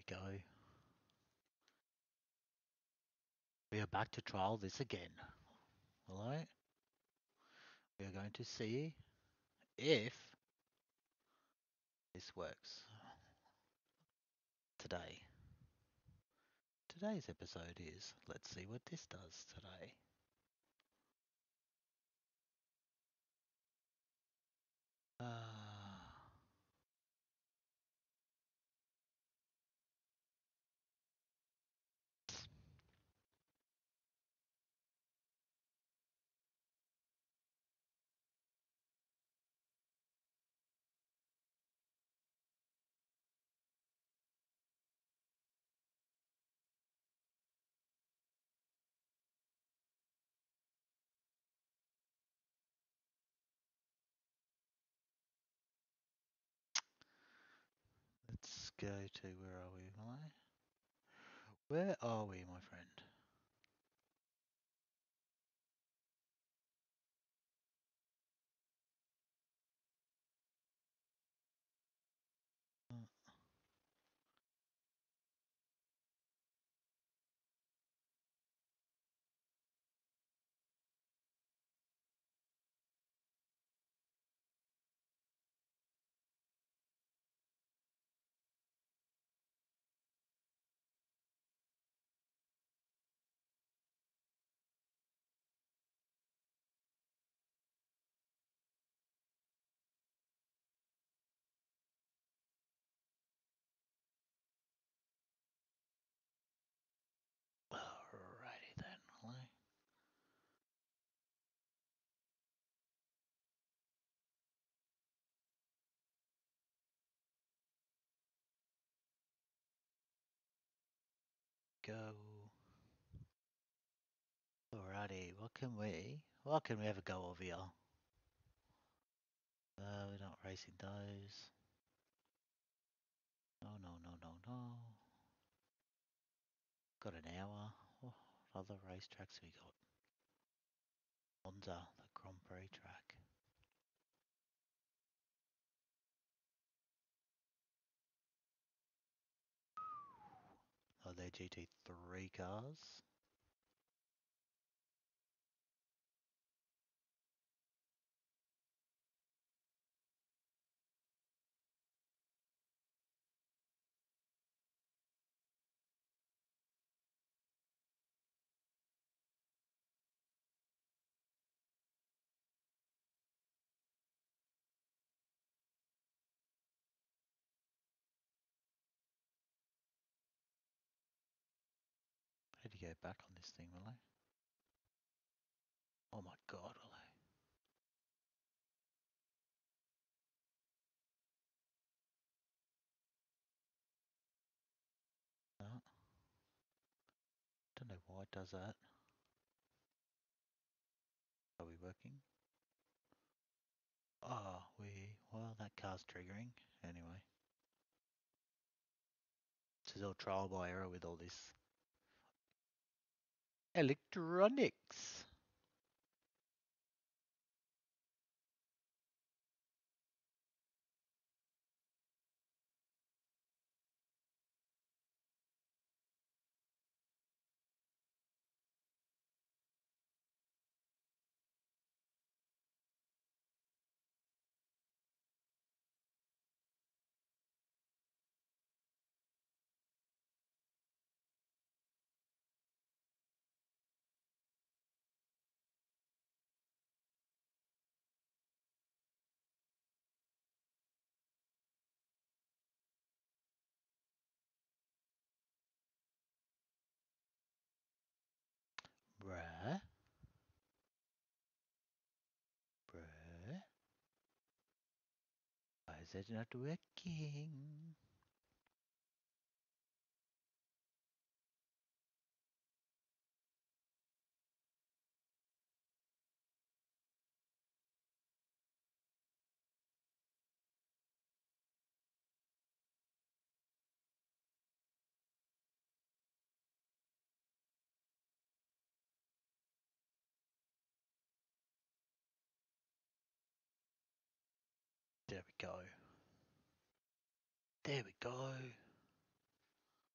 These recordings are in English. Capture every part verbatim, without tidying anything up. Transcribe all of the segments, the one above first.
go. We are back to trial this again. Alright? We are going to see if this works today. Today's episode is let's see what this does today. Uh, let's go to where are we, Malay? Where are we, my friend? Uh, Alrighty then, Malay. Go. Alrighty, what can we, what can we have a go of here? Uh, we're not racing those. No, no, no, no, no. Got an hour. What other racetracks we got? Monza, the Grand Prix track. Oh, they're G T three cars. How do you go back on this thing, will I? Oh my god, will I? No. Don't know why it does that. Are we working? Oh, we, well, that car's triggering. Anyway. This is all trial by error with all this electronics. Bruh. Bruh. Why is it not working? There we go. There we go.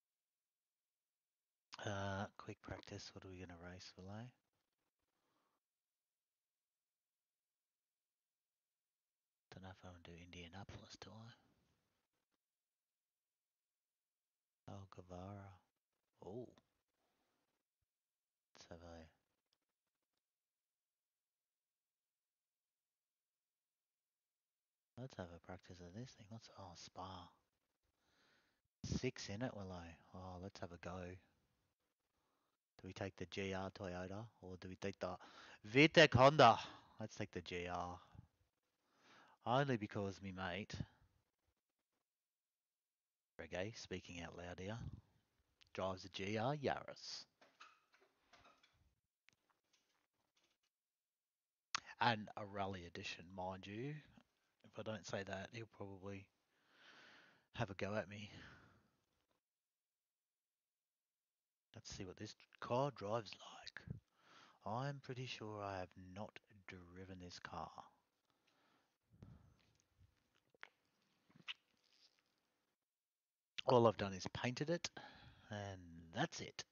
Uh, quick practice. What are we going to race, will I? Don't know if I want to do Indianapolis, do I? Oh, Guevara. Oh, let's have a. Let's have a practice of this thing. Let's. Oh, Spa. Six in it, will I? Oh, let's have a go. Do we take the G R Toyota or do we take the VTEC Honda? Let's take the G R. Only because me mate, Reggae, speaking out loud here, drives a G R Yaris. And a rally edition, mind you. If I don't say that, he'll probably have a go at me. Let's see what this car drives like. I'm pretty sure I have not driven this car. All I've done is painted it, and that's it.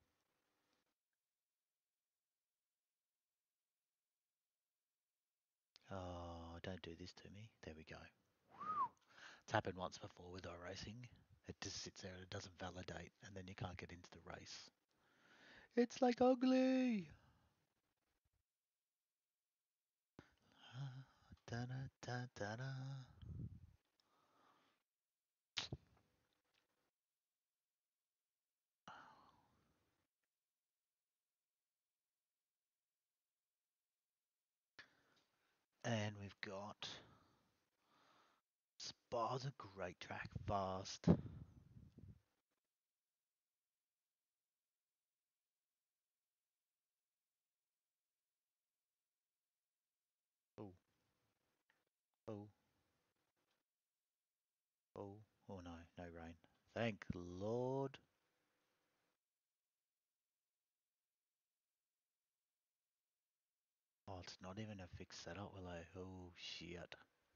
Oh, don't do this to me. There we go. It's happened once before with iRacing. It just sits there and it doesn't validate, and then you can't get into the race. It's like ugly. Da, da, da, da, da. And we've got Spa's a great track, fast. Oh, oh, oh, oh no, no rain. Thank Lord. Oh, it's not even a fixed setup, will I? Oh shit.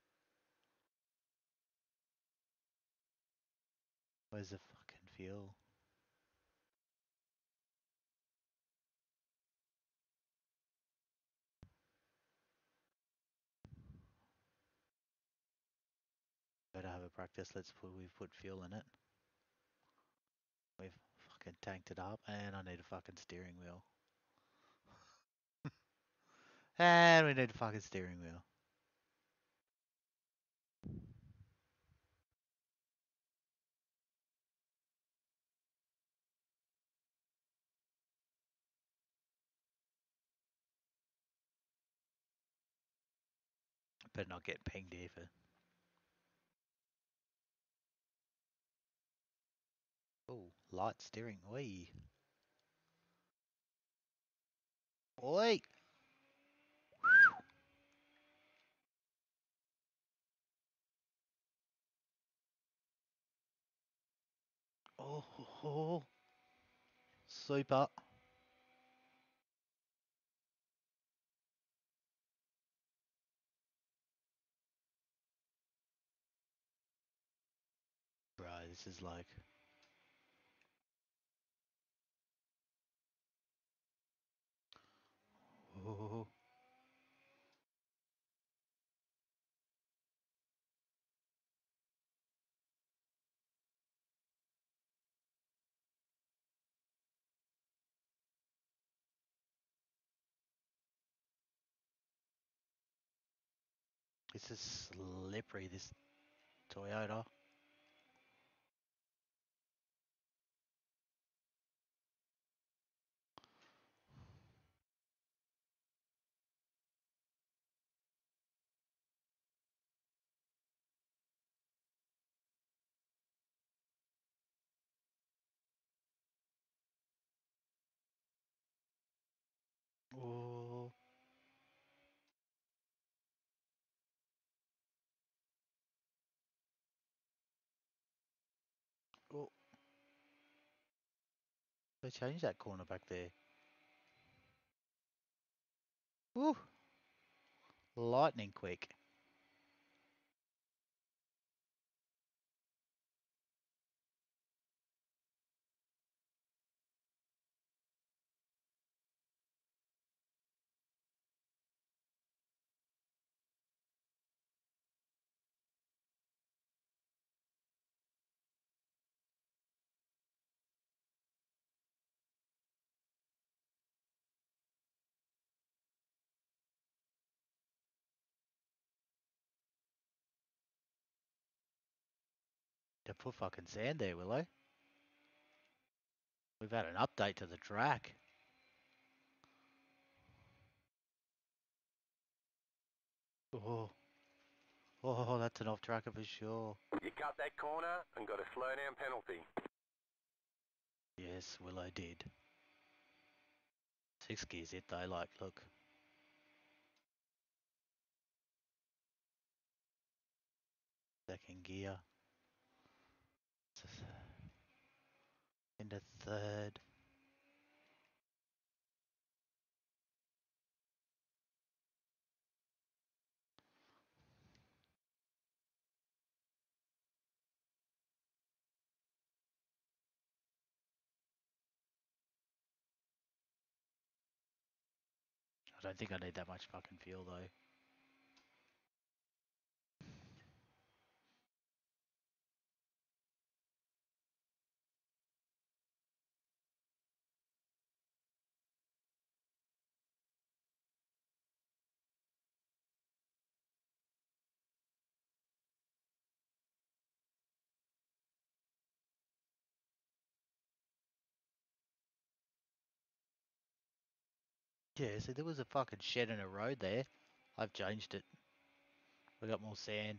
Where's the fucking fuel? Better have a practice. Let's put we've put fuel in it. We've fucking tanked it up, and I need a fucking steering wheel. And we need a fucking steering wheel. Better not get pinged here for. Oh, light steering. Oi. Oi. Oh, oh, oh. Super. Bro, this is like. Oh. This is slippery, this Toyota. Oh. Oh. They changed that corner back there. Woo. Lightning quick. They put fucking sand there, will they? We've had an update to the track. Oh, oh, that's an off-tracker for sure. You cut that corner and got a slow down penalty. Yes, Willow did. Six gears it though, like, look. Second gear. Into third. I don't think I need that much fucking fuel though. Yeah, so there was a fucking shed in a road there. I've changed it. We got more sand.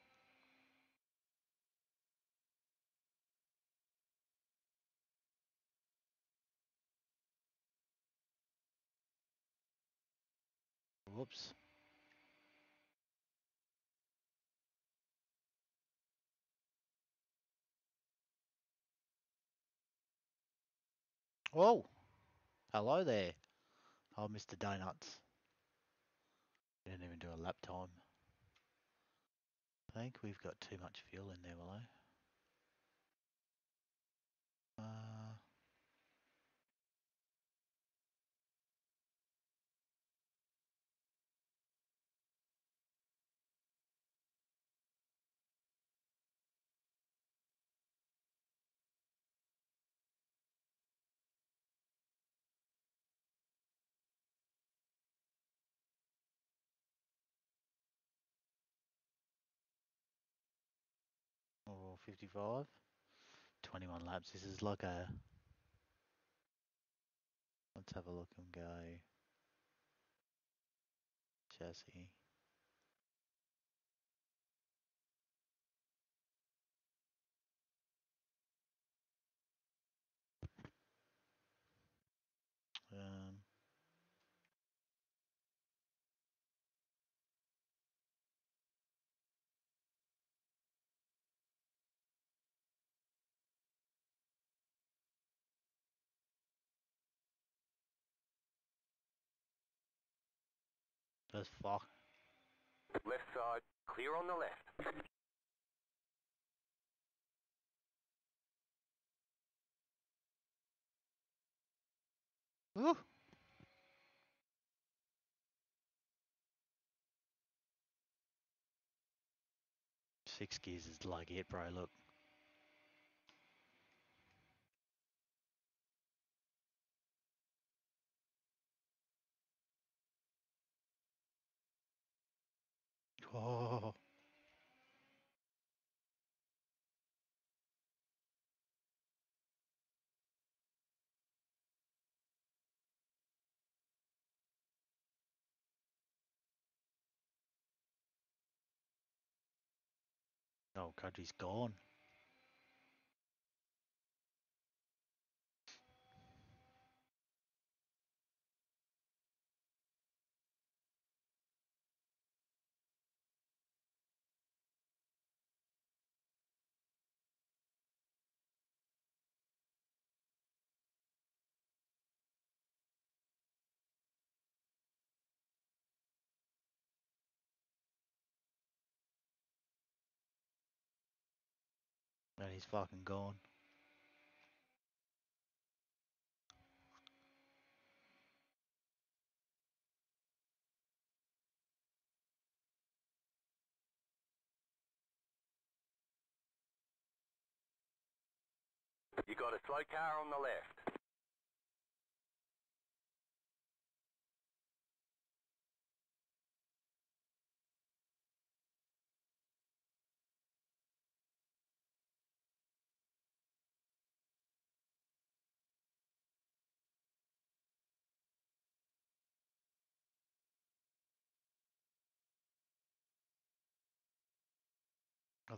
Whoops. Whoa! Hello there. Oh, Mister Donuts. Didn't even do a lap time. I think we've got too much fuel in there, Willow. Uh, oh, fifty-five. twenty-one laps. This is like a... Let's have a look and go. Chassis. Um, that's fuck. Left side, clear on the left. Woo! Six gears is like it, bro. Look. Oh. Oh, country's gone. And he's fucking gone. You got a slow car on the left.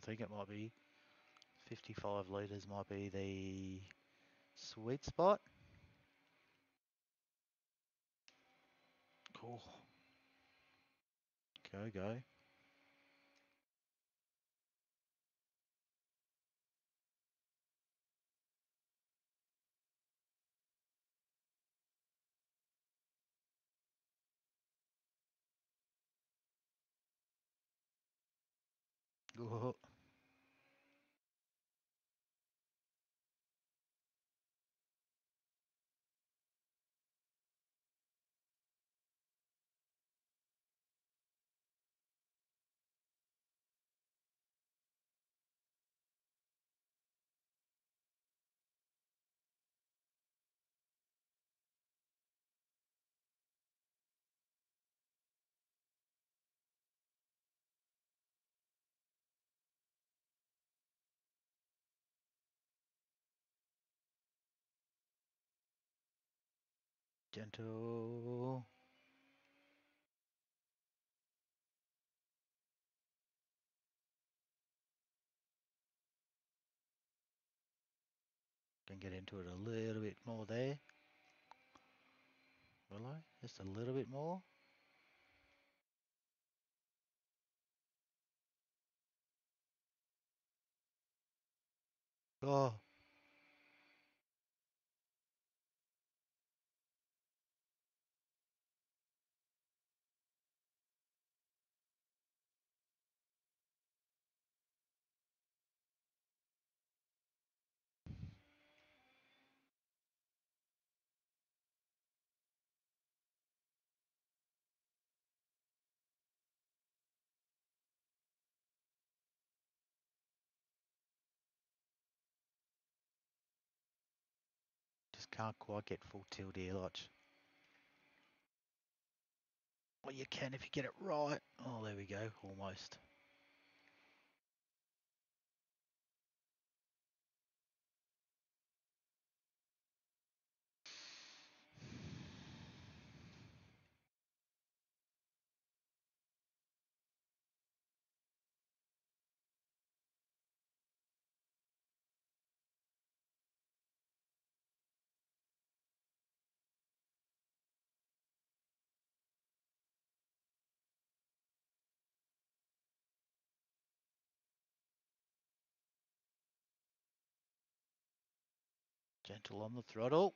think it might be fifty-five litres might be the sweet spot. Cool. Go, go. Oh, gentle. Can get into it a little bit more there. Will I? Just a little bit more. Oh, just can't quite get full tilt here, Lodge. Well, you can if you get it right. Oh, there we go, almost. Gentle on the throttle.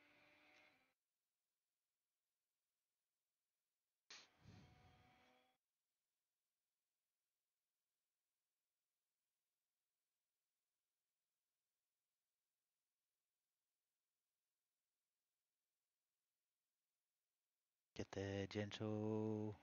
Get there, gentle.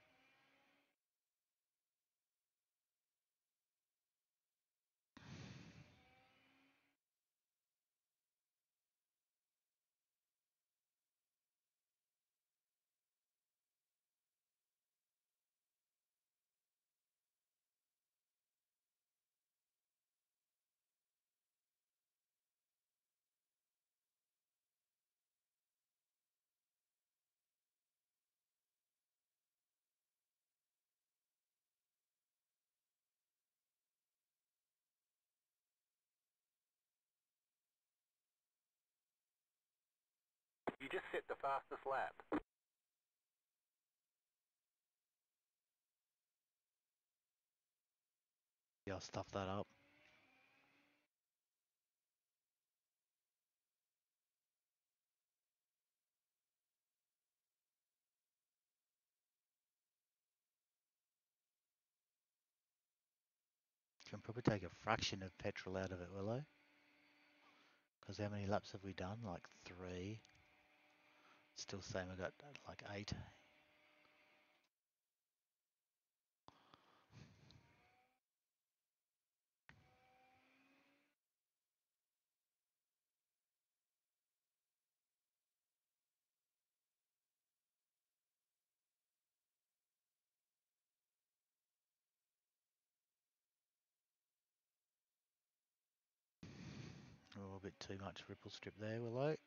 You just set the fastest lap. Yeah, I'll stuff that up. Can probably take a fraction of petrol out of it, will I? Because how many laps have we done? Like three. Still saying we got like eight. Oh, a bit too much ripple strip there, will I?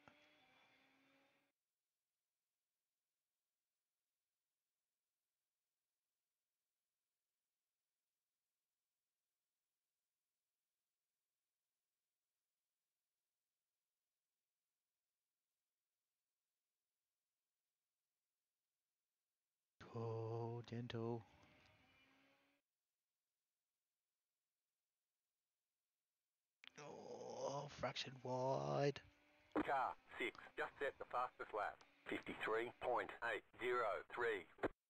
Oh, gentle. Oh, fraction wide. Car six, just set the fastest lap. fifty-three point eight zero three.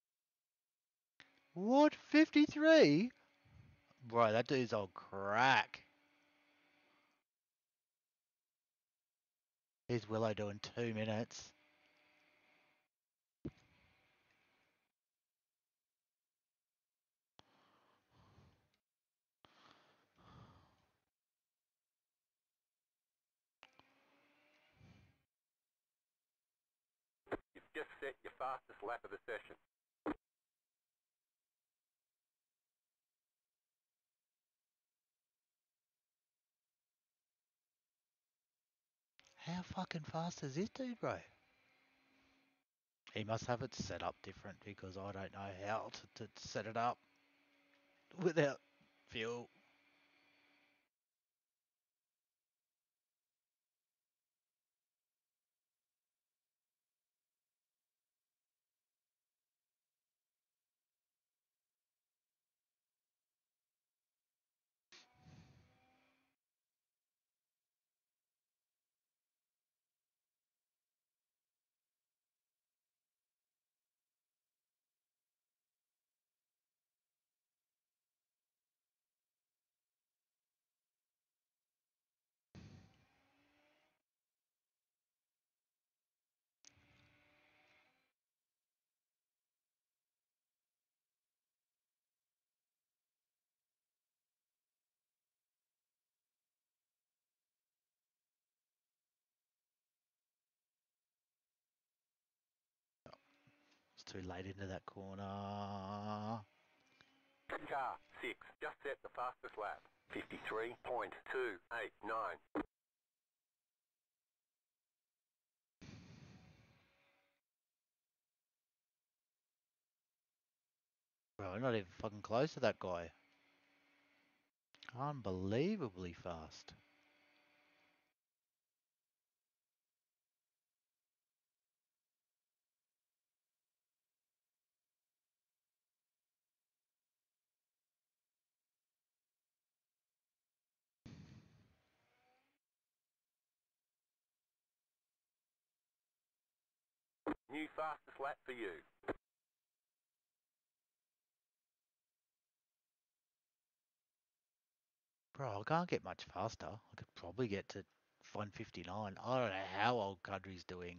What? fifty-three? Bro, that dude's on crack. Here's Willow doing two minutes. You've just set your fastest lap of the session. How fucking fast is this dude, bro? He must have it set up different because I don't know how to, to set it up without fuel. It's too late into that corner. Car six, just set the fastest lap. fifty-three point two eight nine. Bro, we're not even fucking close to that guy. Unbelievably fast. New fastest lap for you. Bro, I can't get much faster. I could probably get to one fifty-nine. I don't know how old country's doing.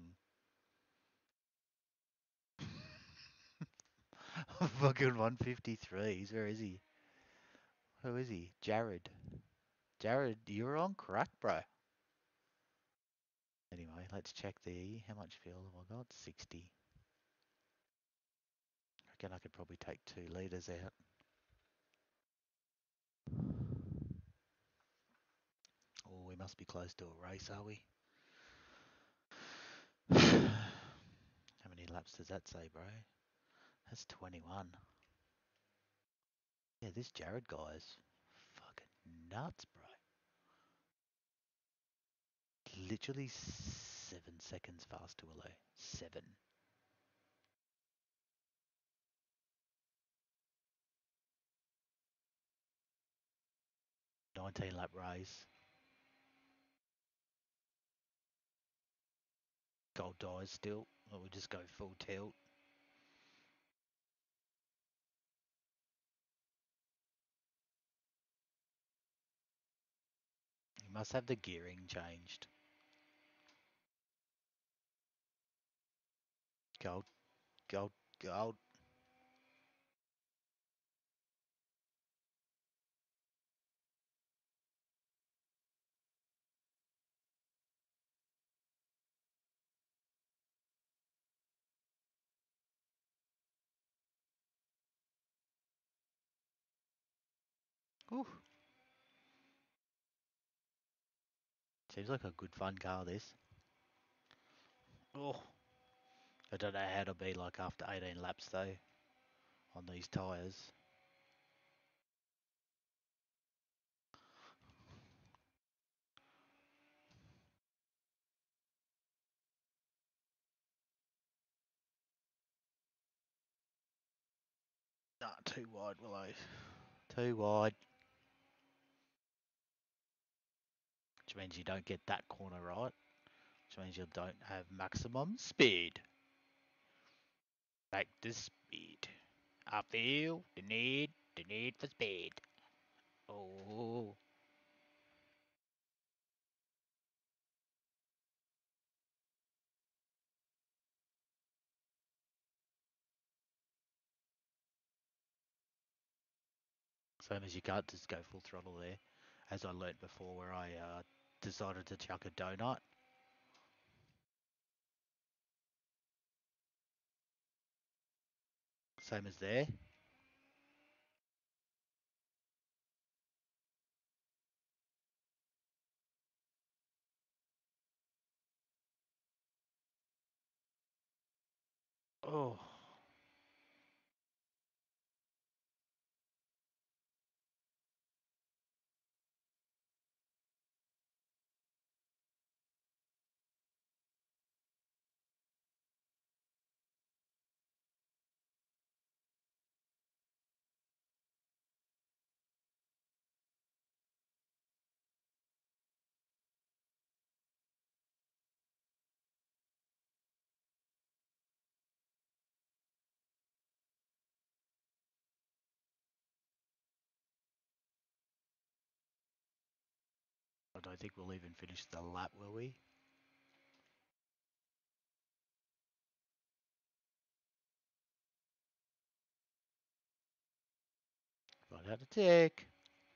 Fucking one fifty-threes. Where is he? Who is he? Jared. Jared, you're on crack, bro. Anyway, let's check the... How much fuel have I got? sixty. I reckon I could probably take two litres out. Oh, we must be close to a race, are we? How many laps does that say, bro? That's twenty-one. Yeah, this Jared guy's fucking nuts, bro. Literally seven seconds faster, Willow. Seven. nineteen lap race. Gold dies still. Or we just go full tilt. You must have the gearing changed. Gold, gold, gold. Ooh. Seems like a good fun car, this. Oh. I don't know how to be like after eighteen laps though on these tyres. Too wide, Willow. Too wide. Which means you don't get that corner right. Which means you don't have maximum speed. Like the speed. I feel the need, the need for speed. Oh. Same as you can't just go full throttle there. As I learnt before where I uh, decided to chuck a donut. Same as there. Oh. I don't think we'll even finish the lap, will we? Find out a tick.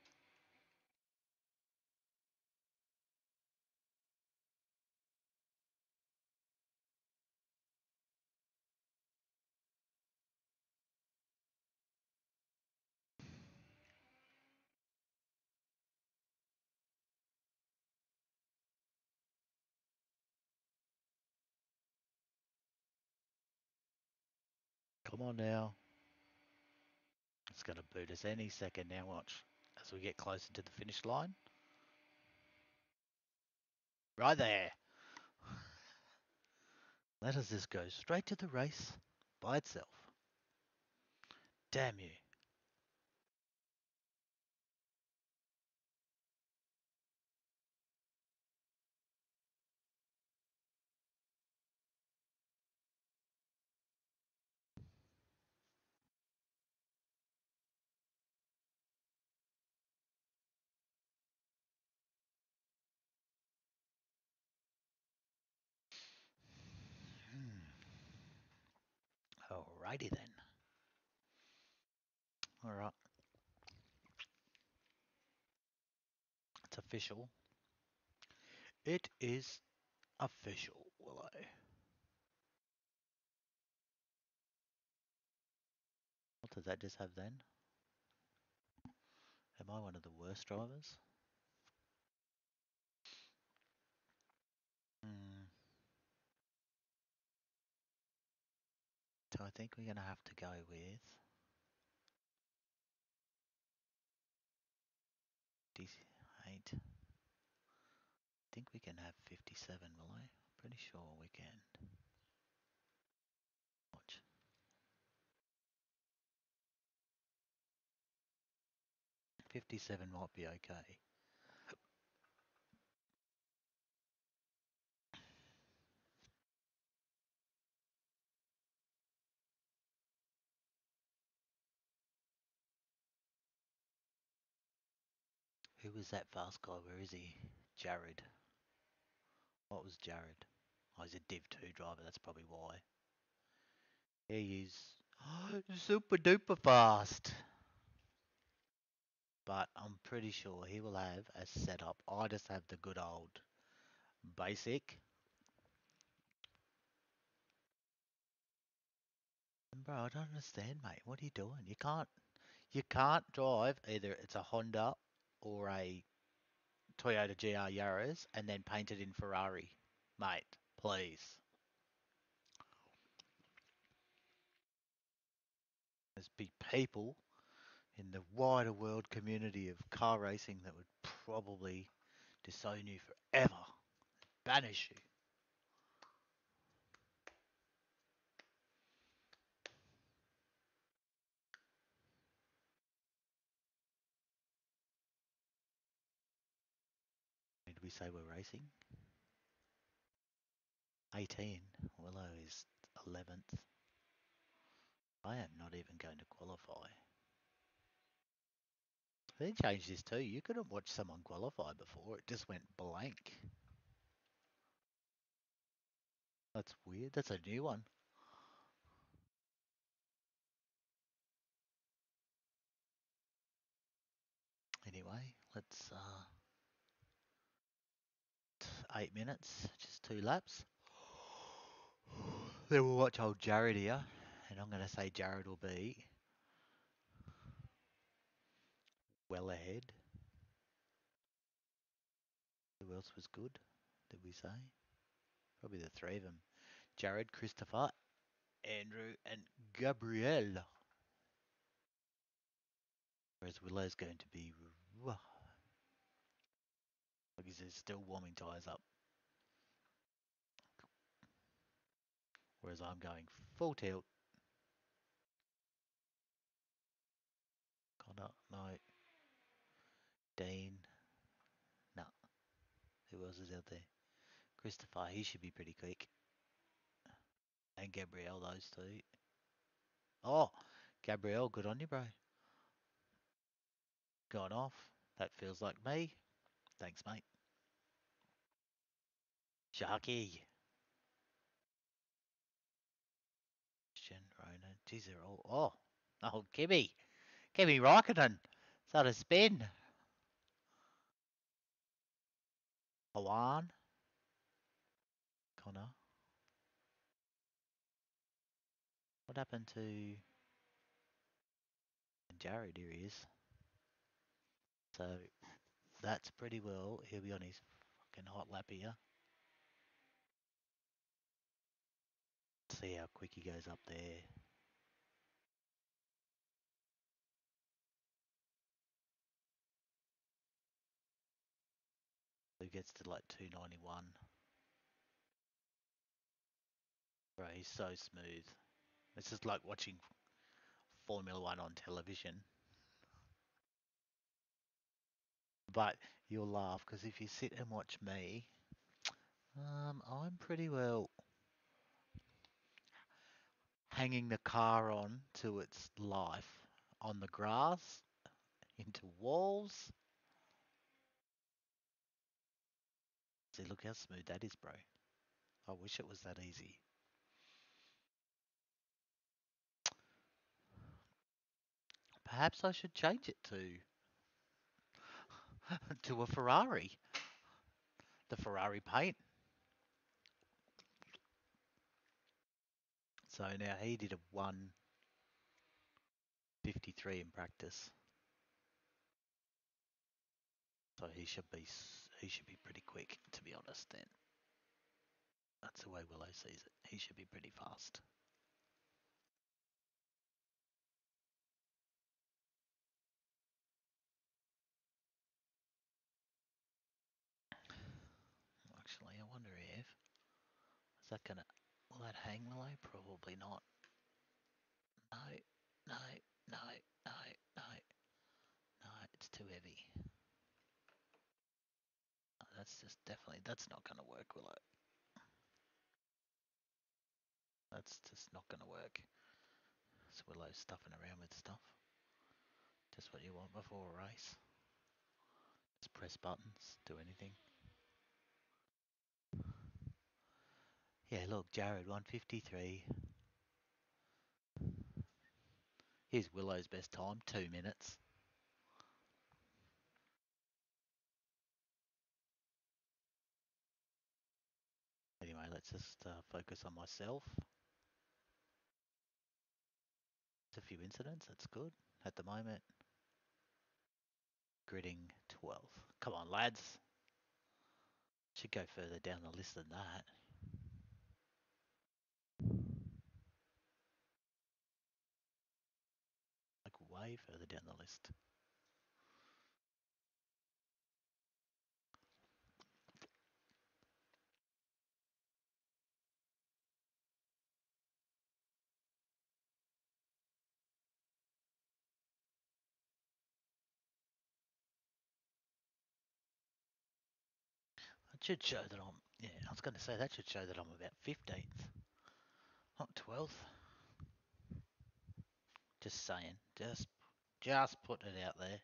Come on now. It's going to boot us any second now, watch. As we get closer to the finish line. Right there. Let us just go straight to the race by itself. Damn you. Hmm. Alrighty then. Alright. It's official. It is official, Willow. What does that just have then? Am I one of the worst drivers? Hmm. So I think we're going to have to go with eight. I think we can have fifty-seven, Willow. Pretty sure we can. Watch. fifty-seven might be okay. Who was that fast guy? Where is he? Jared. What was Jared? Oh, he's a Div two driver, that's probably why. He is super duper fast. But I'm pretty sure he will have a setup. I just have the good old basic. And bro, I don't understand, mate. What are you doing? You can't you can't drive either it's a Honda or a Toyota G R Yaris and then paint it in Ferrari. Mate, please. There's be people in the wider world community of car racing that would probably disown you forever, banish you. we say we're racing? eighteen. Willow is eleventh. I am not even going to qualify. They changed this too. You couldn't watch someone qualify before. It just went blank. That's weird. That's a new one. Anyway, let's uh eight minutes, just two laps. Then we'll watch old Jared here, and I'm going to say Jared will be well ahead. Who else was good, did we say? Probably the three of them. Jared, Christopher, Andrew, and Gabrielle. Whereas Willow's going to be... Because he's still warming tyres up. Whereas I'm going full tilt. Connor, no. Dean, no. Who else is out there? Christopher, he should be pretty quick. And Gabrielle, those two. Oh, Gabrielle, good on you, bro. Gone off. That feels like me. Thanks, mate. Sharky. Christian, Ronan. Geez, they're all... Oh, oh, Kimmy. Kimmy Raikkonen. Started to spin. Hawan. Connor. What happened to... Jared? Here he is. So, that's pretty well. He'll be on his fucking hot lap here. See how quick he goes up there. He gets to like two ninety-one. Bro, he's so smooth. It's just like watching Formula One on television. But you'll laugh because if you sit and watch me, um, I'm pretty well hanging the car on to its life on the grass, into walls. See, look how smooth that is, bro. I wish it was that easy. Perhaps I should change it to to a Ferrari. The Ferrari paint. So now he did a one fifty-three in practice. So he should be he should be pretty quick, to be honest. Then that's the way Willow sees it. He should be pretty fast. Actually, I wonder if is that gonna will that hang Willow? Probably not. No, no, no, no, no, no. It's too heavy. No, that's just definitely that's not gonna work, Willow. That's just not gonna work. It's Willow stuffing around with stuff. Just what you want before a race. Just press buttons, do anything. Yeah, look, Jared, one fifty-three. Here's Willow's best time, two minutes. Anyway, let's just uh, focus on myself. There's a few incidents, that's good. At the moment, gridding twelfth. Come on, lads. Should go further down the list than that. Like way further down the list. It should show that I'm, yeah, I was going to say that should show that I'm about fifteenth, not twelfth. Just saying, just, just putting it out there.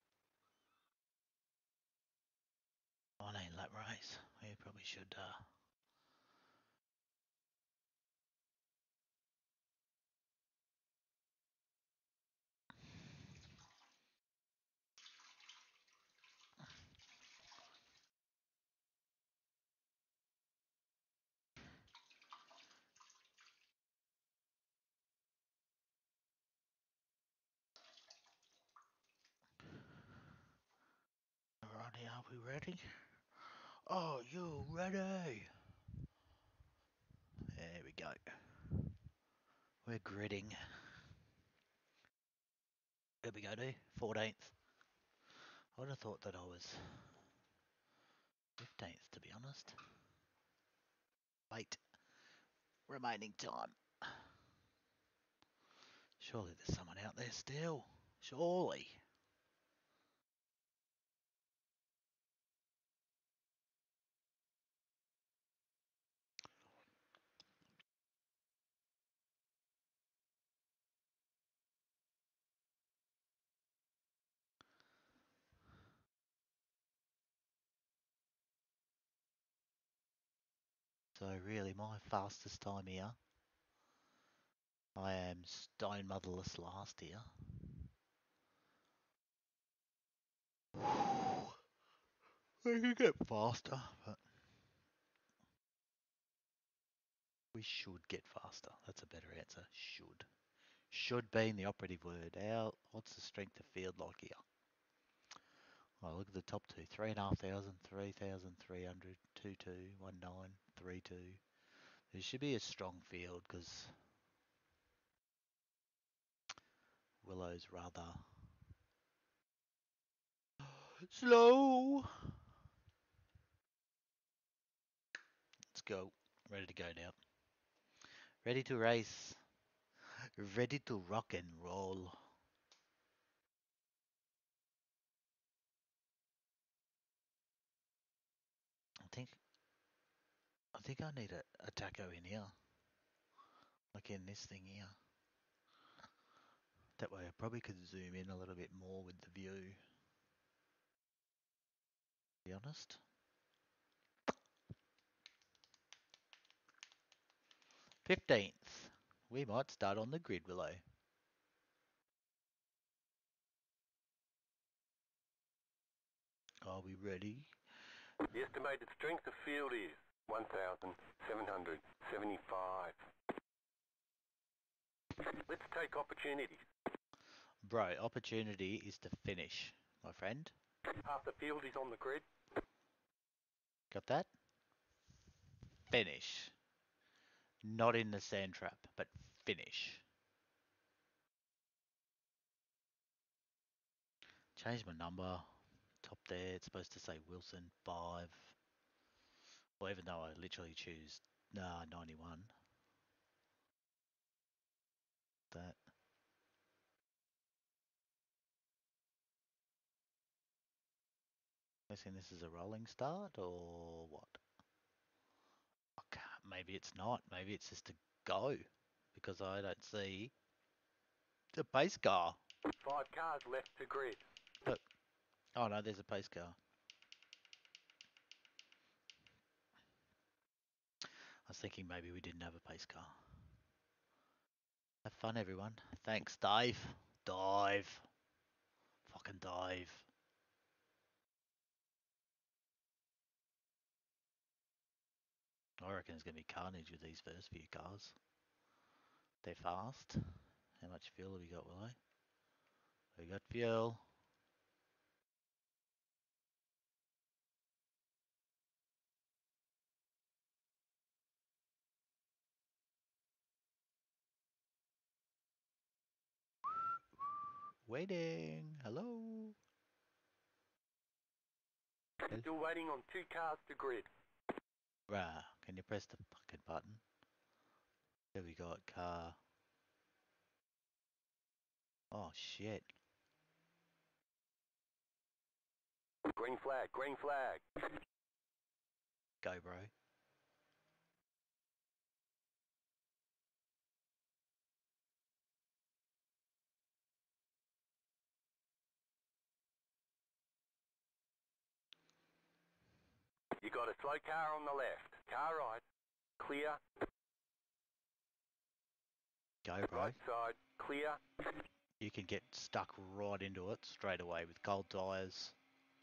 nineteen lap race, we probably should, uh, alrighty, are we ready? Oh, you ready? There we go. We're gridding. There we go, do fourteenth. I would have thought that I was fifteenth, to be honest. Wait. Remaining time. Surely there's someone out there still. Surely. So really, my fastest time here. I am stone motherless last here. We could get faster, but we should get faster. That's a better answer. Should. Should being the operative word. How, what's the strength of field like here? Oh, look at the top two. three thousand five hundred, three thousand three hundred, two two, one nine, three two. There should be a strong field because Willow's rather slow. Let's go. Ready to go now. Ready to race. Ready to rock and roll. I think I think I need a, a taco in here. Like in this thing here. That way I probably could zoom in a little bit more with the view. To be honest. fifteenth. We might start on the grid, Willow. Are we ready? The estimated strength of field is one thousand seven hundred seventy-five. Let's take opportunities. Bro, opportunity is to finish, my friend. Half the field is on the grid. Got that? Finish. Not in the sand trap, but finish. Change my number. Top there, it's supposed to say Wilson five. Well, even though I literally choose nah, ninety-one. That. Guessing this is a rolling start or what? Okay, maybe it's not. Maybe it's just a go because I don't see the pace car. Five cars left to grid. Look. Oh no, there's a pace car. I was thinking maybe we didn't have a pace car. Have fun, everyone. Thanks, Dave. Dive. Fucking dive. I reckon it's going to be carnage with these first few cars. They're fast. How much fuel have we got, Willow? We got fuel. Waiting. Hello. Still waiting on two cars to grid. Rah. Can you press the fucking button? There we got car. Oh shit. Green flag, green flag. Go, bro. You got a slow car on the left. Car right. Clear. Go, bro. Right side. Clear. You can get stuck right into it straight away with cold tyres.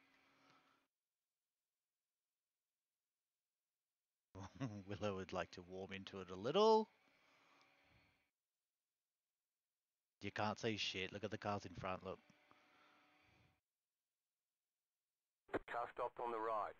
Willow would like to warm into it a little. You can't see shit. Look at the cars in front, look. Car stopped on the right.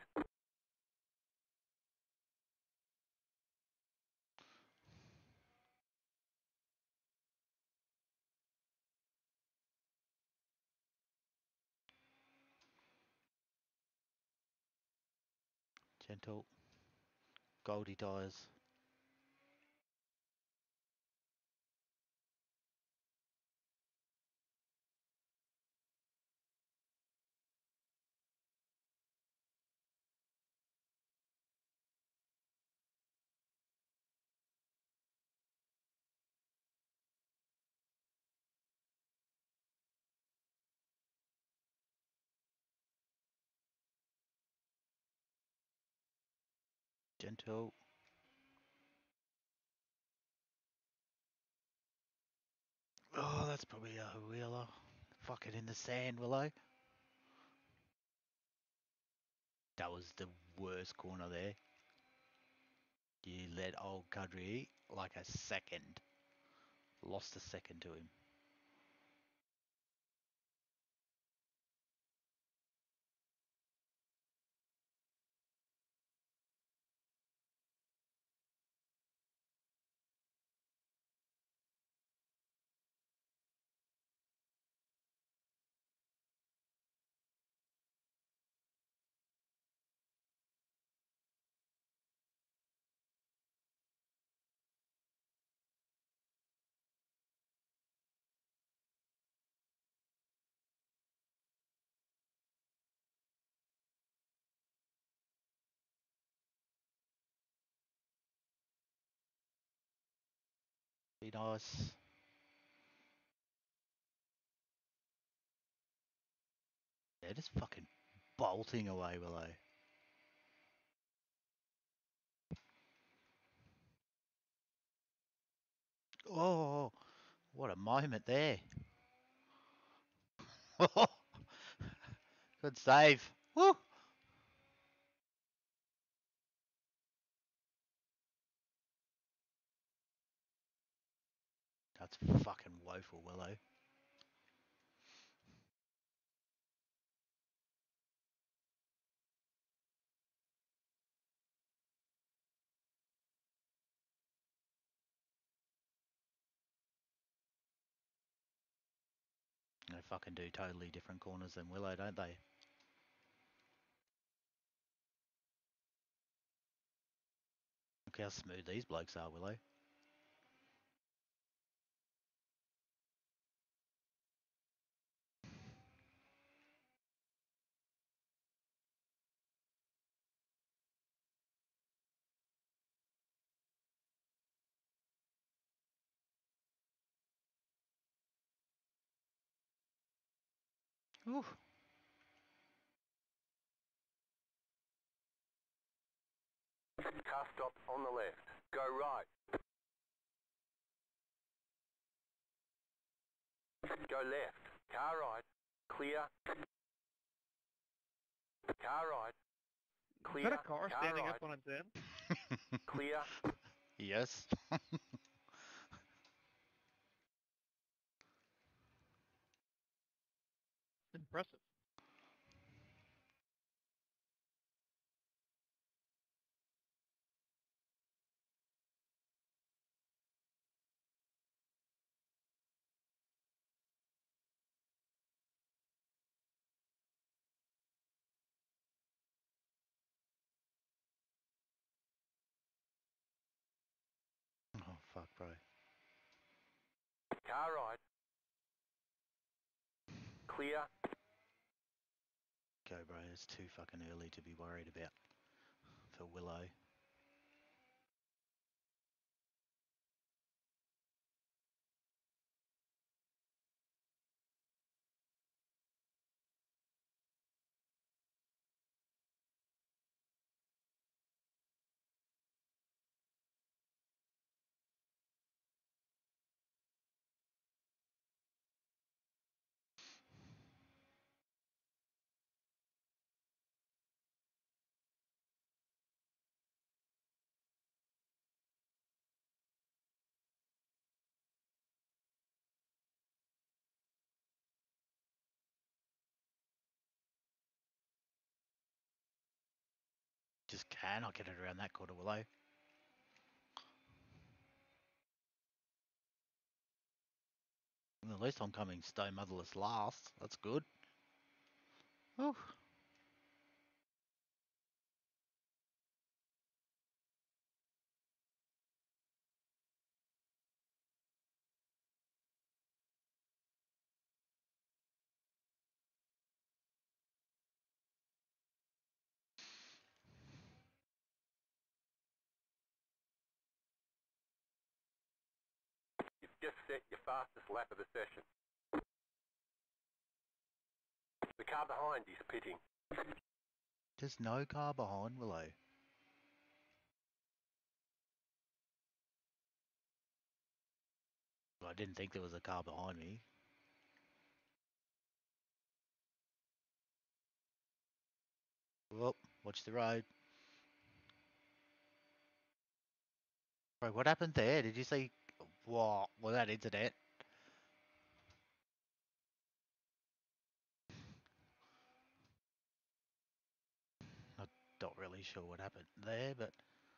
Gentle. Goldie tyres. Gentle. Oh, that's probably a wheeler. Fuck it in the sand, Willow. That was the worst corner there. You let old Kadri like a second. Lost a second to him. Be nice. They're just fucking bolting away, Willow. Oh, what a moment there. Good save. Woo! That's fucking woeful, Willow. They fucking do totally different corners than Willow, don't they? Look how smooth these blokes are, Willow. Ooh. Car stopped on the left. Go right. Go left. Car right. Clear. Car right. Clear. Is that a car, car standing right. up on its end? Clear. Yes. Impressive. Oh, fuck, bro. Car right. Clear. Go, bro. It's too fucking early to be worried about for Willow. Just cannot get it around that quarter, Willow. At least I'm coming stone motherless last. That's good. Whew. You've just set your fastest lap of the session. The car behind is pitting. There's no car behind Willow. I didn't think there was a car behind me. Well, watch the road. Bro, what happened there? Did you see what was that incident? I'm not really sure what happened there, but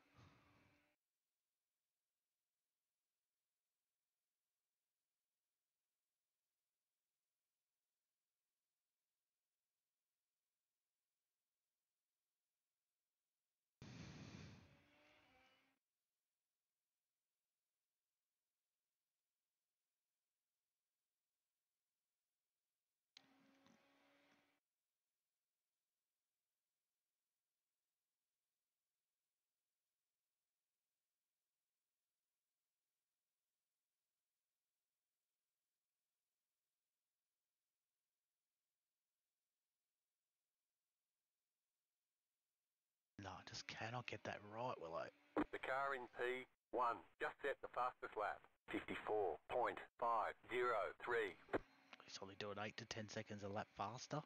no, I just cannot get that right, Willow. The car in P one just set the fastest lap. fifty-four point five oh three. He's only doing eight to ten seconds a lap faster.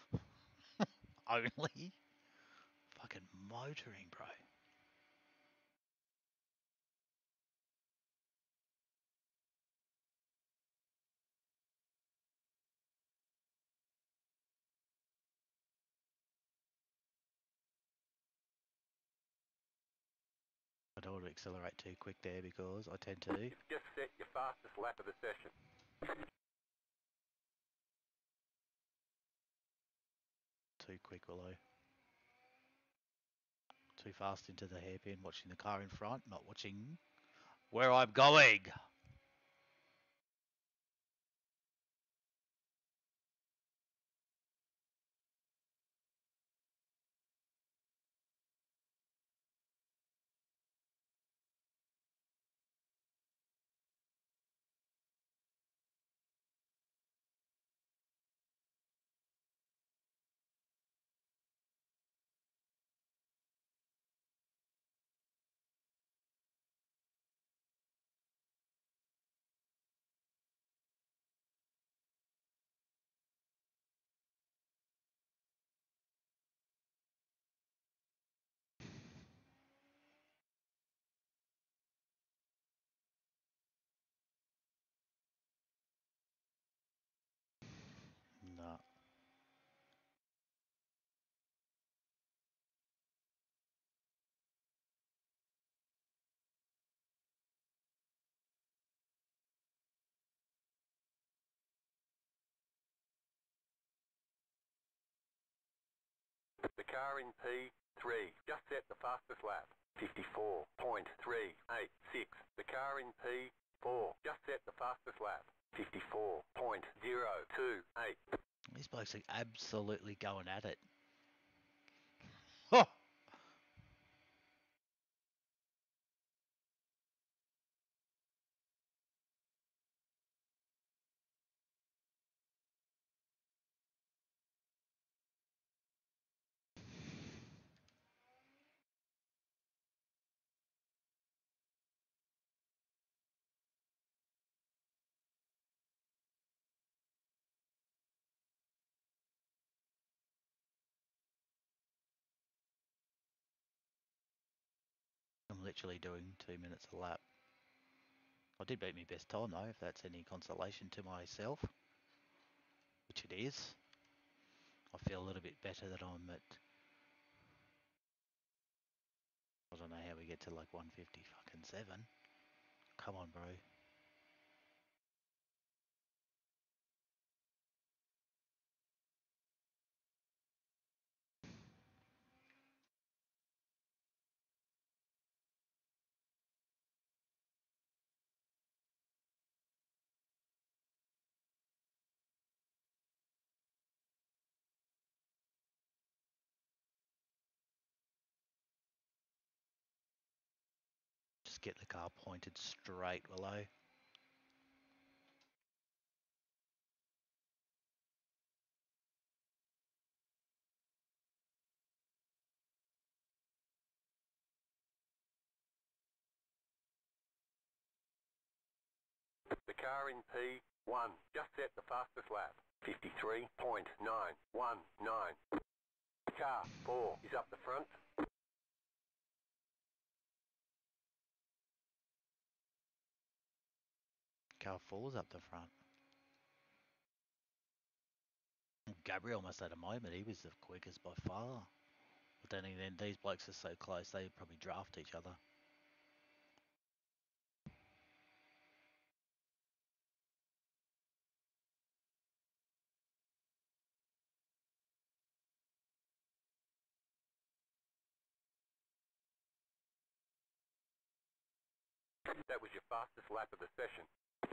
Only. Fucking motoring, bro. I don't want to accelerate too quick there because I tend to. You've just set your fastest lap of the session. Too quick, Willow. Too fast into the hairpin, watching the car in front, not watching where I'm going. No. The car in P three just set the fastest lap. fifty-four point three eight six. The car in P four just set the fastest lap. fifty-four point oh two eight. These blokes are absolutely going at it. Oh! literally doing two minutes a lap. I did beat my best time though, if that's any consolation to myself, which it is. I feel a little bit better that I'm at, I don't know how we get to like one fifty fucking seven. Come on, bro. Just get the car pointed straight below. The car in P one just set the fastest lap. fifty-three point nine one nine. Car four is up the front. Car four's up the front. Gabriel must have had a moment, he was the quickest by far. But then again, these blokes are so close, they probably draft each other. That was your fastest lap of the session.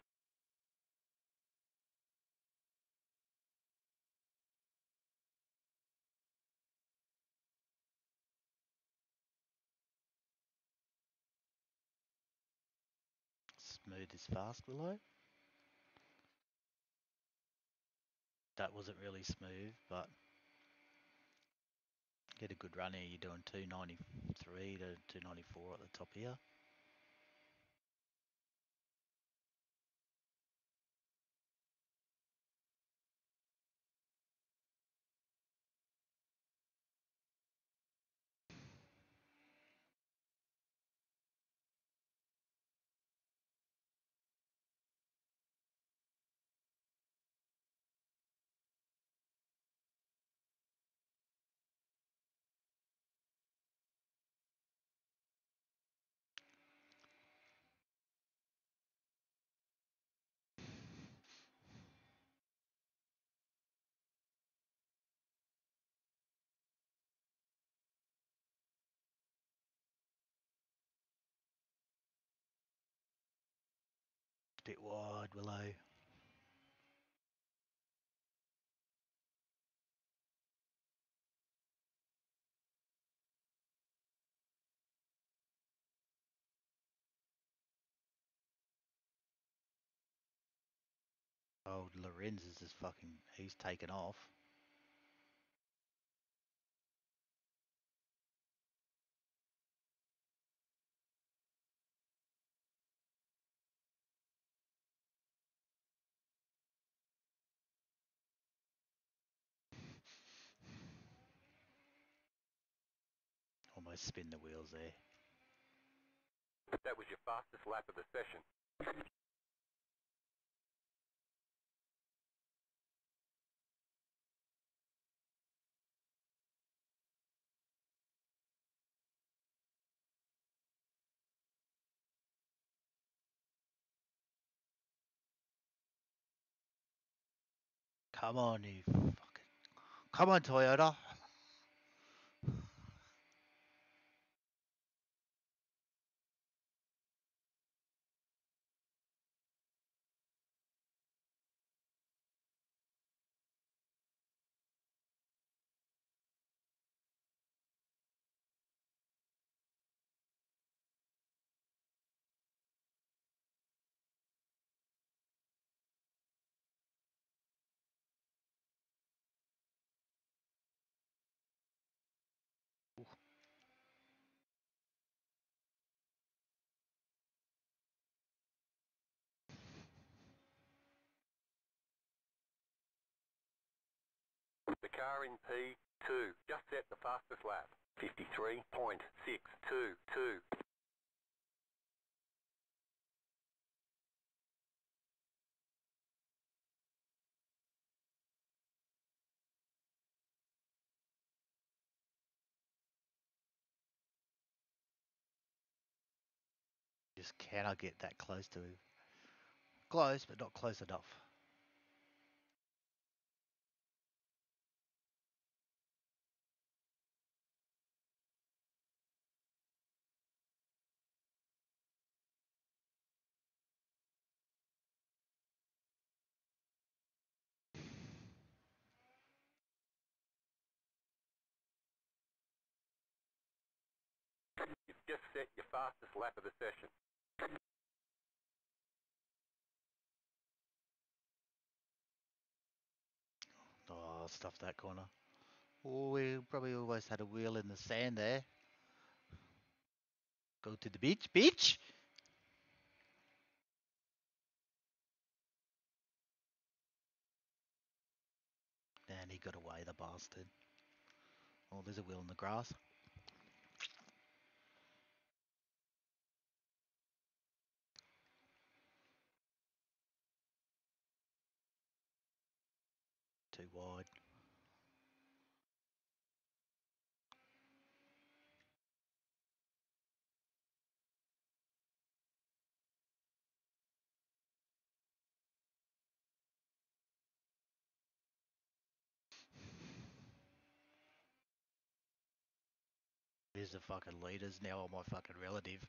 Smooth is fast, Willow. That wasn't really smooth, but get a good run here. You're doing two ninety-three to two ninety-four at the top here. Bit wide, Willow. Oh, Lorenz is just fucking, he's taken off. Almost spin the wheels there. That was your fastest lap of the session. Come on, you fucking... Come on, Toyota. The car in P two just set the fastest lap. fifty-three point six two two. just cannot get that close to him. Close, but not close enough. You've just set your fastest lap of the session. Oh, stuff that corner. Oh, we probably almost had a wheel in the sand there. Go to the beach, beach! And he got away, the bastard. Oh, there's a wheel in the grass. Too wide. Here's the fucking leaders, now I'm my fucking relative.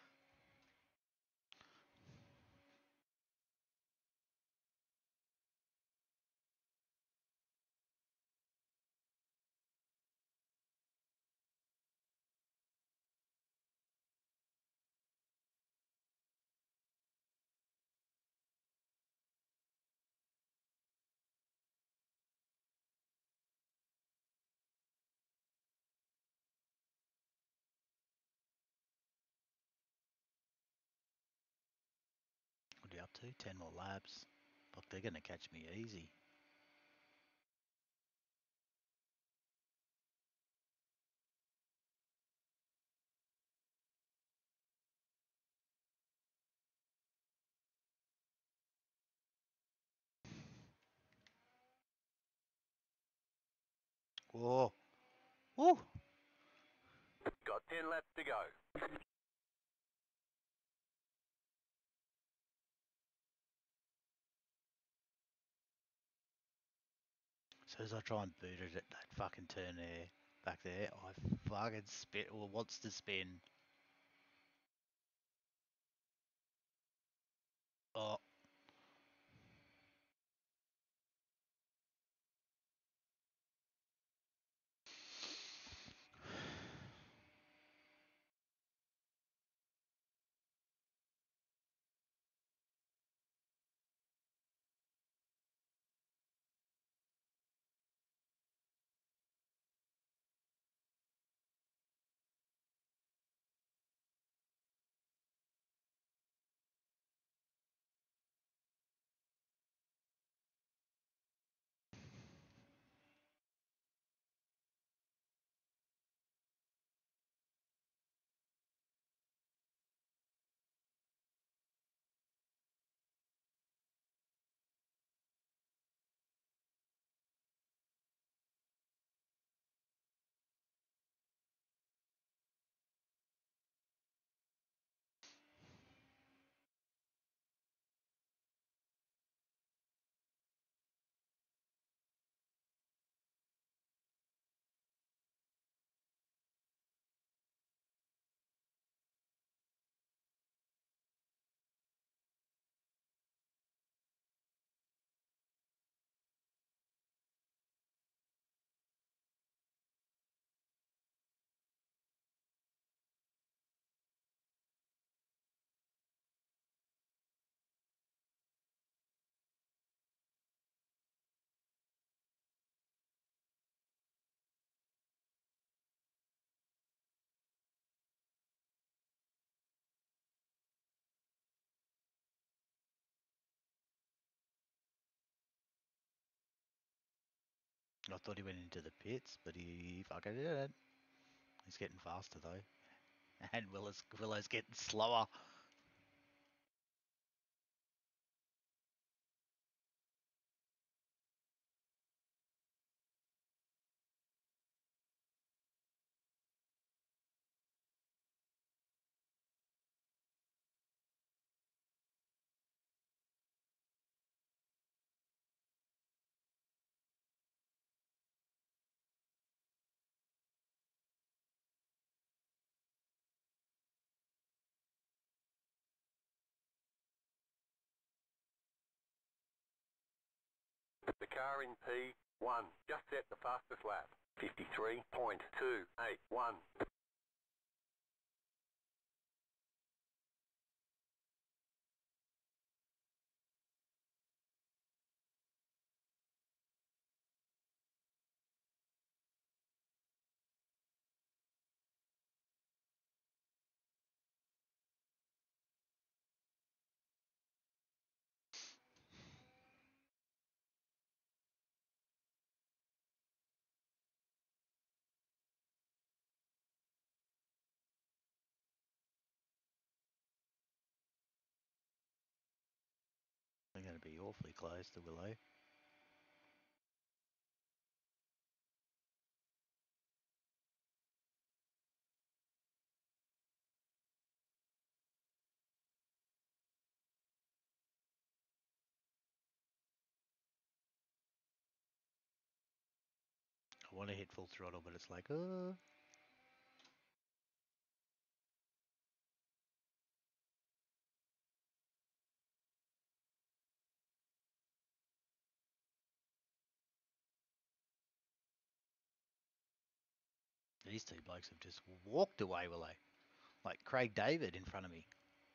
What are you up to? Ten more laps. Fuck, they're gonna catch me easy. Whoa. Woo! Got ten laps to go. As soon as I try and boot it at that fucking turn there, back there, I fucking spin, or wants to spin. Oh. I thought he went into the pits, but he fucking didn't. He's getting faster though. And Willow's, Willow's getting slower. car in P one just set the fastest lap. fifty-three point two eight one. They're going to be awfully close to Willow. I want to hit full throttle, but it's like, oh. These two blokes have just walked away, Willow. Like Craig David in front of me.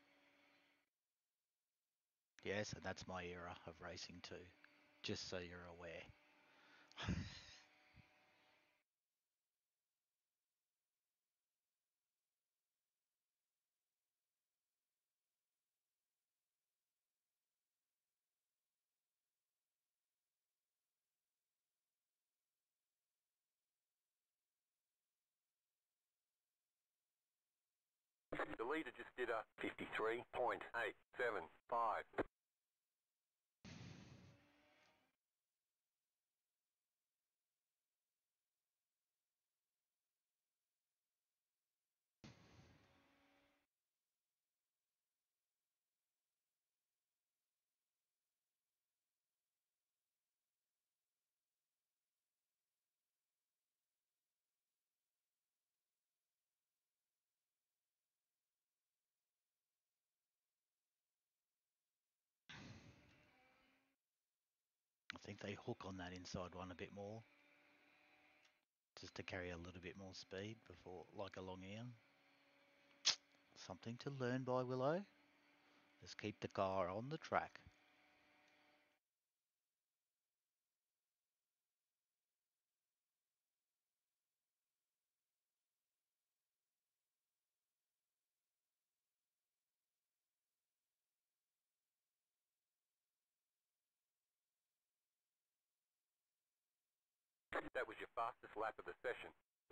Yes, and that's my era of racing too. Just so you're aware. The leader just did a fifty-three point eight seven five. I think they hook on that inside one a bit more. Just to carry a little bit more speed before, like along here. Something to learn by Willow. Just keep the car on the track. That was your fastest lap of the session.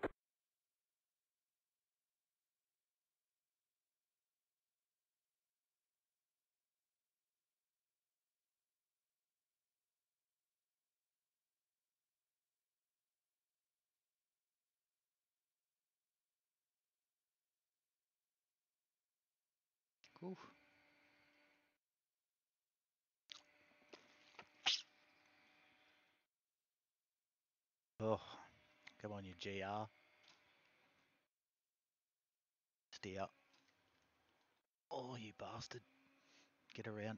Oof. Oh, come on, you G R. Steer. Oh, you bastard. Get around.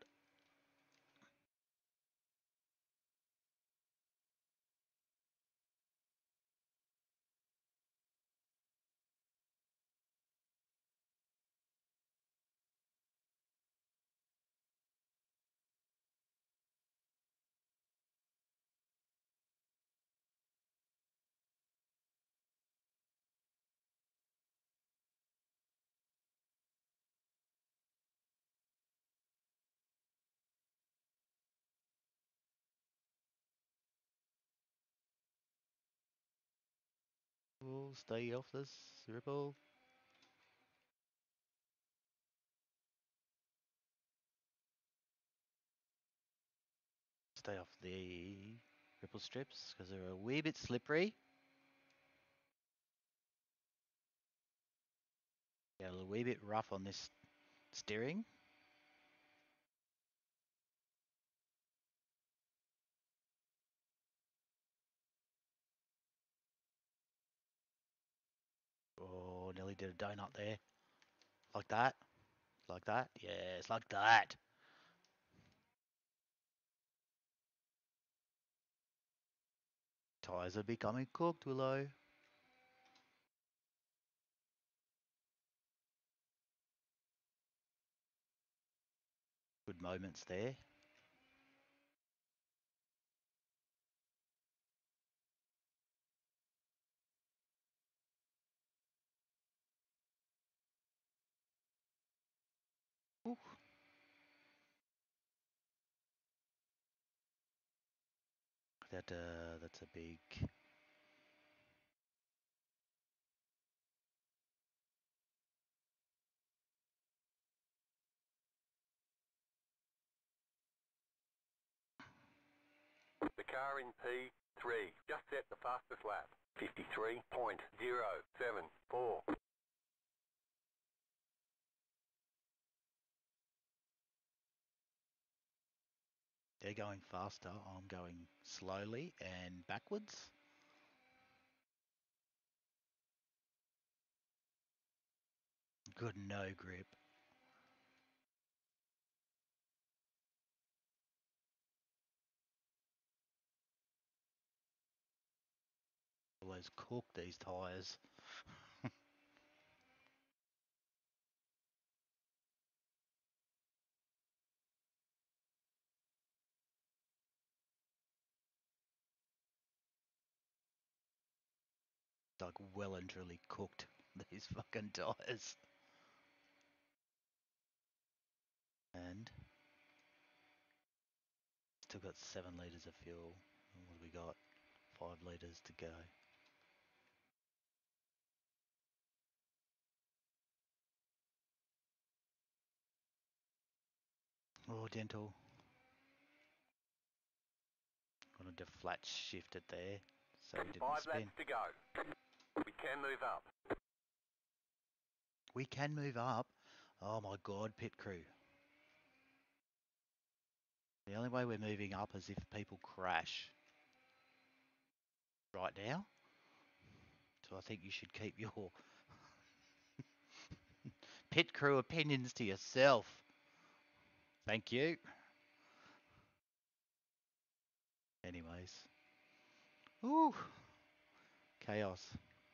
Oh, stay off this ripple. Stay off the ripple strips because they're a wee bit slippery. Yeah, a wee bit rough on this steering. Oh, nearly did a donut there. Like that. Like that. Yes, like that. Tyres are becoming cooked, Willow. Good moments there. Ooh. That uh, that's a big. The car in P three just set the fastest lap. fifty-three point zero seven four. They're going faster. I'm going slowly and backwards. Good no grip. Willow's cooked these tyres. Like well and truly cooked these fucking tyres. And still got seven litres of fuel. And what have we got? Five litres to go. Oh, dental. Gonna deflat shift it there, so he didn't Five spin. laps to go. We can move up. We can move up. Oh my god, pit crew. The only way we're moving up is if people crash. Right now. So I think you should keep your pit crew opinions to yourself. Thank you. Anyways. Ooh. Chaos.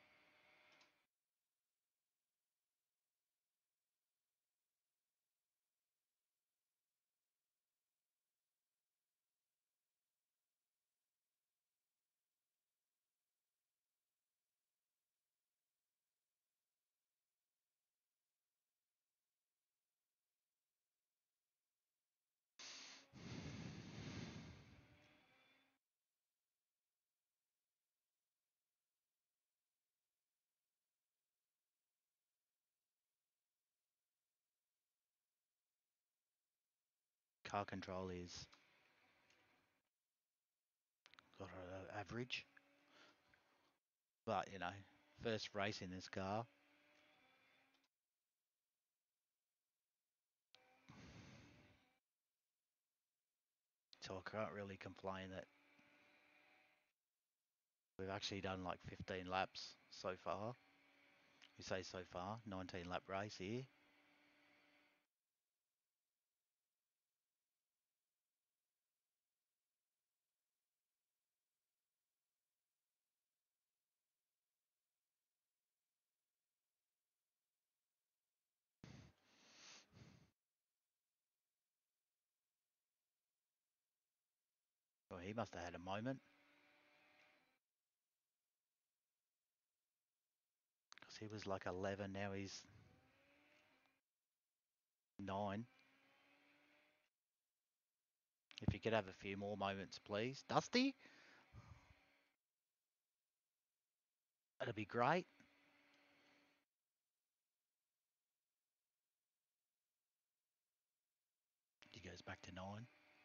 Car control is got an average. But, you know, first race in this car. So I can't really complain that we've actually done like fifteen laps so far. You say so far, nineteen lap race here. Well, he must have had a moment. Because he was like eleven, now he's nine. If you could have a few more moments, please. Dusty? That'd be great. He goes back to nine.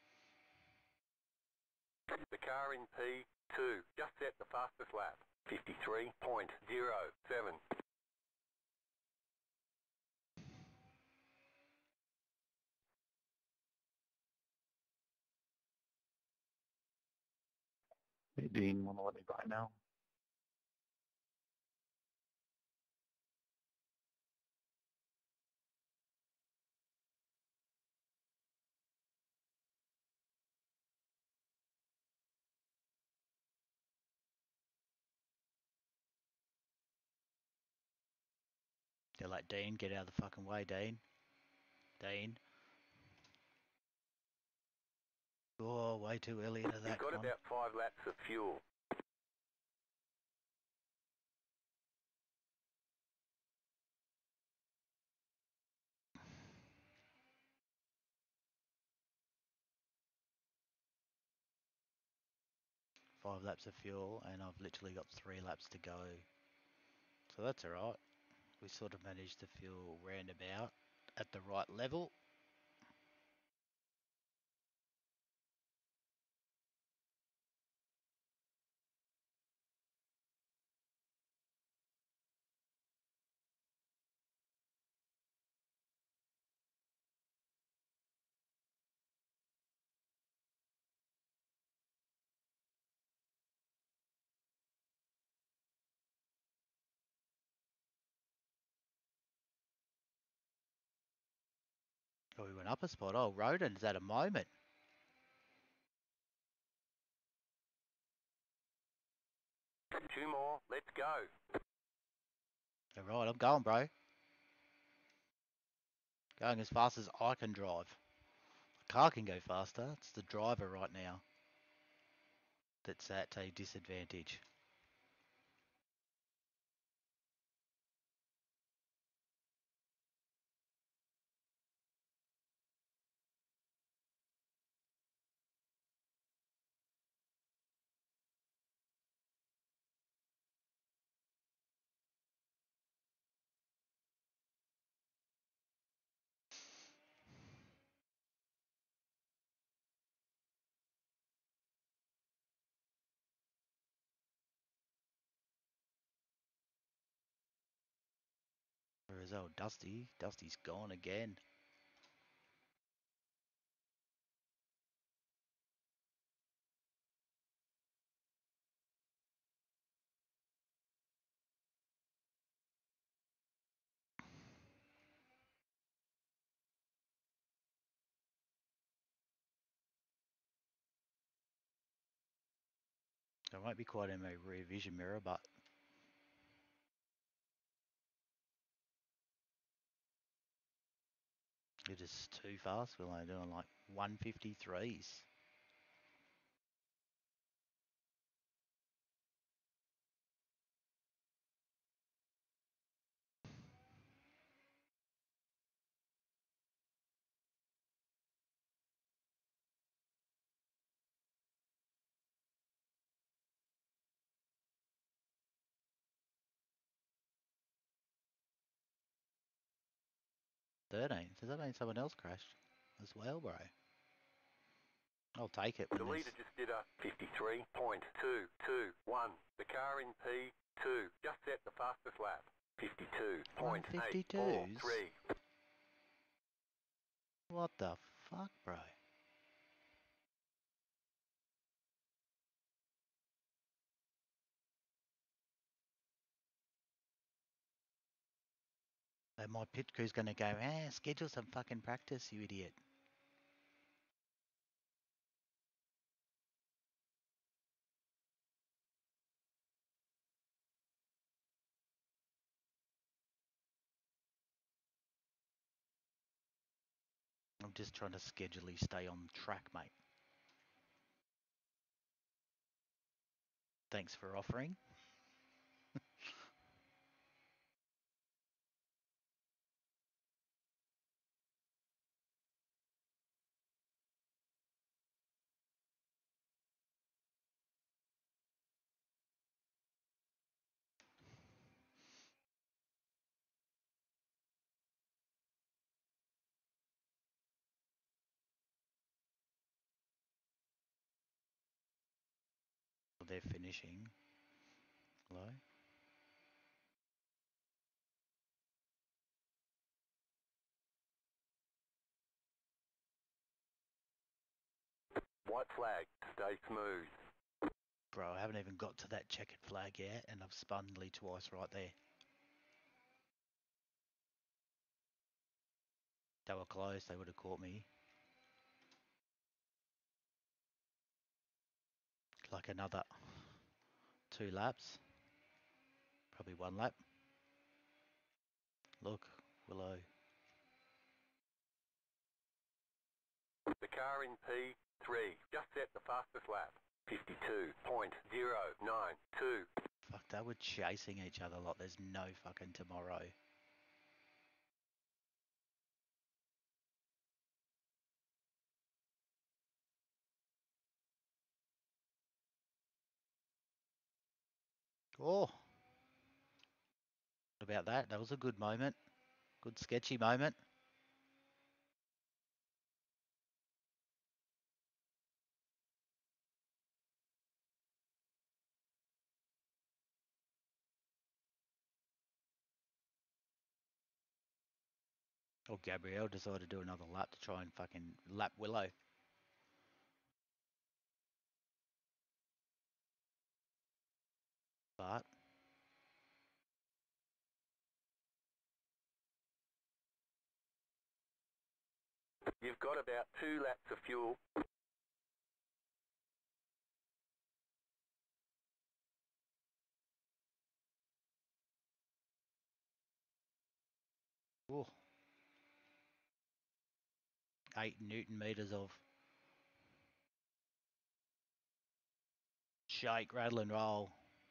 The car in P two just set the fastest lap. fifty-three point zero seven. Hey, Dean, want to let me buy now? They're like, Dean, get out of the fucking way, Dean. Dean. Oh, way too early into You've that got one. about five laps of fuel. Five laps of fuel, and I've literally got three laps to go. So that's alright. We sort of managed to fuel roundabout at the right level. Oh, we went up a spot. Oh, Roden's at a moment. Two more, let's go. Alright, I'm going, bro. Going as fast as I can drive. The car can go faster. It's the driver right now that's at a disadvantage. Where is old Dusty? Dusty's gone again. I won't be quite in my rear vision mirror, but it is too fast. We're only doing like one fifty-threes. thirteen. Does that mean someone else crashed as well, bro? I'll take it when The there's... leader just did a fifty-three point two two one. The car in P two just set the fastest lap. fifty-two point eight four three. What the fuck, bro? And my pit crew's gonna go, eh, schedule some fucking practice, you idiot. I'm just trying to schedule stay on track, mate. Thanks for offering. They're finishing. Hello? White flag, stay smooth. Bro, I haven't even got to that checkered flag yet, and I've spun nearly twice right there. They were close, they would have caught me. Like another two laps. Probably one lap. Look, Willow. The car in P three just set the fastest lap. fifty-two point zero nine two. Fuck, they were chasing each other like there's no fucking tomorrow. Oh, what about that? That was a good moment. Good sketchy moment. Oh, Gabrielle decided to do another lap to try and fucking lap Willow. But You've got about two laps of fuel. oh, eight newton meters of shake, rattle and roll.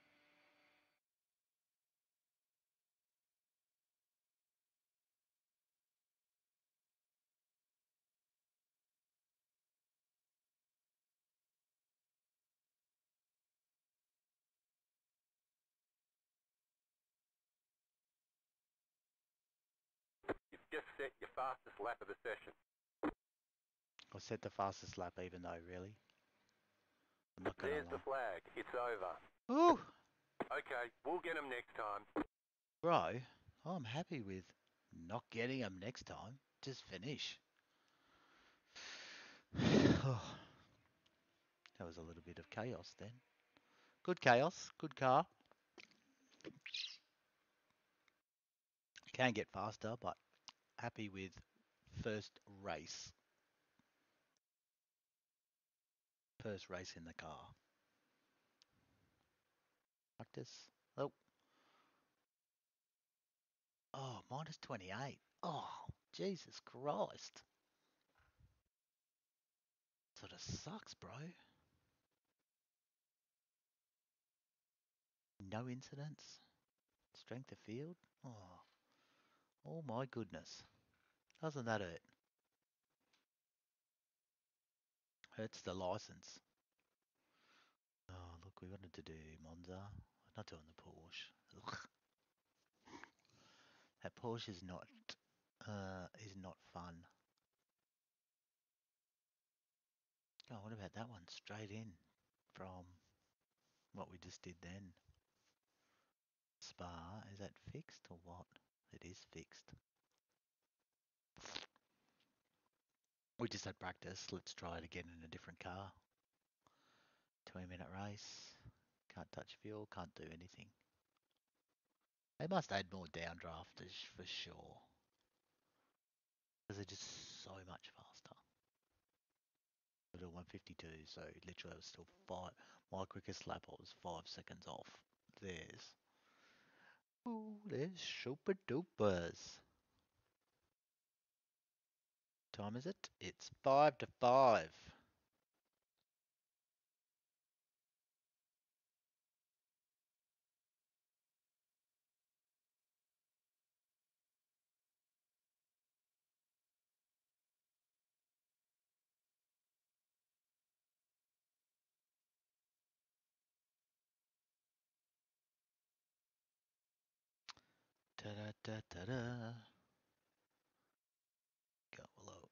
You've just set your fastest lap of the session. I set the fastest lap even though, really. I'm not gonna There's the lie. flag. It's over. Ooh, Okay, we'll get them next time. bro, I'm happy with not getting them next time. Just finish. Oh, that was a little bit of chaos then. Good chaos, good car. Can get faster, but happy with first race. First race in the car. Practice. Oh, oh, minus twenty-eight. Oh, Jesus Christ. Sort of sucks, bro. No incidents. Strength of field. Oh, oh my goodness. Doesn't that hurt? Hurts the license. Oh, look, we wanted to do Monza. We're not doing the Porsche. Ugh. That Porsche is not, uh, is not fun. Oh, what about that one? Straight in from what we just did then. Spa, is that fixed or what? It is fixed. We just had practice. Let's try it again in a different car. twenty minute race. Can't touch fuel, can't do anything. They must add more downdrafters for sure. Because they're just so much faster. I did one fifty-two, so literally I was still five. My quickest lap I was five seconds off. There's. Ooh, there's super dupers. Time is it? It's five to five. Ta da da da da. Go below.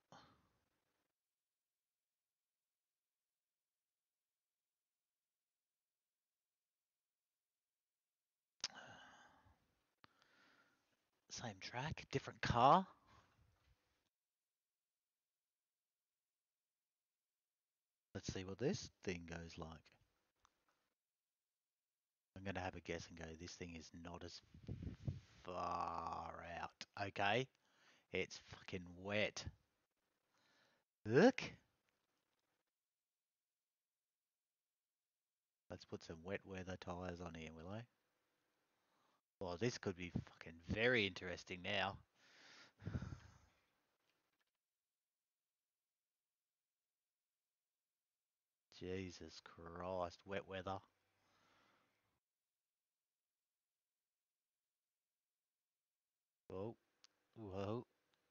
Same track, different car. Let's see what this thing goes like. I'm going to have a guess and go, this thing is not as far out. Okay? It's fucking wet. Look. Let's put some wet weather tyres on here, will I? Well, this could be fucking very interesting now. Jesus Christ, wet weather. Whoa, whoa.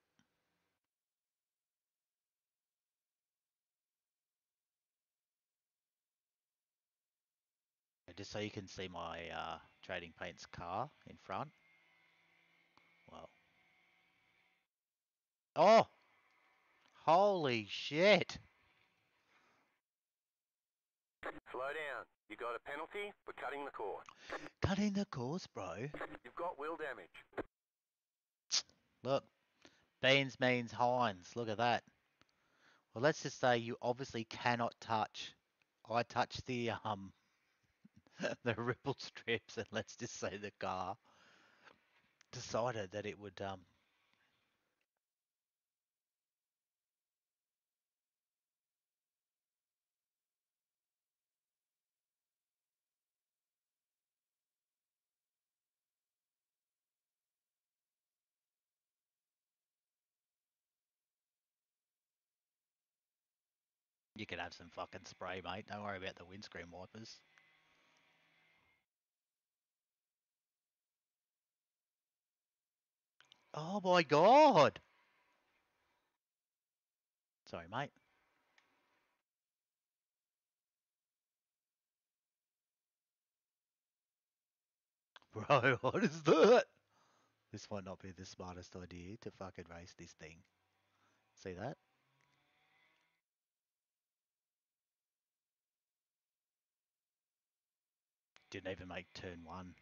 Just so you can see my uh, Trading Paints car in front. Well, oh, holy shit! Slow down. You got a penalty for cutting the course. Cutting the course, bro. You've got wheel damage. Look, Beans means Heinz. Look at that. Well, let's just say you obviously cannot touch. I touched the um the ripple strips, and let's just say the car decided that it would um. You can have some fucking spray, mate. Don't worry about the windscreen wipers. Oh my god! Sorry, mate. Bro, what is that? This might not be the smartest idea to fucking race this thing. See that? Didn't even make turn one.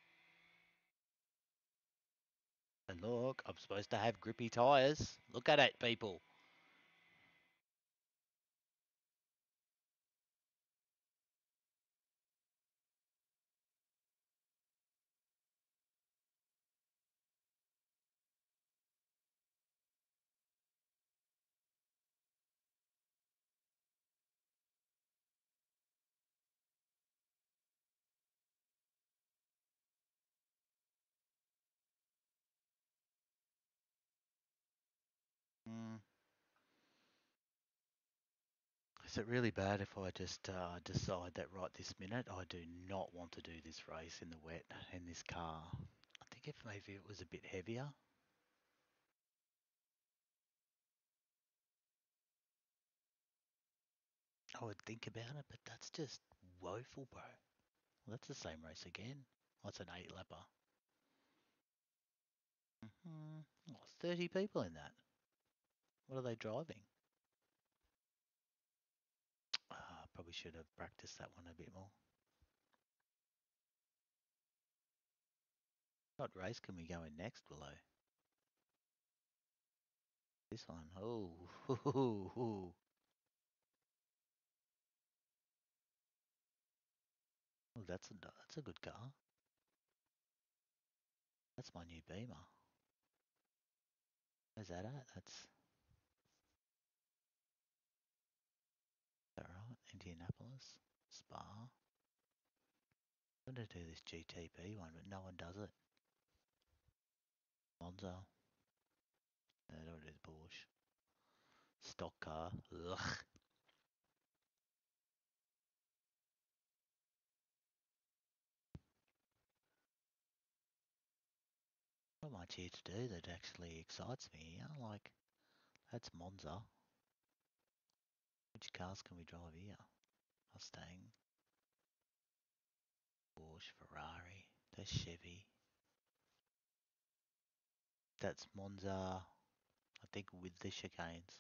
And look, I'm supposed to have grippy tyres. Look at it, people. Mm. Is it really bad if I just uh, decide that right this minute I do not want to do this race in the wet in this car? I think if maybe it was a bit heavier. I would think about it, but that's just woeful, bro. Well, that's the same race again. What's an eight lapper? Mm-hmm. Oh, thirty people in that. What are they driving? Uh, probably should have practiced that one a bit more. What race can we go in next, Willow? This one. Oh, oh, that's a that's a good car. That's my new Beamer. Where's that at? That's that right? Indianapolis, Spa. I'm gonna do this G T P one, but no one does it. Monza. No, they don't do the Porsche. Stock car. Ugh. Not much here to do that actually excites me here. Like, that's Monza. Which cars can we drive here? Mustang, Porsche, Ferrari. There's Chevy. That's Monza, I think, with the chicanes.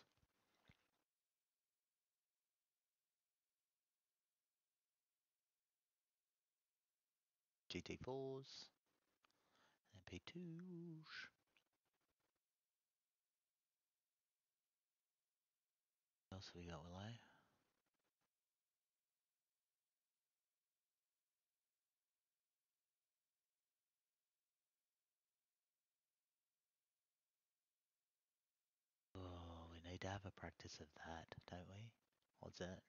G T fours, M P twos. What else have we got, Willow? Oh, we need to have a practice of that, don't we? What's that?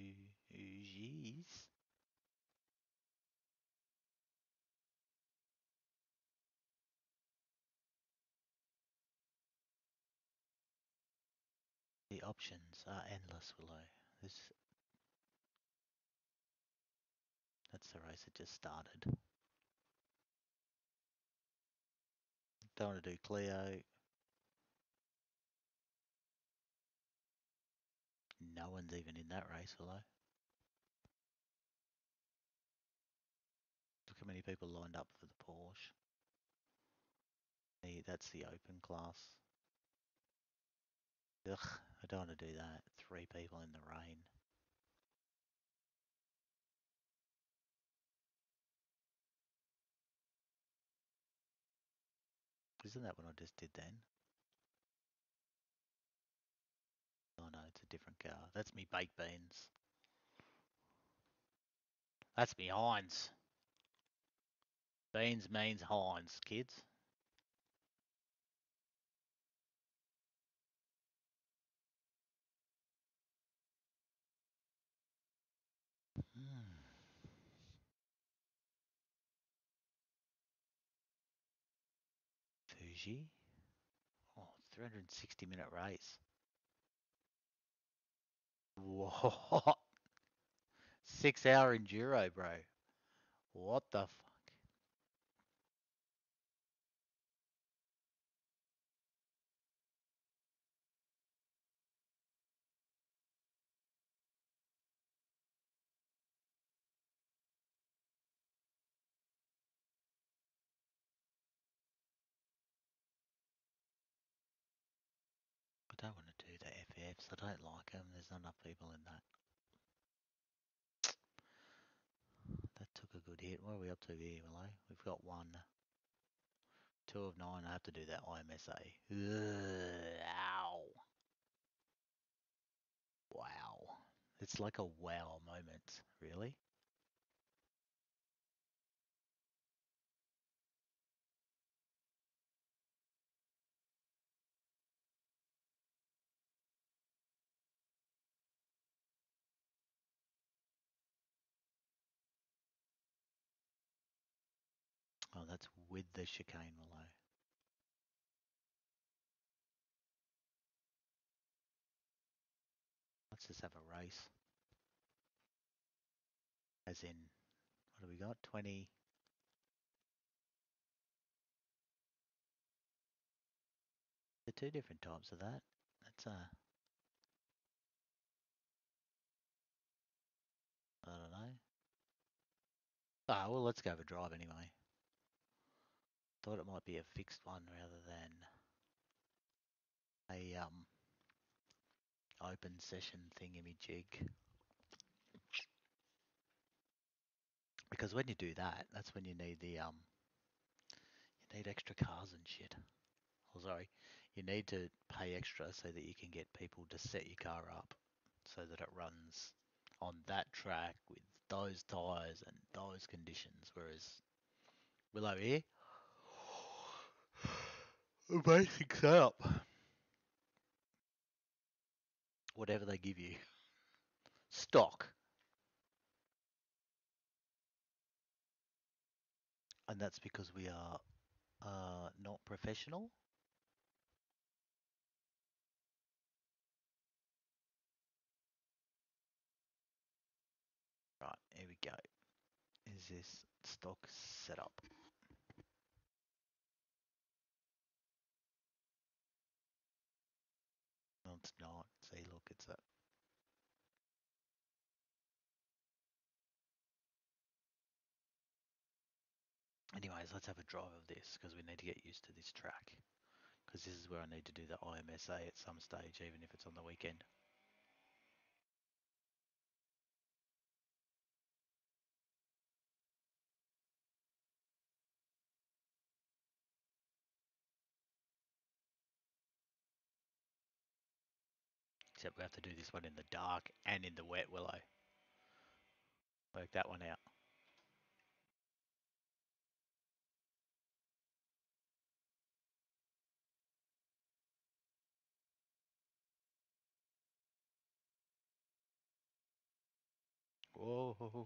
Fuji's? options are endless, Willow. This that's the race that just started. Don't want to do Cleo. No one's even in that race, Willow. Look how many people lined up for the Porsche. Hey, that's the open class. Ugh, I don't want to do that. Three people in the rain. Isn't that what I just did then? Oh no, it's a different car. That's me baked beans. That's me Heinz. Beans means Heinz, kids. Hmm. Fuji? Oh, three hundred sixty minute race. What? Six hour enduro, bro. What the fuck? I don't want to do the F Fs. I don't like them. There's not enough people in that. That took a good hit. What are we up to here, Willow? We've got one. Two of nine. I have to do that I M S A. Ugh, ow. Wow. It's like a wow moment. Really? Oh, that's with the chicane, Willow. Let's just have a race. As in, what do we got? twenty. The two different types of that. That's uh, I don't know. Ah, well, let's go have a drive anyway. Thought it might be a fixed one rather than a um open session thingamajig. Because when you do that, that's when you need the um, you need extra cars and shit. Oh, sorry, you need to pay extra so that you can get people to set your car up so that it runs on that track with those tyres and those conditions. Whereas Willow here, a basic setup, whatever they give you, stock, and that's because we are uh, not professional. Right, here we go. Is this stock setup? No, it's not. See, look, it's a. Anyways, let's have a drive of this because we need to get used to this track. Because this is where I need to do the I M S A at some stage, even if it's on the weekend. Except we have to do this one in the dark and in the wet, Willow. Work that one out. Whoa.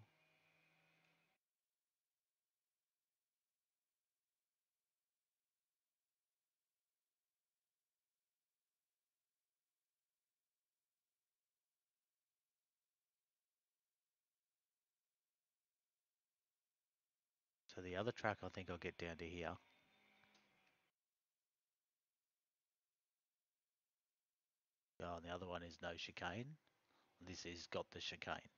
the other track, I think I'll get down to here. Oh, and the other one is no chicane. This is got the chicane.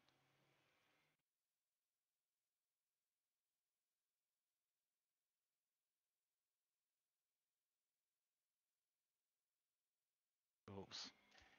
Oops.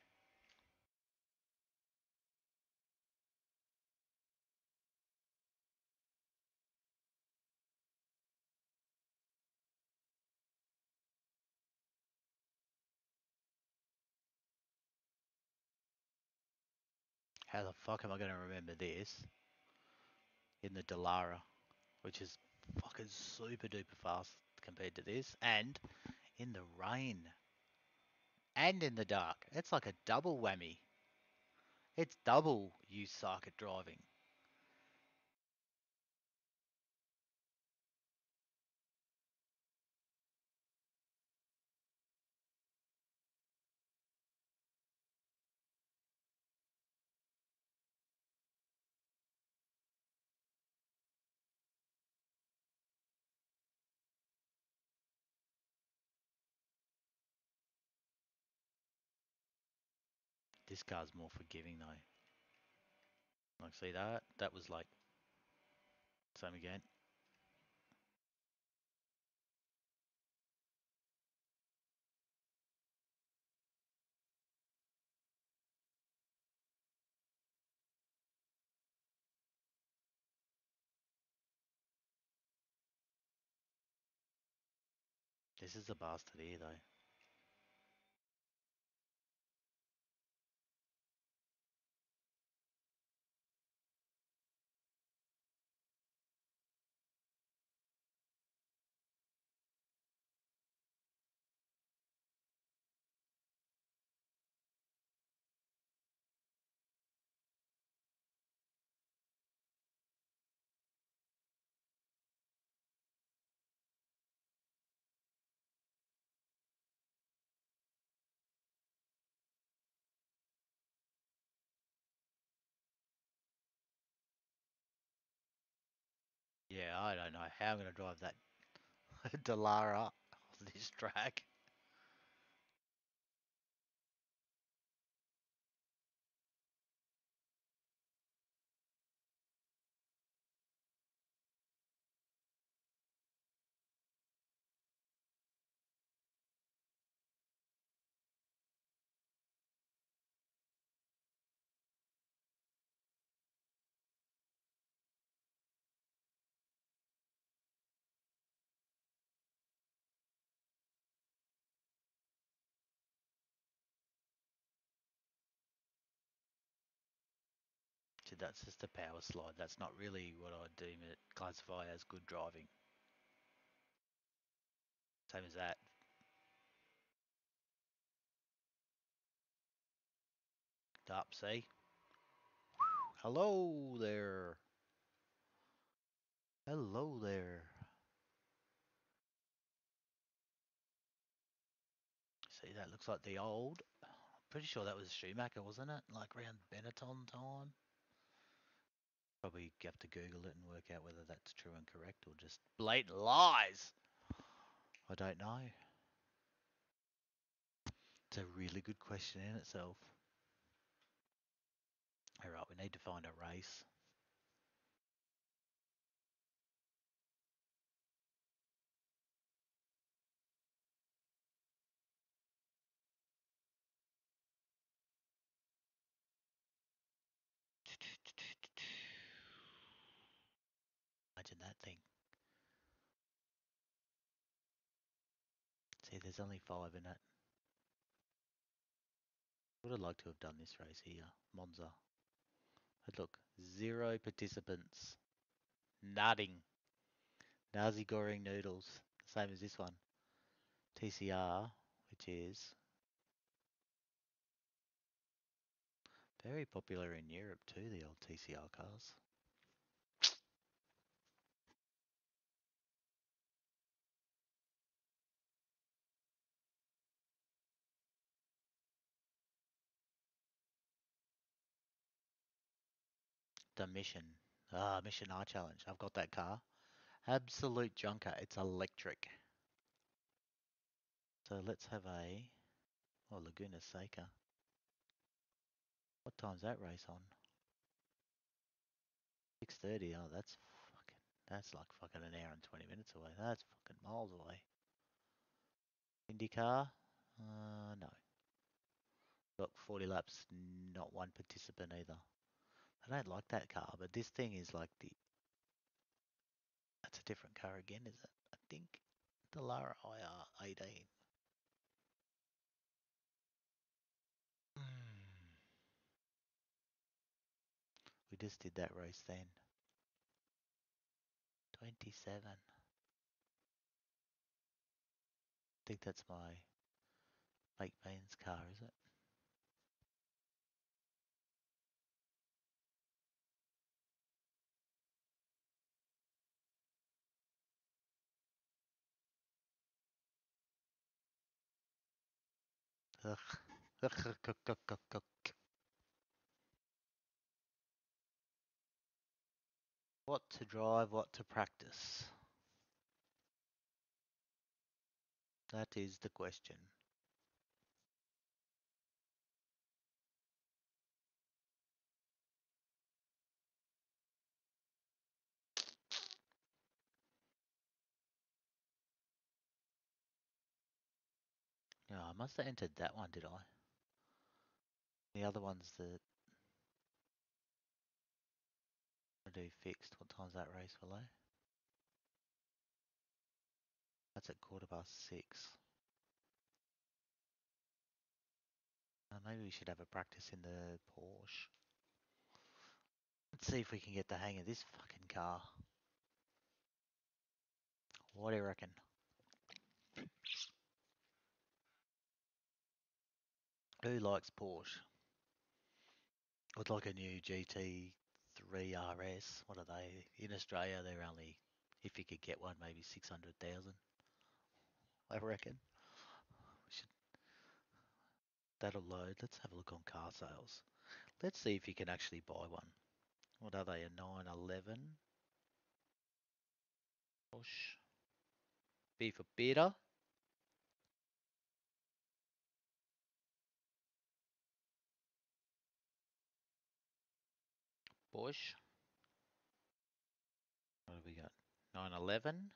How the fuck am I going to remember this in the Delara, which is fucking super duper fast compared to this, and in the rain, and in the dark. It's like a double whammy. It's double you suck at driving. This car's more forgiving though. Like, see that? That was like, same again. This is a bastard here though. Yeah, I don't know how I'm going to drive that Delara on this track. So that's just a power slide. That's not really what I deem it classify as good driving. Same as that. Up, see? Hello there. Hello there. See, that looks like the old. Pretty sure that was Schumacher, wasn't it? Like around Benetton time. Probably have to Google it and work out whether that's true and correct or just blatant lies. I don't know. It's a really good question in itself. Alright, we need to find a race. Imagine that thing. See, there's only five in it. Would have liked to have done this race here. Monza. But look, zero participants. Nothing. Nazi Goring noodles. Same as this one. T C R, which is very popular in Europe too, the old T C R cars. The mission. Ah, Mission R Challenge. I've got that car. Absolute junker. It's electric. So let's have a... Oh, Laguna Seca. What time's that race on? six thirty. Oh, that's fucking... That's like fucking an hour and twenty minutes away. That's fucking miles away. IndyCar? Uh, no. Got forty laps, not one participant either. I don't like that car, but this thing is like the... That's a different car again, is it? I think the Lara I R eighteen. Hmm. We just did that race then. twenty-seven. I think that's my mate Bain's car, is it? Ugh. What to drive, what to practice? That is the question. Yeah, I must have entered that one, did I? The other one's the I do fixed. What time's that race, will I? That's at quarter past six. Uh, maybe we should have a practice in the Porsche. Let's see if we can get the hang of this fucking car. What do you reckon? Who likes Porsche? With like a new G T three R S. What are they? In Australia, they're only, if you could get one, maybe six hundred thousand. I reckon. We should, that'll load. Let's have a look on car sales. Let's see if you can actually buy one. What are they? A nine eleven? Porsche. B for Peter. Porsche. What have we got? nine eleven.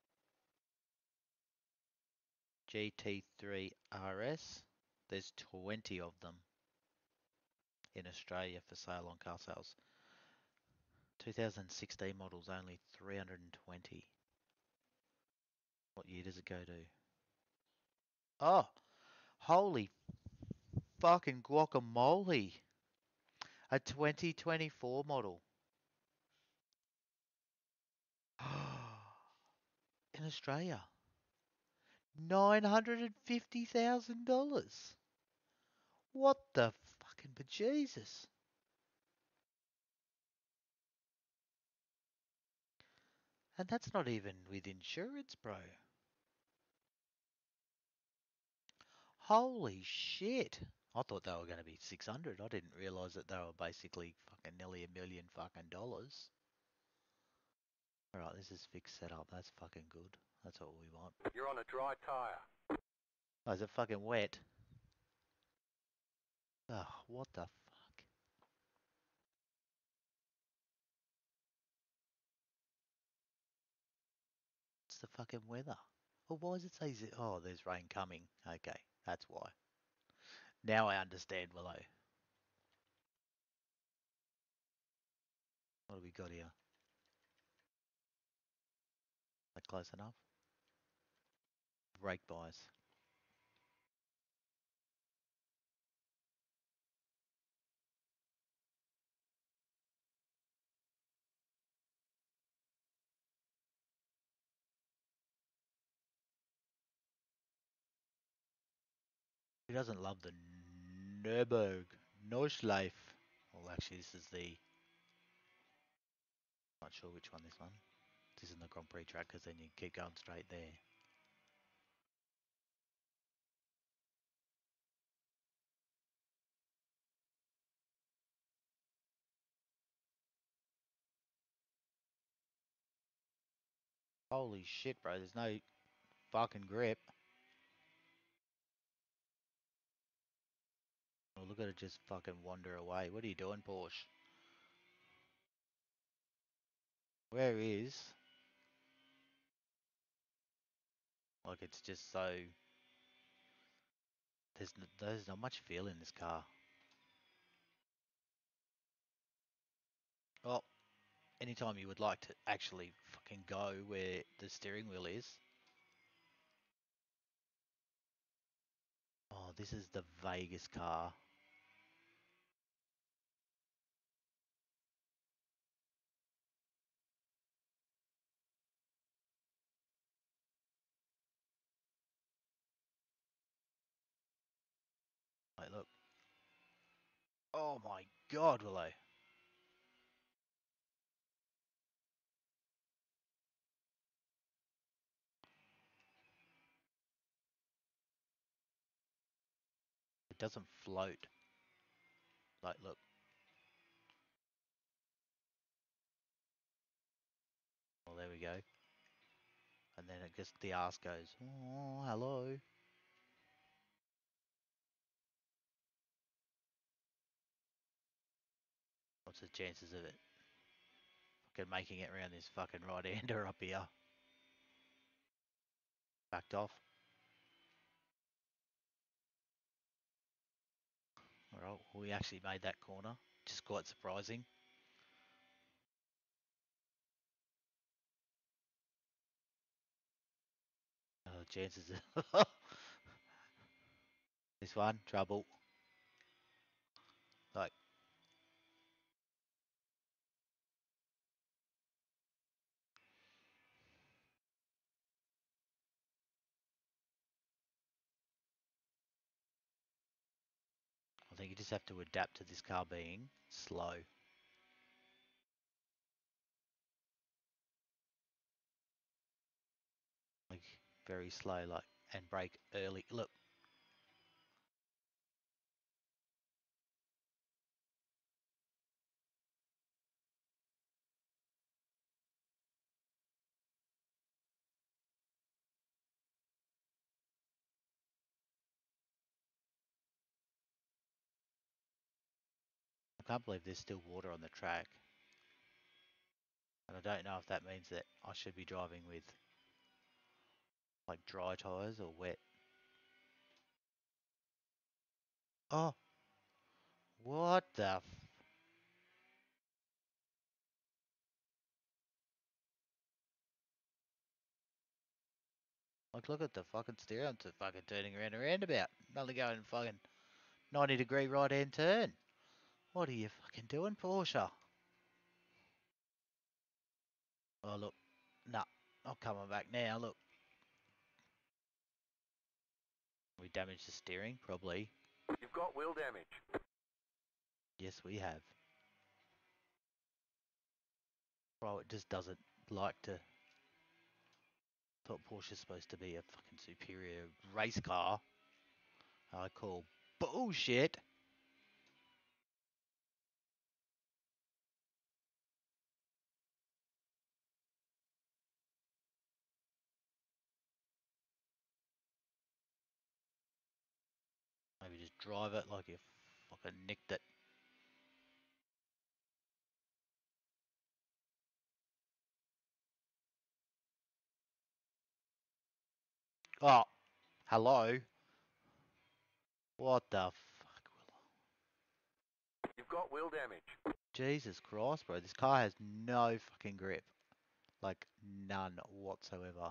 G T three R S. There's twenty of them in Australia for sale on car sales. two thousand sixteen models, only three hundred twenty. What year does it go to? Oh, holy fucking guacamole. A twenty twenty-four model. In Australia. nine hundred fifty thousand dollars. What the fucking bejesus? And that's not even with insurance, bro. Holy shit. I thought they were going to be six hundred. I didn't realize that they were basically fucking nearly a million fucking dollars. Alright, this is fixed setup. That's fucking good. That's what we want. You're on a dry tyre. Oh, is it fucking wet? Oh, what the fuck? It's the fucking weather. Well, why does it say... ze- Oh, there's rain coming. Okay, that's why. Now I understand, Willow. What have we got here? That close enough? Brake buys. Who doesn't love the Nürburg Nordschleife? Well, actually, this is the... Not sure which one this one. This isn't the Grand Prix track because then you keep going straight there. Holy shit, bro. There's no fucking grip. Oh, look at it just fucking wander away. What are you doing, Porsche? Where is? Like, it's just so... There's, n- there's not much feel in this car. Oh, anytime you would like to actually fucking go where the steering wheel is. Oh, this is the Vegas car. Like, look. Oh my god, Willow. It doesn't float. Like, look. Well, there we go. And then it just, the ass goes, oh, hello. What's the chances of it fucking making it around this fucking right-hander up here? Backed off. Alright, we actually made that corner. Just quite surprising. Oh, chances of this one, trouble. Like, I think you just have to adapt to this car being slow. Like, very slow, like, and brake early. Look. I can't believe there's still water on the track. And I don't know if that means that I should be driving with, like, dry tyres or wet. Oh, what the f... Like, look at the fucking steering. I'm just fucking turning around a roundabout. Only going fucking ninety degree right hand turn. What are you fucking doing, Porsche? Oh, look. Nah, not coming back now. Look. We damaged the steering, probably. You've got wheel damage. Yes, we have. Bro, it just doesn't like to... Thought Porsche's supposed to be a fucking superior race car. I call bullshit. Maybe just drive it like you fucking nicked it. Oh, hello. What the fuck? You've got wheel damage. Jesus Christ, bro. This car has no fucking grip. Like, none whatsoever.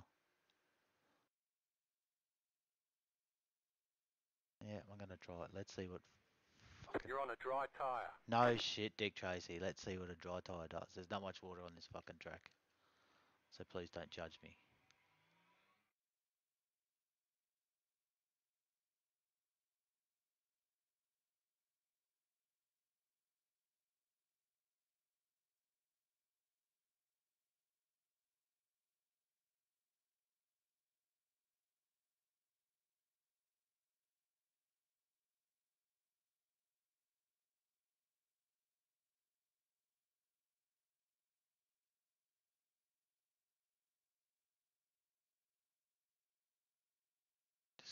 Yeah, I'm gonna try it. Let's see what fucking... You're on a dry tyre. No shit, Dick Tracy. Let's see what a dry tyre does. There's not much water on this fucking track. So please don't judge me.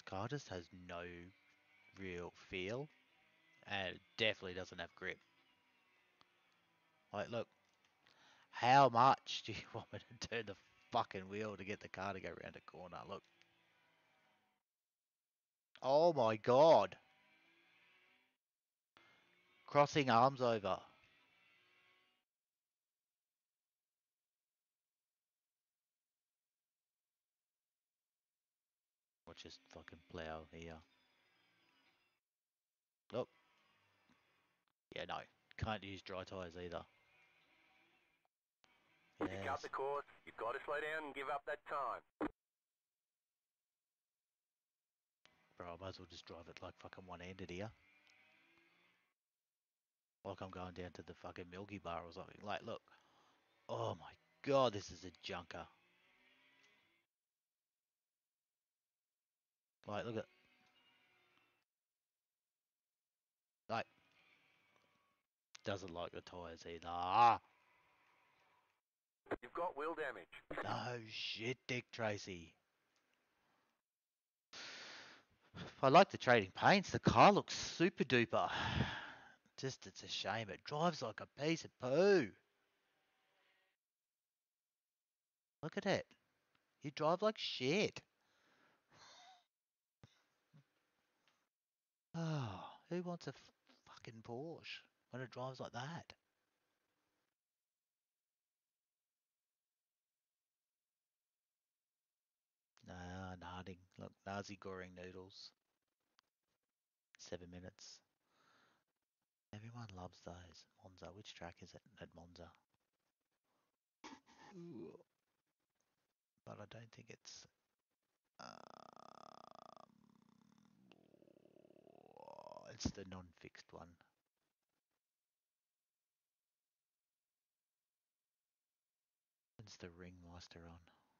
car just has no real feel, and it definitely doesn't have grip. Like, look, how much do you want me to turn the fucking wheel to get the car to go around a corner? Look. Oh my god. Crossing arms over. Watch this fucking plow here. Look. Yeah, no. Can't use dry tyres either. If you cut Yes. the course, you've got to slow down and give up that time. Bro, I might as well just drive it like fucking one-handed here. Like I'm going down to the fucking Milky Bar or something. Like, look. Oh my god, this is a junker. Like, look at... Like... Doesn't like the tyres either. Ah! You've got wheel damage. No shit, Dick Tracy. I like the trading paints. The car looks super duper. Just, it's a shame. It drives like a piece of poo. Look at it. You drive like shit. Oh, who wants a f- fucking Porsche when it drives like that? Nah, nodding. Look, Nazi goring noodles. Seven minutes. Everyone loves those. Monza. Which track is it at Monza? Ooh. But I don't think it's. Um, it's the non-fixed one. When's the ringmaster on?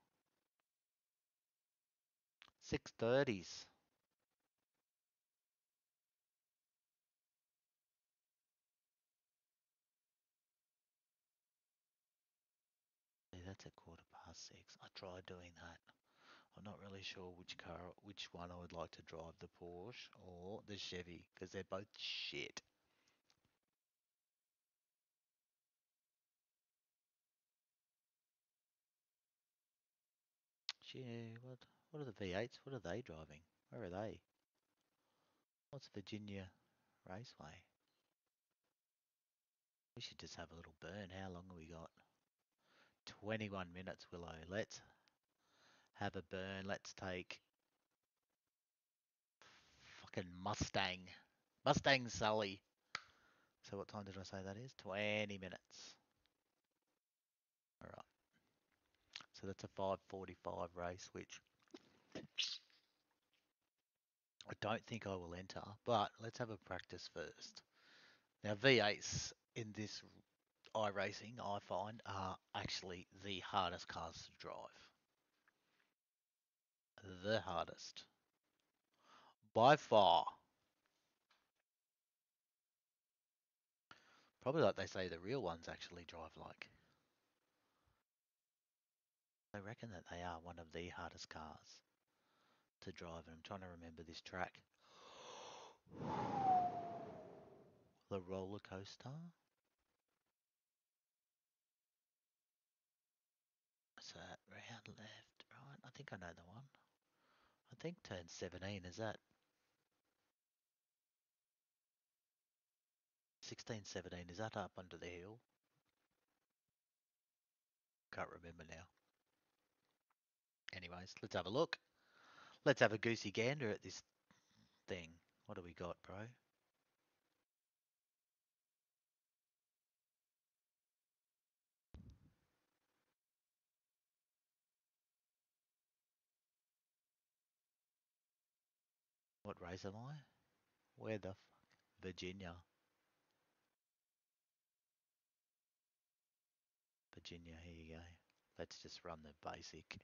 Six thirties. That's a quarter past six. I tried doing that. I'm not really sure which car, which one I would like to drive, the Porsche or the Chevy, because they're both shit. Gee, what? What are the V eights? What are they driving? Where are they? What's Virginia Raceway? We should just have a little burn. How long have we got? twenty-one minutes, Willow. Let's have a burn. Let's take fucking Mustang. Mustang Sully. So what time did I say that is? twenty minutes. Alright. So that's a five forty-five race, which I don't think I will enter, but let's have a practice first. Now V eights in this iRacing, I find, are actually the hardest cars to drive. The hardest. By far. Probably like they say the real ones actually drive like. I reckon that they are one of the hardest cars to drive, and I'm trying to remember this track. The roller coaster. What's that? Round left, right? I think I know the one. I think turn seventeen, is that? sixteen, seventeen, is that up under the hill? Can't remember now. Anyways, let's have a look. Let's have a goosey gander at this thing. What do we got, bro? What race am I? Where the fuck? Virginia. Virginia, here you go. Let's just run the basic.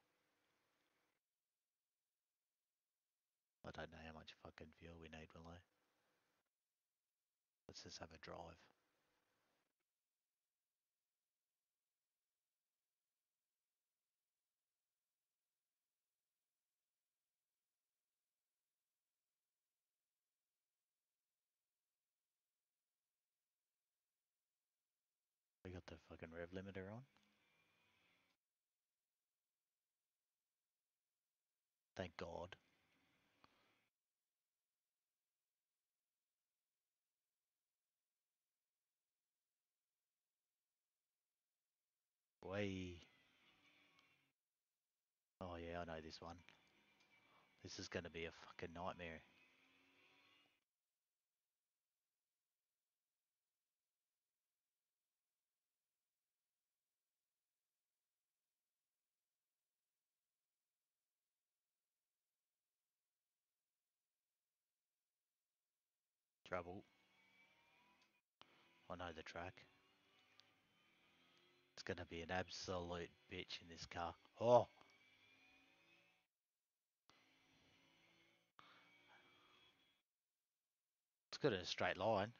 I don't know how much fucking fuel we need, will I? Let's just have a drive. the fucking rev limiter on. Thank God. Way. Oh yeah, I know this one. This is going to be a fucking nightmare. Trouble. I know the track. It's going to be an absolute bitch in this car. Oh! It's good in a straight line.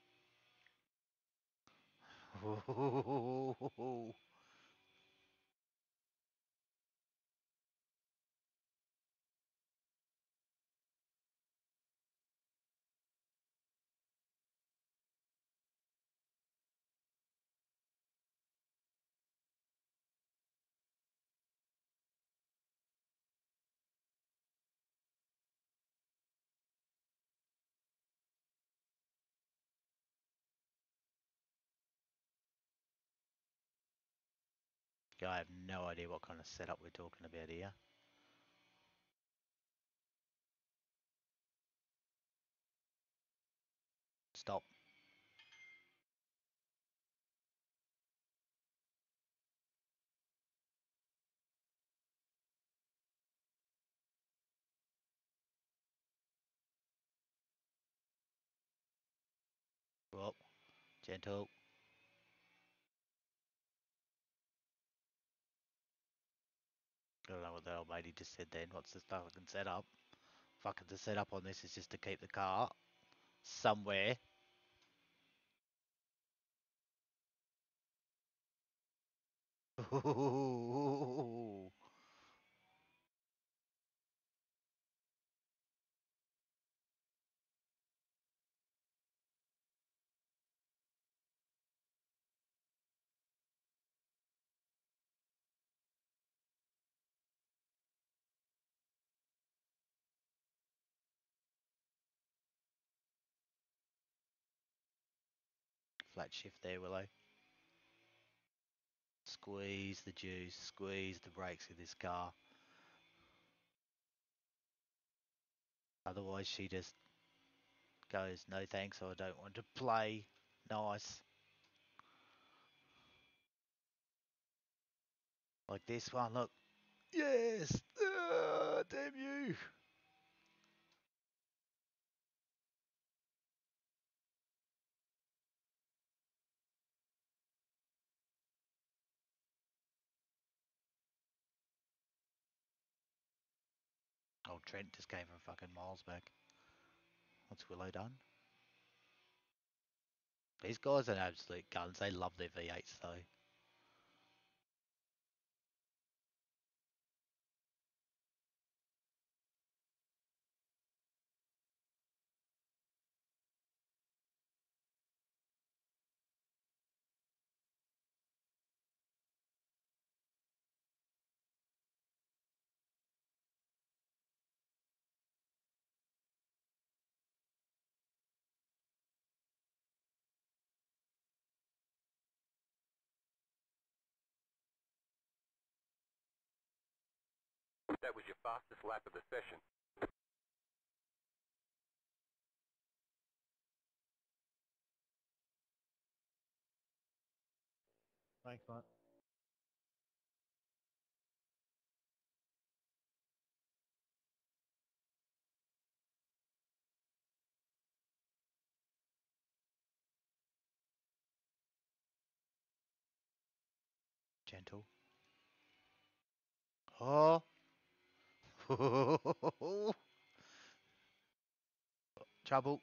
I have no idea what kind of setup we're talking about here. Stop. Well, gentle. I don't know what the old lady just said then. What's the fucking setup? Fucking the setup on this is just to keep the car somewhere. Flat shift there, Willow. Squeeze the juice, squeeze the brakes of this car. Otherwise she just goes, no thanks, I don't want to play. Nice. Like this one, look. Yes! Uh, damn you! Oh, Trent just came from fucking miles back. What's Willow done? These guys are absolute guns. They love their V eights though. That was your fastest lap of the session. Thanks, mate. Gentle. Oh! Trouble.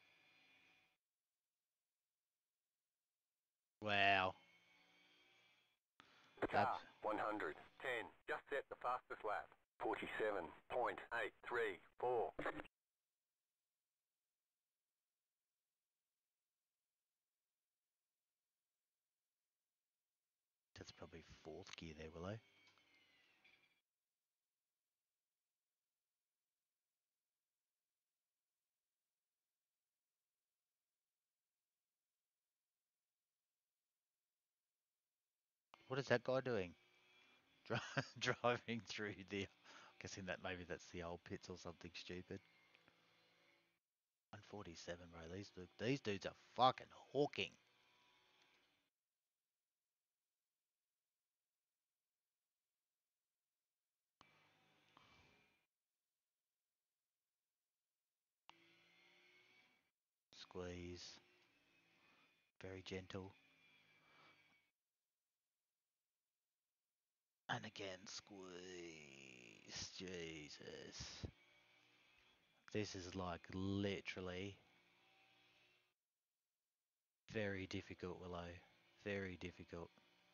Wow. Abs Car, one hundred, ten, just set the fastest lap. forty-seven point eight three four. I'll be fourth gear there, will I? What is that guy doing? Dri- Driving through the... Guessing that maybe that's the old pits or something stupid. one forty-seven, bro. These, these dudes are fucking hawking. Squeeze. Very gentle. And again, squeeze. Jesus. This is like literally very difficult, Willow. Very difficult.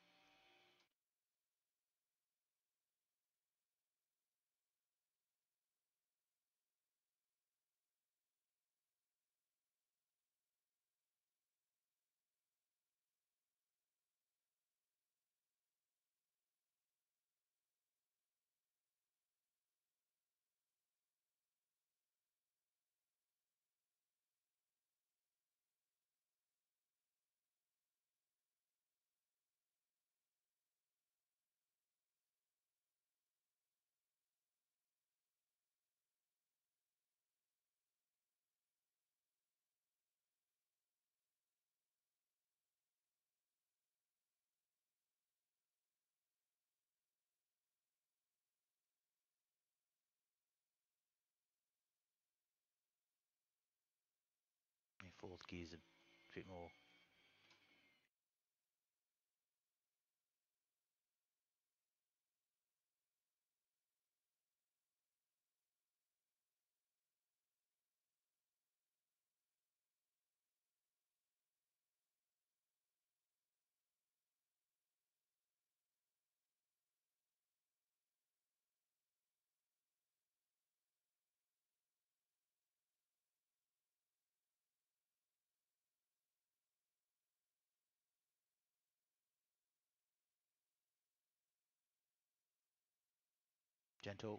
My fourth gear's a bit more. Gentle.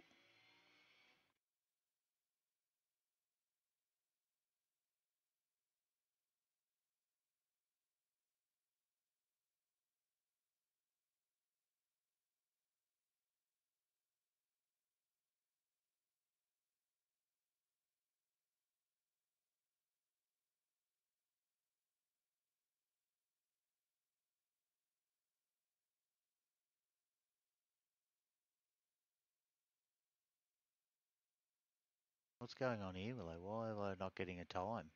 What's going on here, Willow? Why am I not getting a time?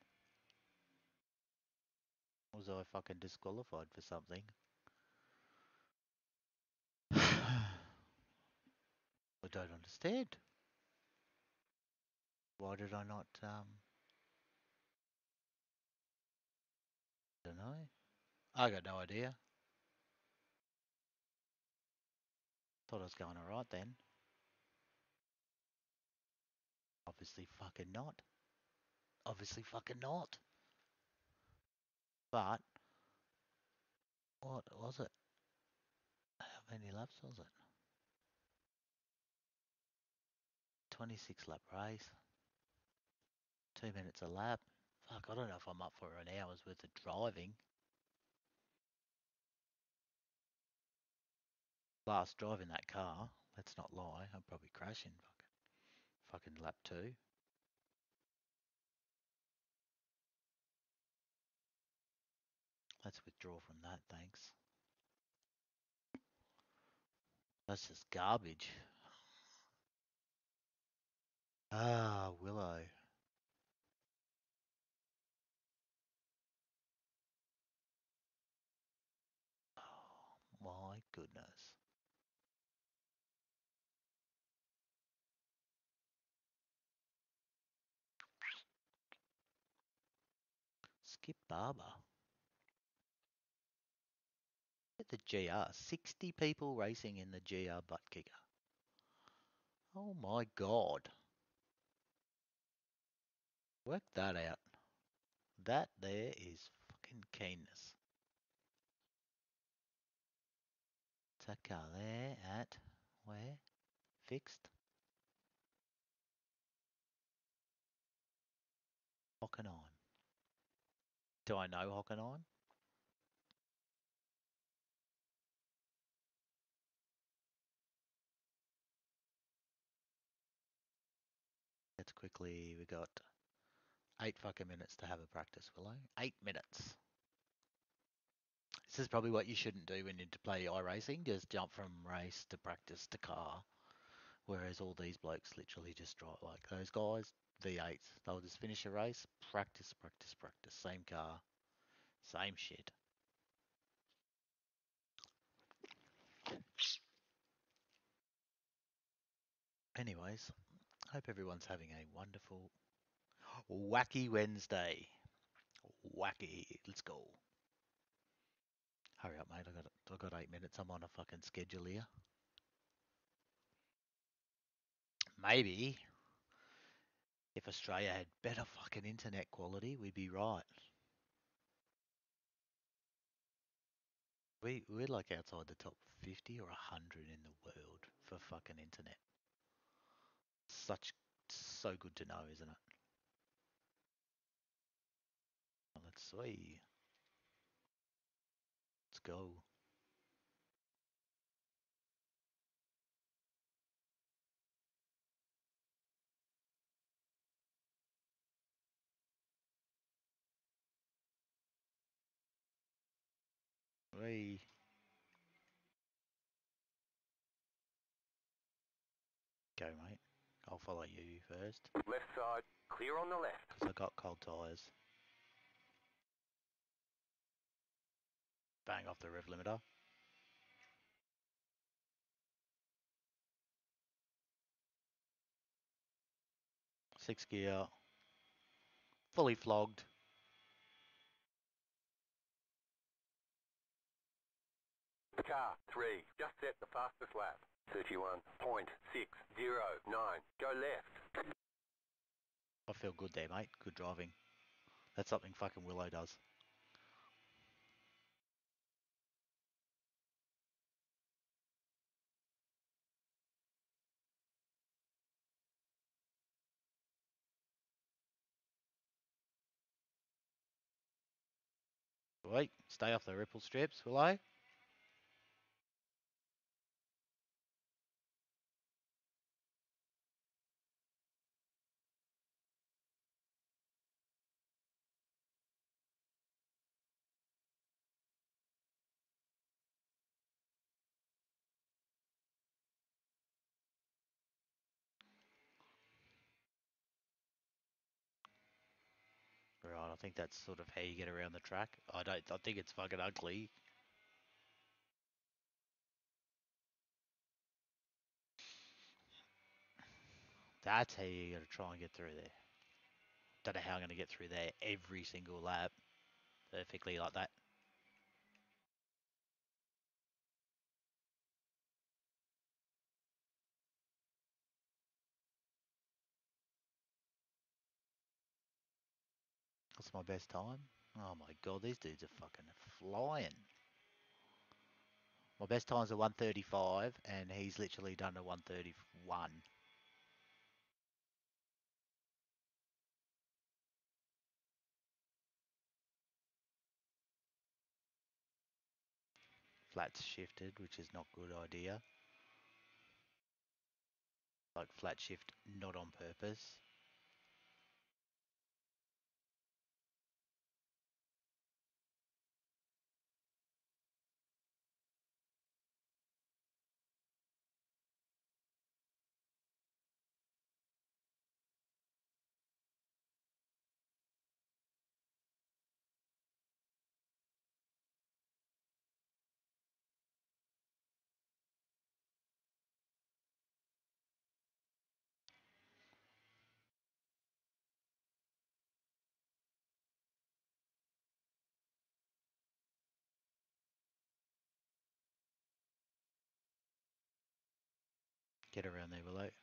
Was I fucking disqualified for something? I don't understand. Why did I not, um... don't know. I got no idea. Thought I was going alright then. Obviously fucking not. Obviously fucking not. But, what was it? How many laps was it? twenty-six lap race. Two minutes a lap. Fuck, I don't know if I'm up for an hour's worth of driving. Last driving that car, let's not lie, I'm probably crashing fucking, fucking lap two. Let's withdraw from that, thanks. That's just garbage. Ah, Willow. Oh, my goodness. Skip Barber. At the G R, sixty people racing in the G R butt kicker. Oh my god. Work that out. That there is fucking keenness. What's that car there at? Where? Fixed? Hockenheim. Do I know Hockenheim? Let's quickly, we got eight fucking minutes to have a practice, Willow. Eight minutes. This is probably what you shouldn't do when you play iRacing. Just jump from race to practice to car. Whereas all these blokes literally just drive like those guys, V eights. They'll just finish a race, practice, practice, practice. Same car, same shit. Anyways, hope everyone's having a wonderful, wacky Wednesday. Wacky. Let's go. Hurry up, mate. I got I got eight minutes. I'm on a fucking schedule here. Maybe if Australia had better fucking internet quality, we'd be right. We we're like outside the top fifty or one hundred in the world for fucking internet. Such so good to know, isn't it? Let's see. Let's go. Hey, go, mate. I'll follow you first Left side, clear on the left. because I got cold tyres. Bang off the rev limiter. Six gear. Fully flogged. Car three, just set the fastest lap. thirty-one point six zero nine. Go left. I feel good there, mate. Good driving. That's something fucking Willow does. Wait, stay off the ripple strips, Willow. Right, I think that's sort of how you get around the track. I don't. I think it's fucking ugly. That's how you got to try and get through there. Don't know how I'm going to get through there every single lap perfectly like that. That's my best time. Oh my god, these dudes are fucking flying. My best time's a one thirty-five, and he's literally done a one thirty-one. Flat's shifted, which is not good idea. Like flat shift, not on purpose. Get around there below.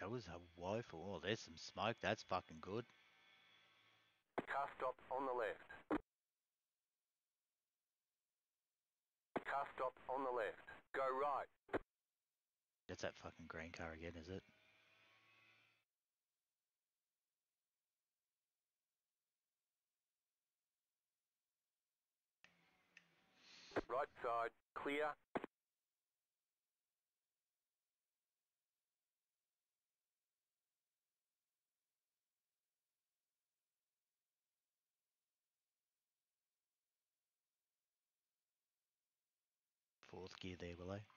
That was a woeful. Oh, there's some smoke. That's fucking good. Car stop on the left. Car stop on the left. Go right. That's that fucking green car again, is it? Right side, clear. Fourth gear there, will they?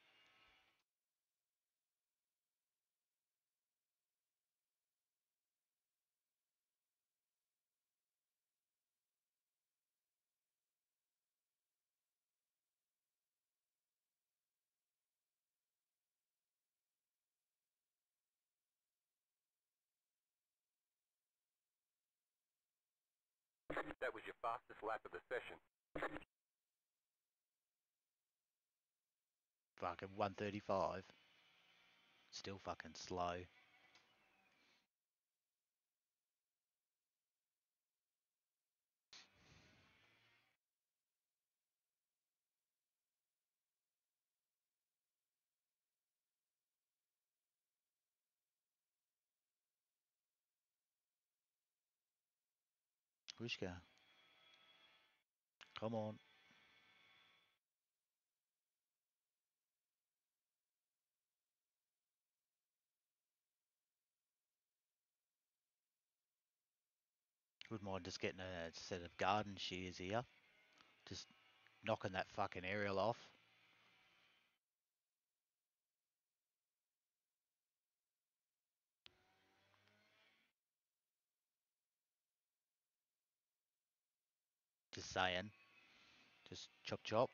That was your fastest lap of the session. Fucking one thirty-five. Still fucking slow. Wishka. Come on. Wouldn't mind just getting a set of garden shears here. Just knocking that fucking aerial off. Just saying. Just chop chop.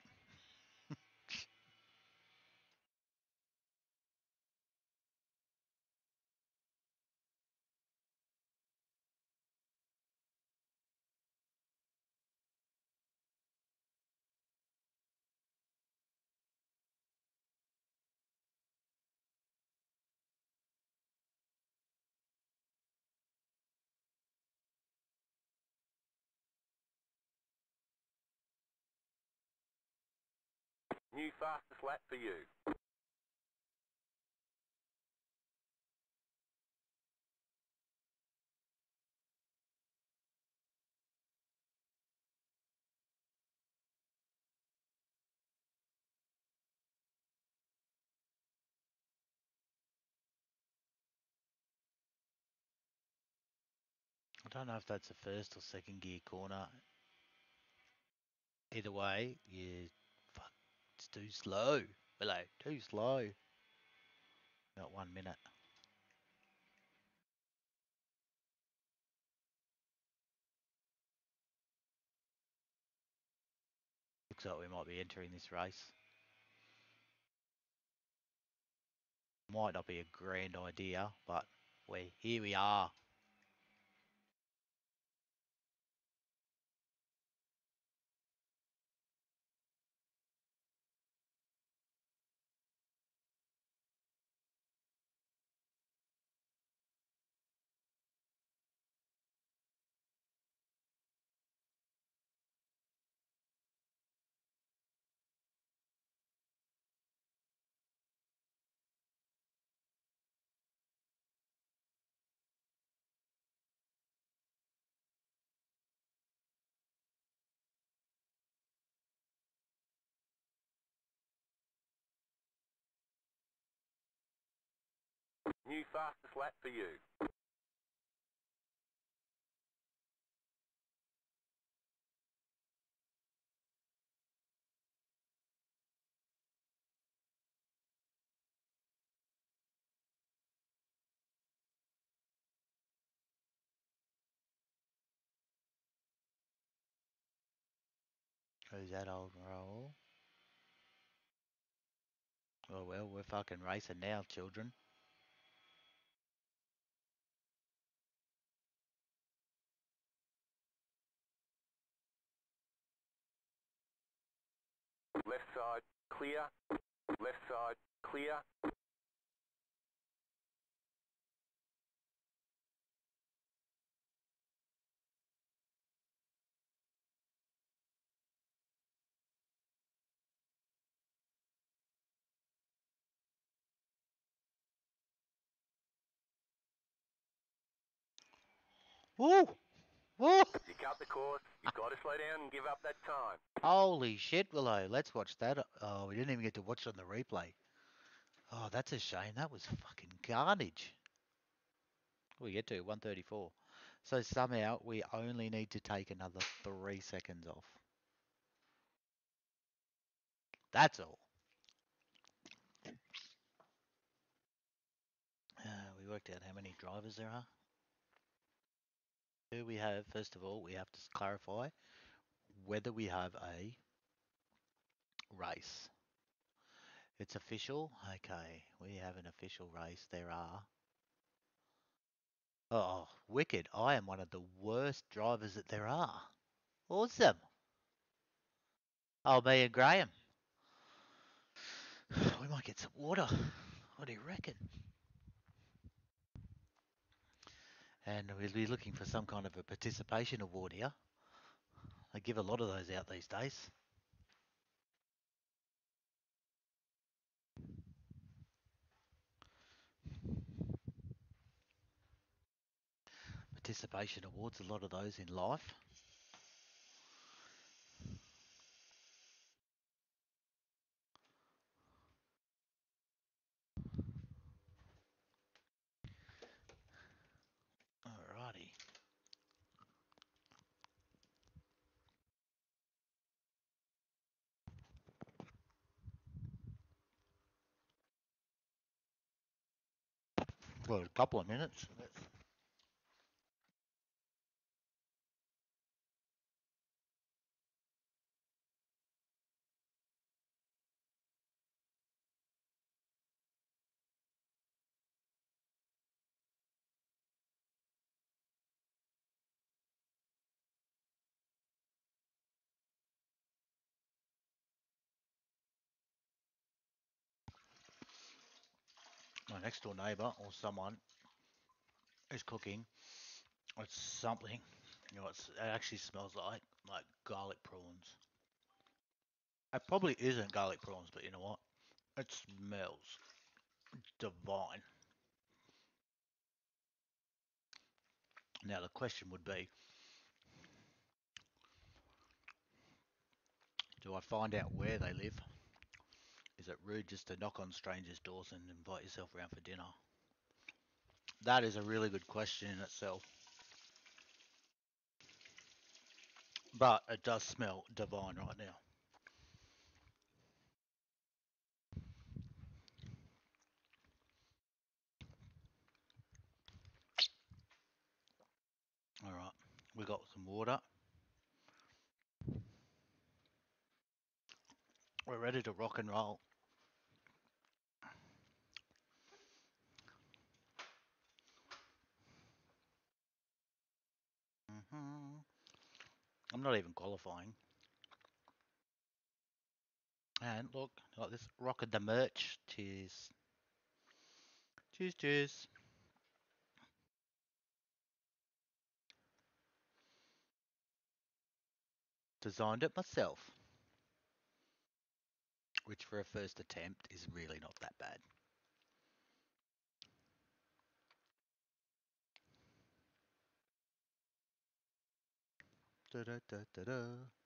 New fastest lap for you. I don't know if that's a first or second gear corner. Either way, you fuck, it's too slow. Below, too slow. Got one minute. Looks like we might be entering this race. Might not be a grand idea, but we here we are. New fastest lap for you. Who's that old roll? Oh well, we're fucking racing now, children. Left side, clear. Left side, clear. Woo! Woo! You cut the course, you've got to slow down and give up that time. Holy shit, Willow. Let's watch that. Oh, we didn't even get to watch it on the replay. Oh, that's a shame. That was fucking carnage. We get to one thirty-four. So somehow we only need to take another three seconds off. That's all. Uh, we worked out how many drivers there are. Who we have, first of all, we have to clarify whether we have a race. It's official. Okay, we have an official race. There are. Oh, wicked. I am one of the worst drivers that there are. Awesome. Oh, me and Graham. We might get some water. What do you reckon? And we'll be looking for some kind of a participation award here. They give a lot of those out these days. Participation awards, a lot of those in life. Alrighty. Well, a couple of minutes. My next door neighbour or someone is cooking. It's something. You know, it's, it actually smells like like garlic prawns. It probably isn't garlic prawns, but you know what? It smells divine. Now the question would be, do I find out where they live? Is it rude just to knock on strangers' doors and invite yourself around for dinner? That is a really good question in itself. But it does smell divine right now. Alright, we got some water. We're ready to rock and roll. Mm-hmm. I'm not even qualifying. And look, got this rocking the merch. Cheers. Cheers, cheers. Designed it myself. Which for a first attempt is really not that bad. Da da da da da.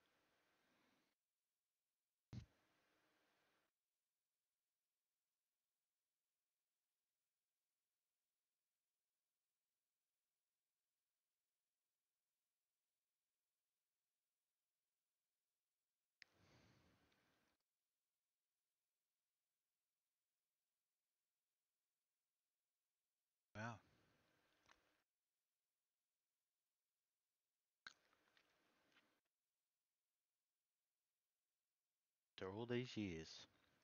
Wow. After all these years.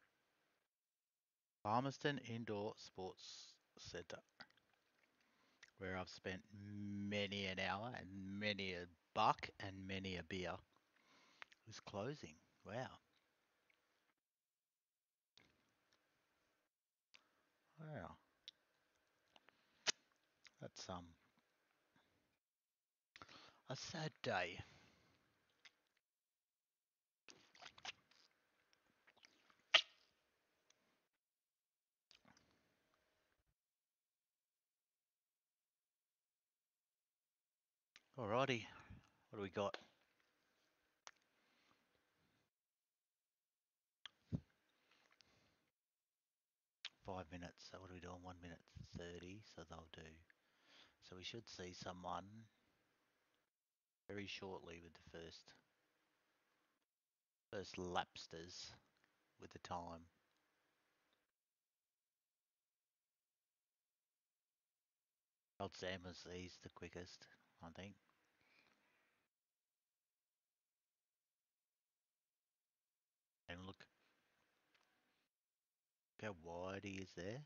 Palmerston Indoor Sports Centre, where I've spent many an hour and many a buck and many a beer, is closing. Wow. Wow. That's um a sad day. Alrighty, what do we got? Five minutes, so what are we doing? One minute thirty, so they'll do. So we should see someone very shortly with the first first lapsters with the time. Old Sam was he's the quickest, I think. And look, look how wide he is there.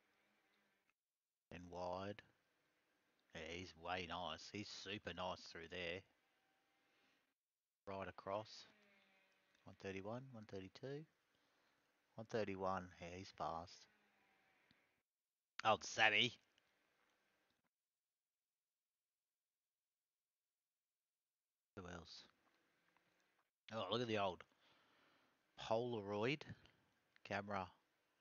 And wide. Yeah, he's way nice. He's super nice through there. Right across. one thirty-one, one thirty-two. one thirty-one, yeah, he's fast. Old Sammy. Who else? Oh, look at the old Polaroid camera.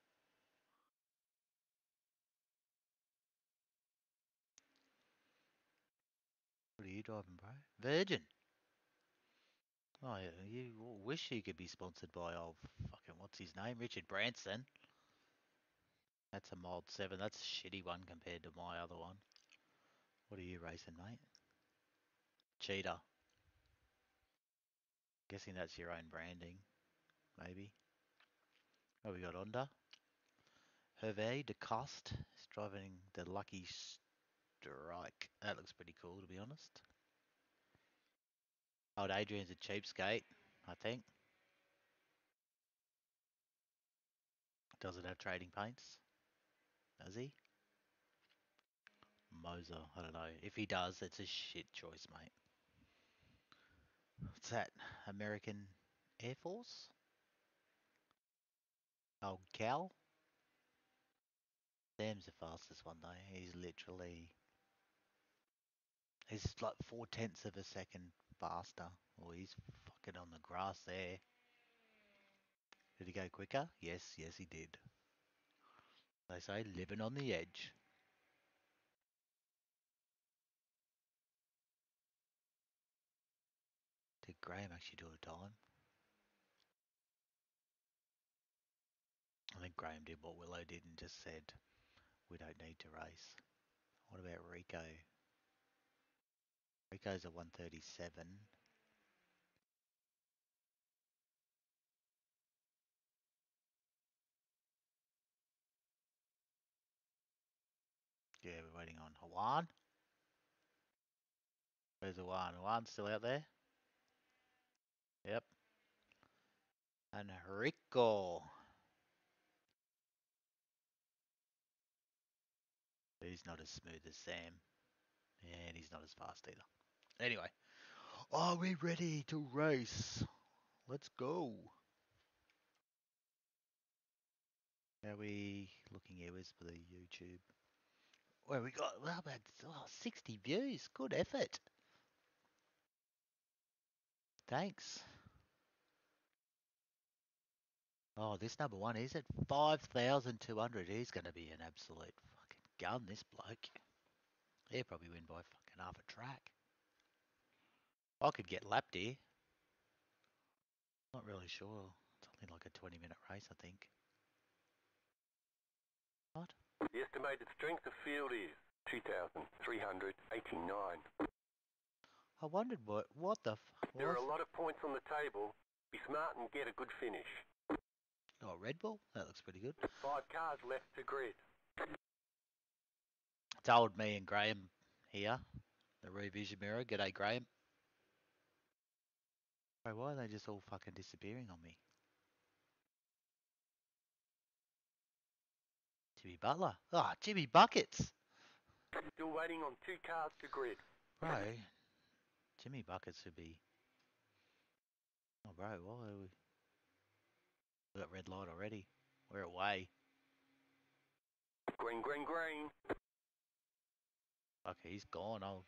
What are you driving, bro? Virgin. Oh, yeah, you wish you could be sponsored by old fucking, what's his name? Richard Branson. That's a mild seven. That's a shitty one compared to my other one. What are you racing, mate? Cheetah. Guessing that's your own branding, maybe. Oh, we got Honda. Hervé de Coste is driving the Lucky Strike. That looks pretty cool, to be honest. Old Adrian's a cheapskate, I think. Doesn't have trading paints, does he? Moser, I don't know. If he does, it's a shit choice, mate. What's that? American Air Force? Old Cal? Sam's the fastest one though. He's literally, he's like four tenths of a second faster. Oh, he's fucking on the grass there. Did he go quicker? Yes, yes he did. They say living on the edge. Did Graham actually do a time? I think Graham did what Willow did and just said, we don't need to race. What about Rico? Rico's a one thirty-seven. Yeah, we're waiting on Hawan. Where's Hawan? Hawan's still out there? Yep. And Rico. He's not as smooth as Sam. And he's not as fast either. Anyway. Are we ready to race? Let's go. How are we looking here? Where's for the YouTube? Where we got, well, about oh, sixty views. Good effort. Thanks. Oh, this number one is at five thousand two hundred. He's going to be an absolute fucking gun, this bloke. He'll probably win by fucking half a track. I could get lapped here. Not really sure. It's only like a twenty minute race, I think. What? The estimated strength of field is two thousand three hundred eighty-nine. I wondered what, what the f There are was. a lot of points on the table. Be smart and get a good finish. Oh, Red Bull? That looks pretty good. Five cars left to grid. It's old me and Graham here. The rear vision mirror. G'day, Graham. Bro, why are they just all fucking disappearing on me? Jimmy Butler. Ah, oh, Jimmy Buckets. Still waiting on two cars to grid. Bro, Jimmy Buckets should be... Oh, bro, why are we... We got red light already. We're away. Green, green, green. Okay, he's gone. Old.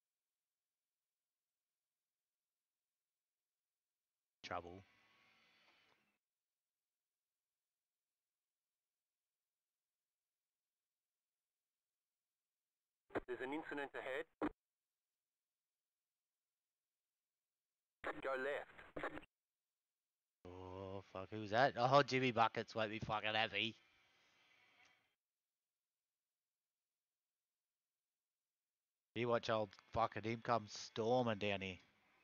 Trouble. There's an incident ahead. Go left. Oh, fuck, who's that? Oh, Jimmy Buckets won't be fucking happy. You watch old fucking him come storming down here.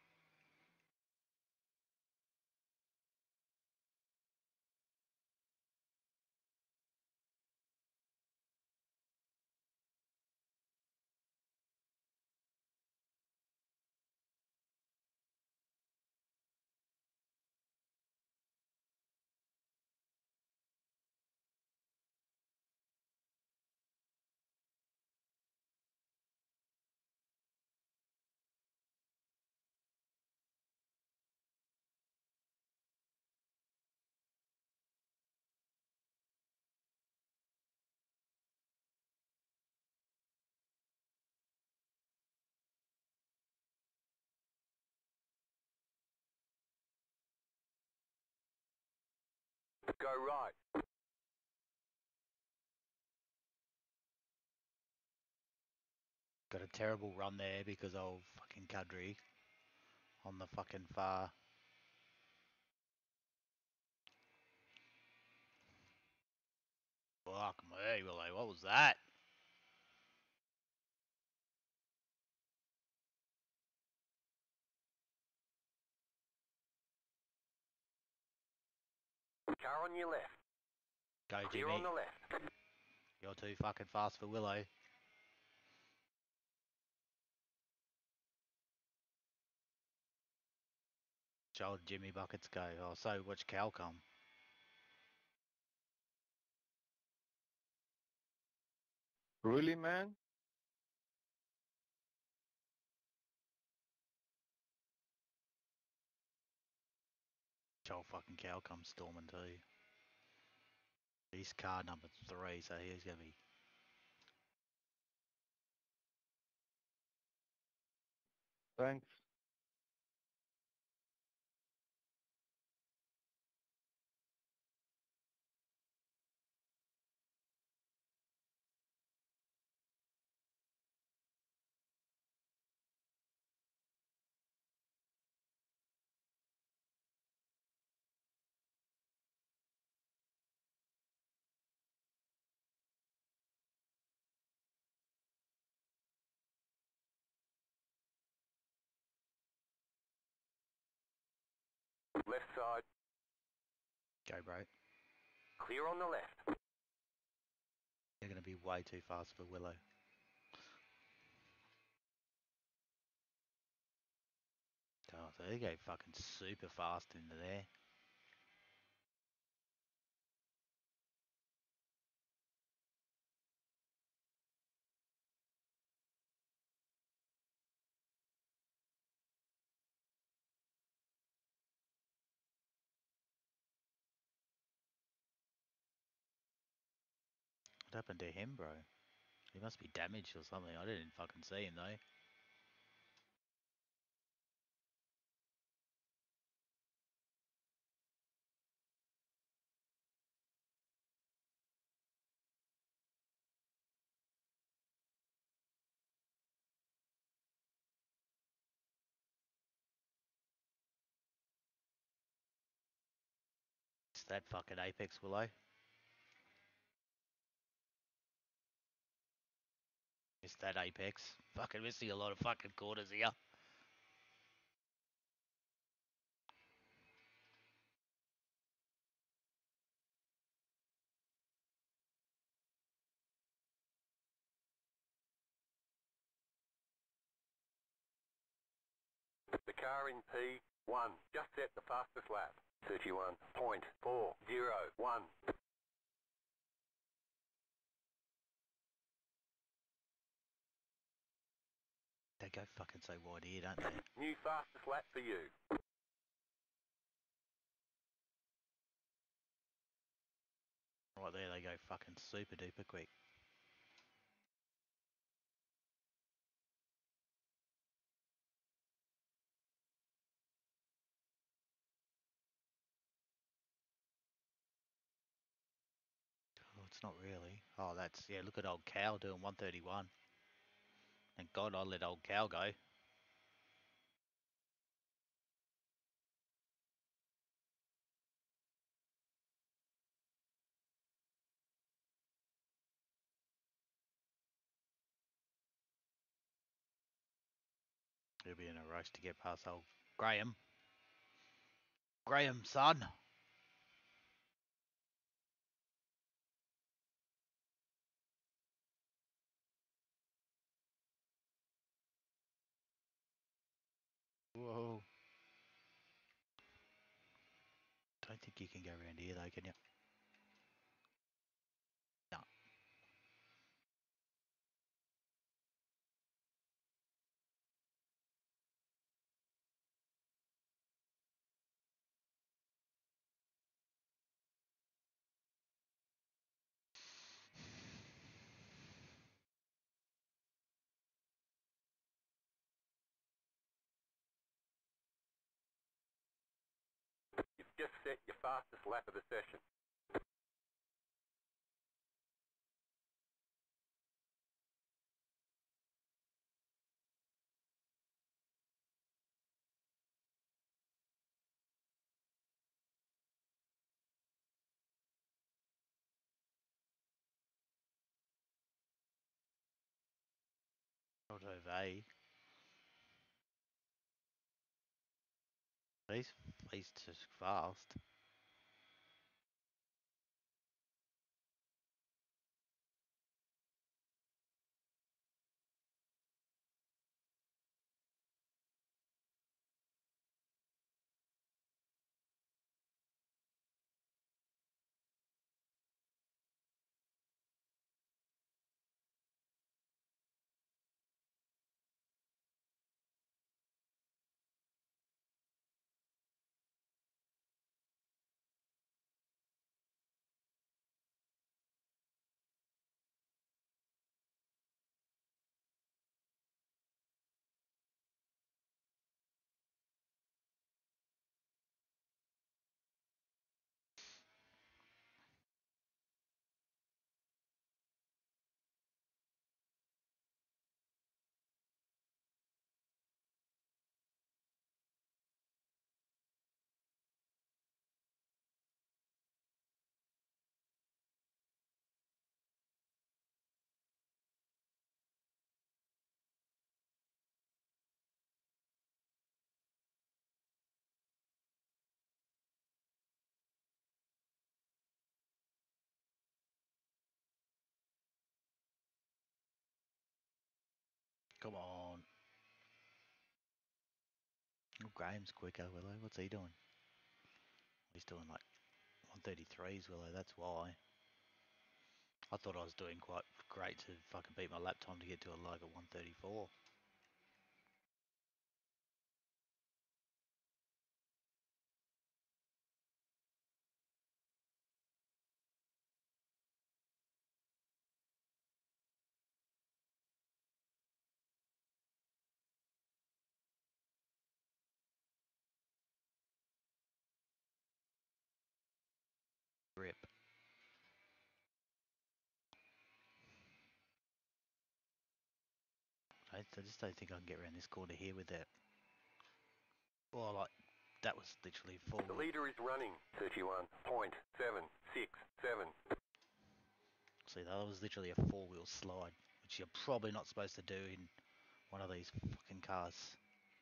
Go right. Got a terrible run there because of fucking Kadri on the fucking far. Fuck me, Willie, what was that? Car on your left. Go, Clear Jimmy. on the left. You're too fucking fast for Willow. Old Jimmy Buckets go. Oh, so watch Cal come. Really, man? Old fucking Cal come storming too. He's car number three, so he's gonna be. Thanks. Left side. Go, bro. Clear on the left. They're gonna be way too fast for Willow. Oh, so they go fucking super fast into there. What happened to him, bro? He must be damaged or something. I didn't fucking see him though. It's that fucking Apex Willow. It's that Apex. Fucking missing a lot of fucking quarters here. The car in P one. Just set the fastest lap. thirty-one point four zero one. They go fucking so wide here, don't they? New fastest lap for you. Right there, they go fucking super duper quick. Oh, it's not really. Oh, that's, yeah, look at old Cal doing one thirty-one. Thank God I let old cow go. He'll be in a rush to get past old Graham. Graham, son. Whoa. Don't think you can go around here though, can you? No. You've just set your fastest lap of the session. Not over A. He's, he's just fast. Come on. Oh, Graham's quicker, Willow. What's he doing? He's doing like one thirty-threes, Willow. That's why. I thought I was doing quite great to fucking beat my lap time to get to a like at one thirty-four. Rip. I, I just don't think I can get around this corner here with that. Well, like, that was literally four The wheel. leader is running thirty-one point seven six seven. See, that was literally a four wheel slide, which you're probably not supposed to do in one of these fucking cars.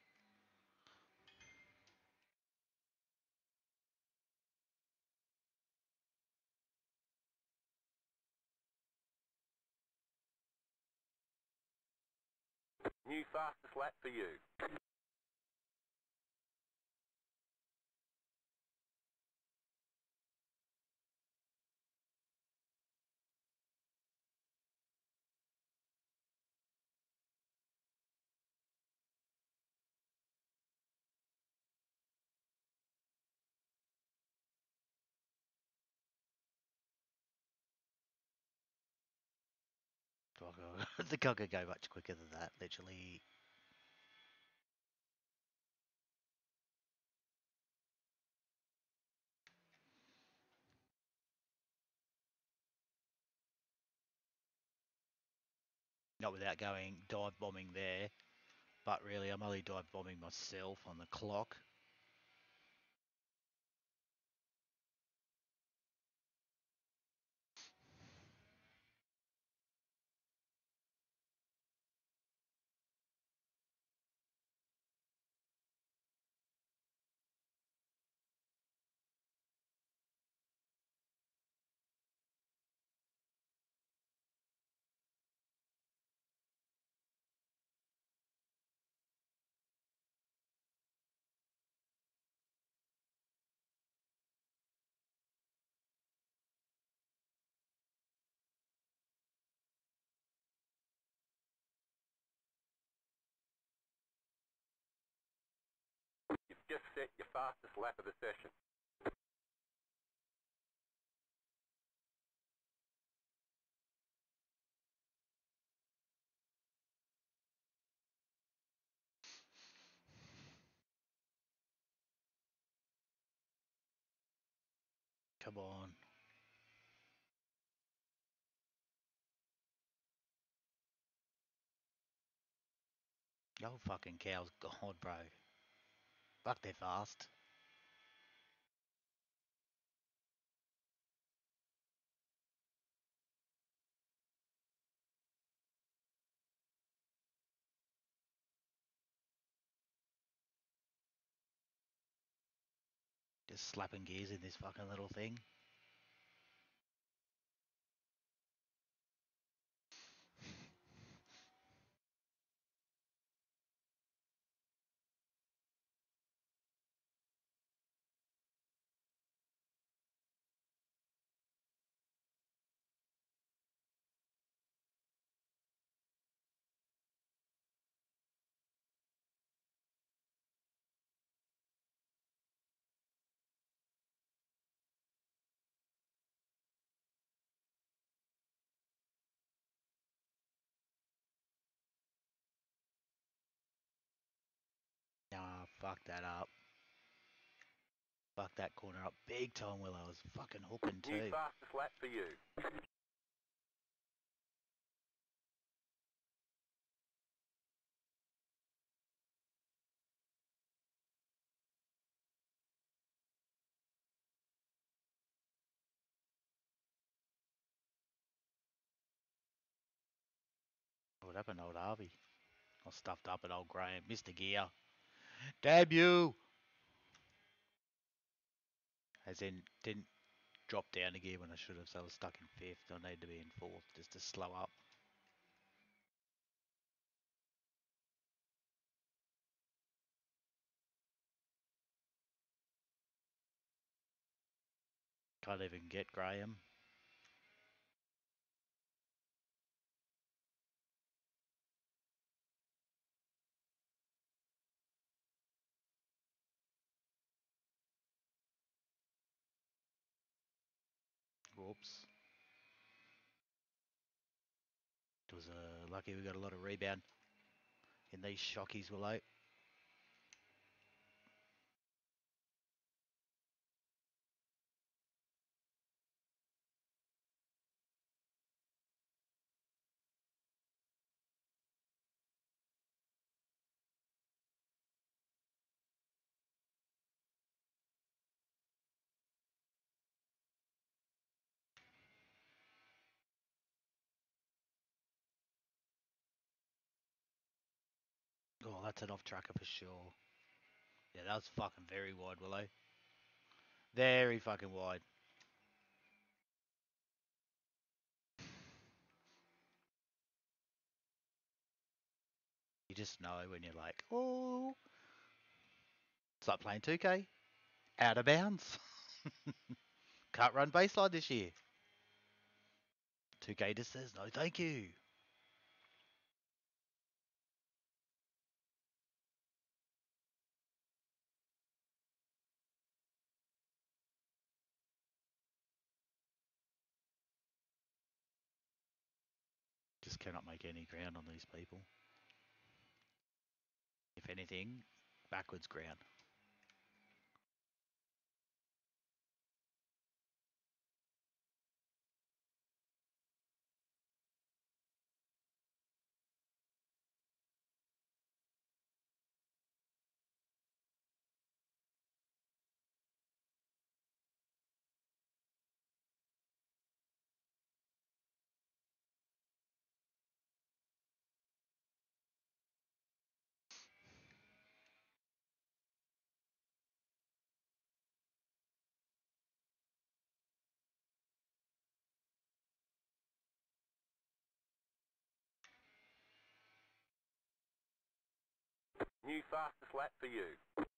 New fastest lap for you. Fuck, I think I could go much quicker than that, literally. Not without going dive bombing there, but really I'm only dive bombing myself on the clock. You've just set your fastest lap of the session. Come on. Oh, fucking cows. God, bro. Fuck, they're fast. Just slapping gears in this fucking little thing. Nah, fuck that up. Fuck that corner up big time, Will. I was fucking hooking New too. fastest lap for you. What happened to old Harvey? I was stuffed up at old Graham. Mister Gear. Damn you! As in, didn't drop down a gear when I should have, so I was stuck in fifth. I need to be in fourth just to slow up. Can't even get Graham. Whoops. It was uh, lucky we got a lot of rebound in these shockies, Willow. Oh, that's an off-tracker for sure. Yeah, that was fucking very wide, Willow. Very fucking wide. You just know when you're like, oh, it's like playing two K. Out of bounds. Can't run baseline this year. two K just says, no thank you. Just cannot make any ground on these people. If anything, backwards ground. new fastest lap for you.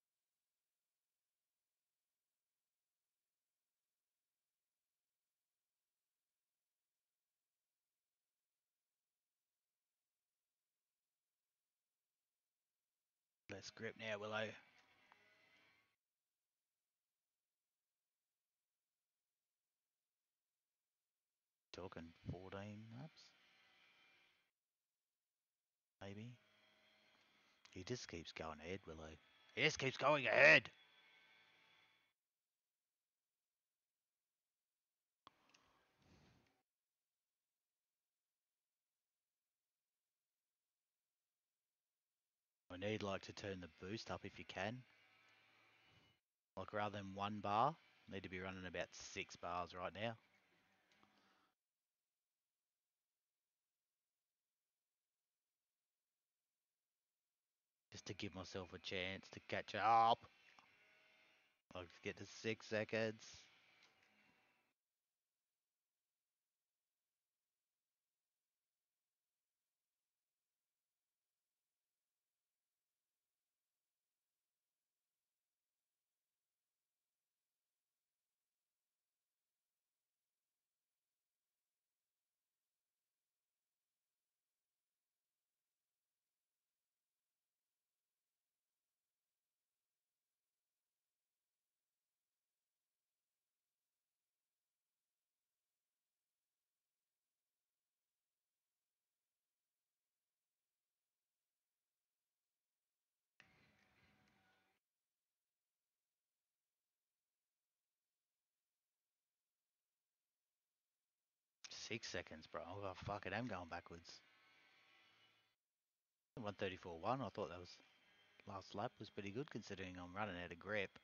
Let's grip now, Willow. Talking fourteen laps? Maybe. He just keeps going ahead, Willow. He just keeps going ahead! I need like to turn the boost up if you can. Like rather than one bar, need to be running about six bars right now. Just to give myself a chance to catch up. Like to get to six seconds. Six seconds, bro. Oh, fuck it, I'm going backwards. one thirty-four one, I thought that was last lap was pretty good considering I'm running out of grip.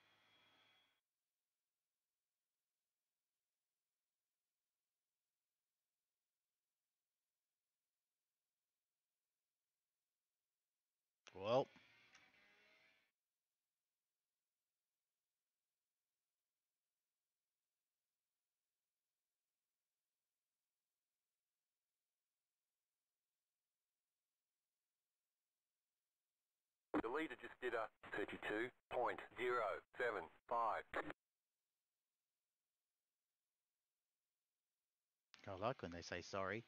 Well, The leader just did a thirty-two point zero seven five. I like when they say sorry.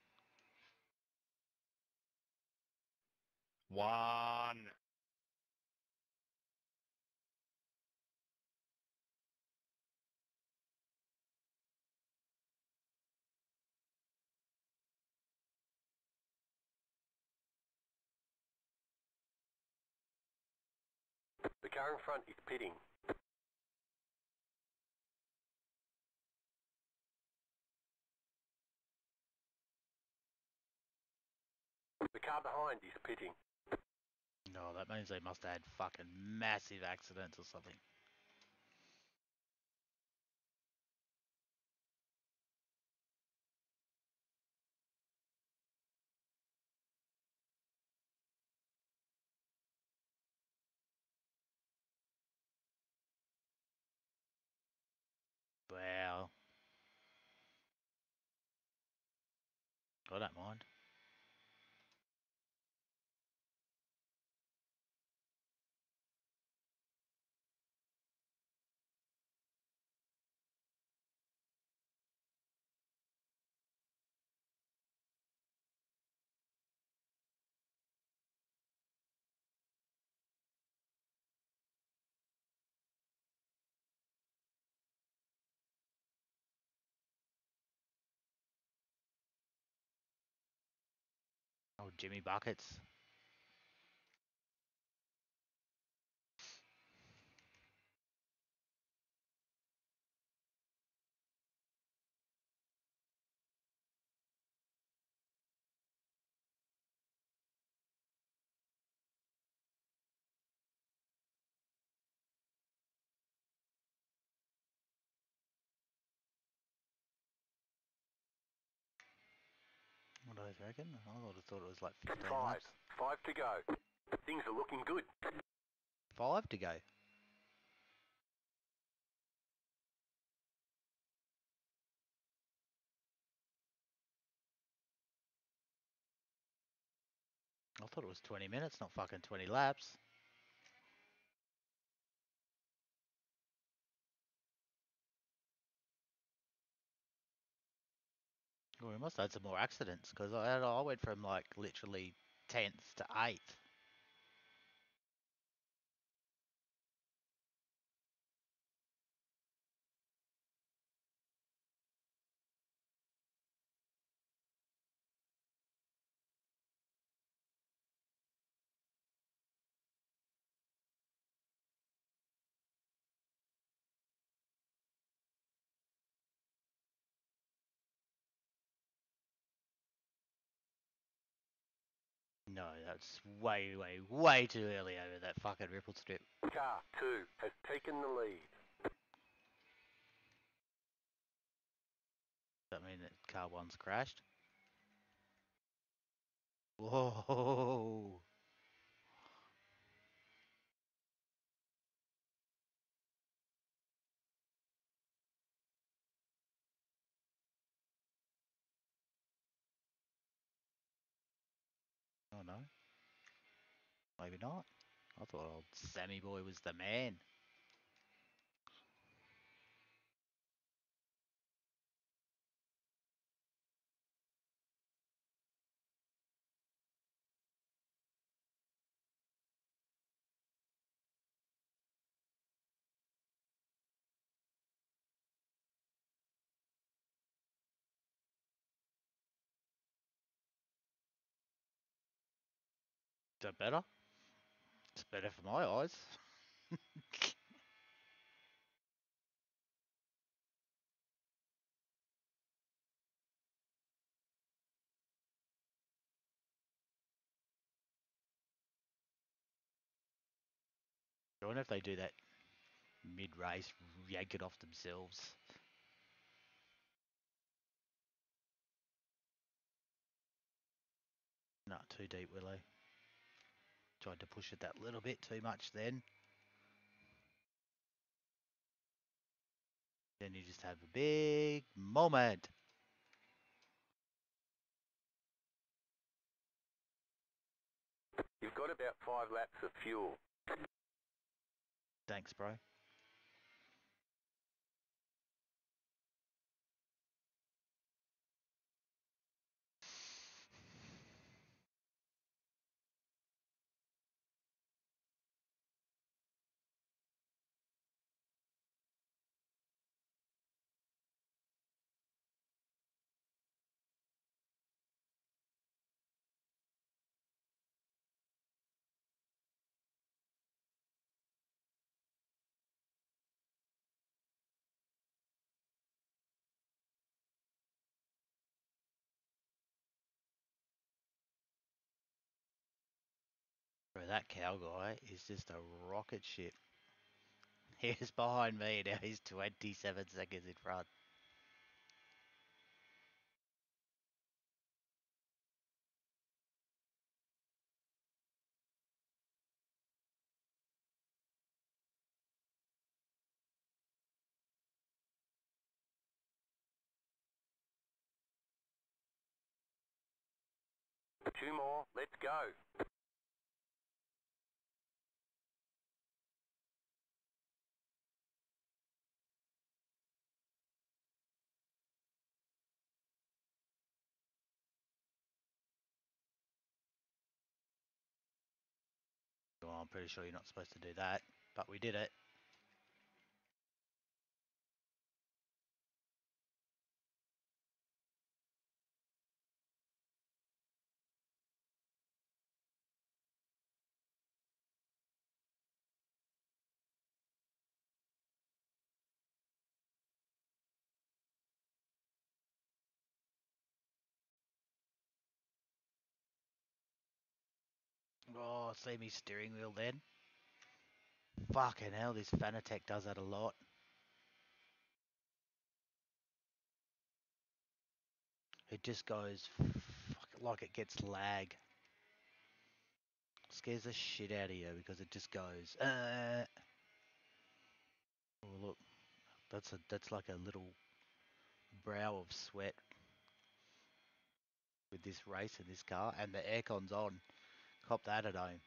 One. The car in front is pitting. The car behind is pitting. No, that means they must have had fucking massive accidents or something. Wow. I don't mind. Oh, Jimmy Buckets. What do I reckon? I would have thought it was like fifteen Five. laps. Five to go. Things are looking good. Five to go. I thought it was twenty minutes, not fucking twenty laps. Well, we must have had some more accidents because I, I went from like literally tenth to eighth. No, that's way, way, way too early over that fucking ripple strip. Car two has taken the lead. Does that mean that car one's crashed? Whoa! Oh no, maybe not. I thought old Sammy boy was the man. Is that better? It's better for my eyes. I wonder if they do that mid-race, yank it off themselves. Not too deep, Willow. Tried to push it that little bit too much then. Then you just have a big moment. You've got about five laps of fuel. Thanks, bro. Bro, that cow guy is just a rocket ship. He's behind me now. He's twenty-seven seconds in front. Two more, let's go. Well, I'm pretty sure you're not supposed to do that, but we did it. Oh, see me steering wheel then. Fucking hell, this Fanatec does that a lot. It just goes fuck, like it gets lag. Scares the shit out of you because it just goes. Uh. Oh look, that's a that's like a little brow of sweat with this race in this car, and the aircon's on. Cop that at home.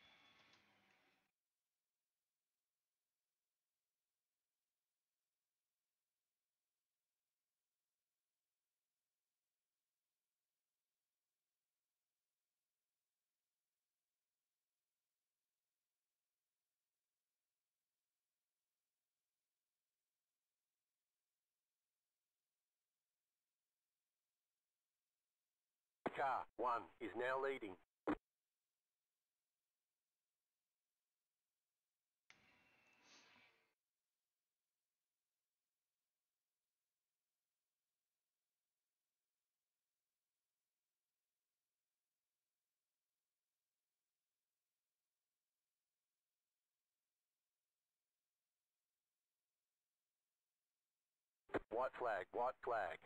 Car one is now leading. White flag, white flag.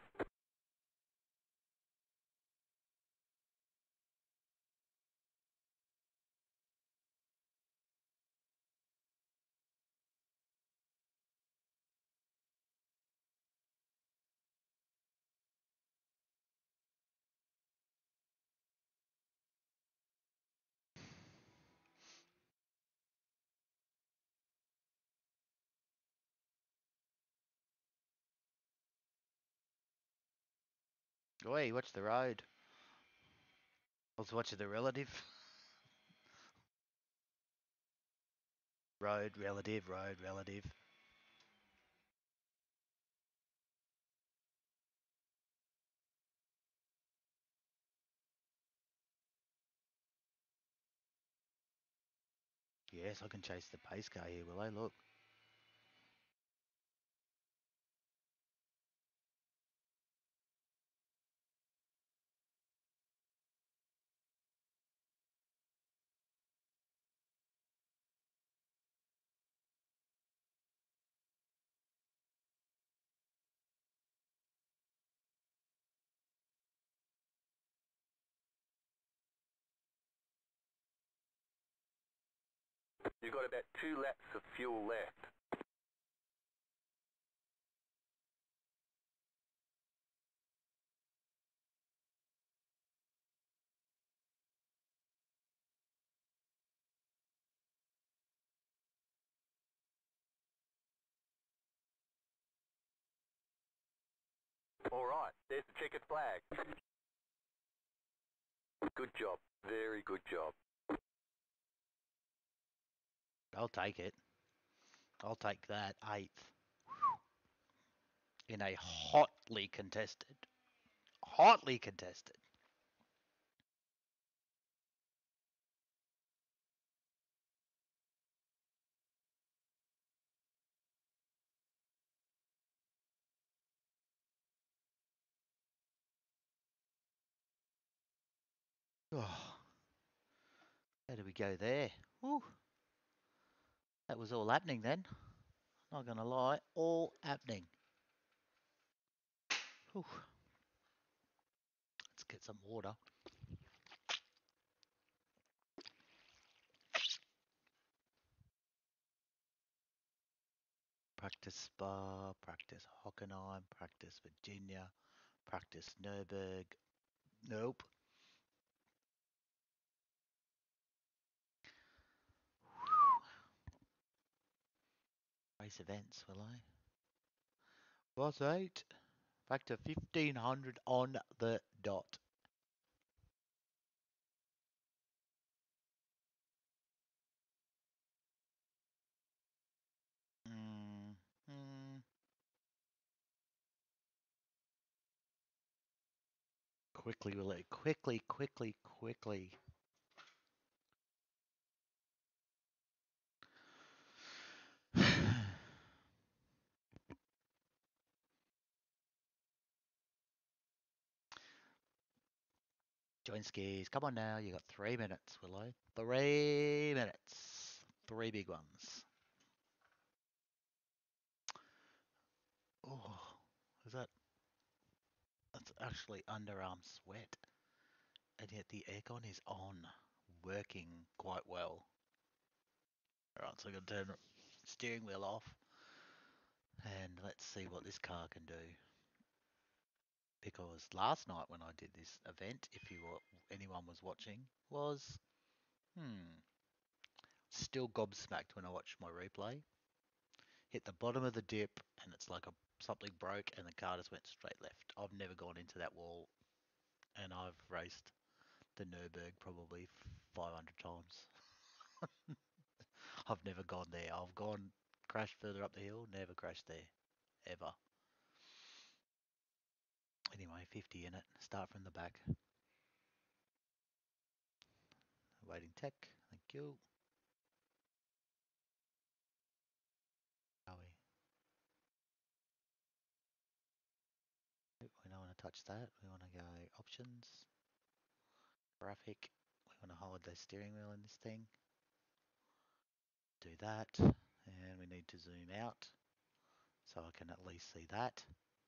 Oi, watch the road. I was watching the relative. Road, relative, road, relative. Yes, I can chase the pace car here, will I? Look. You've got about two laps of fuel left. All right, there's the checkered flag. Good job. Very good job. I'll take it. I'll take that eighth in a hotly contested, hotly contested. Oh, how do we go there? Whew. That was all happening then. Not gonna lie, all happening. Whew. Let's get some water. Practice Spa, practice Hockenheim, practice Virginia, practice Nürburg. Nope. Race events, will I? Was eight. Back to fifteen hundred on the dot. Mm, mm. Quickly, will it? Quickly, quickly, quickly. Join skis. Come on now. You got three minutes, Willow. Three minutes. Three big ones. Oh, is that? That's actually underarm sweat. And yet the aircon is on, working quite well. Alright, so I'm going to turn steering wheel off. And let's see what this car can do. Because last night when I did this event, if you were, anyone was watching, was Hmm. Still gobsmacked when I watch my replay. Hit the bottom of the dip and it's like a something broke and the car just went straight left. I've never gone into that wall and I've raced the Nürburgring probably five hundred times. I've never gone there. I've gone crashed further up the hill, never crashed there. Ever. Anyway, fifty in it. Start from the back. Waiting tech. Thank you. Are we? We don't want to touch that. We want to go options, graphic. We want to hold the steering wheel in this thing. Do that. And we need to zoom out so I can at least see that.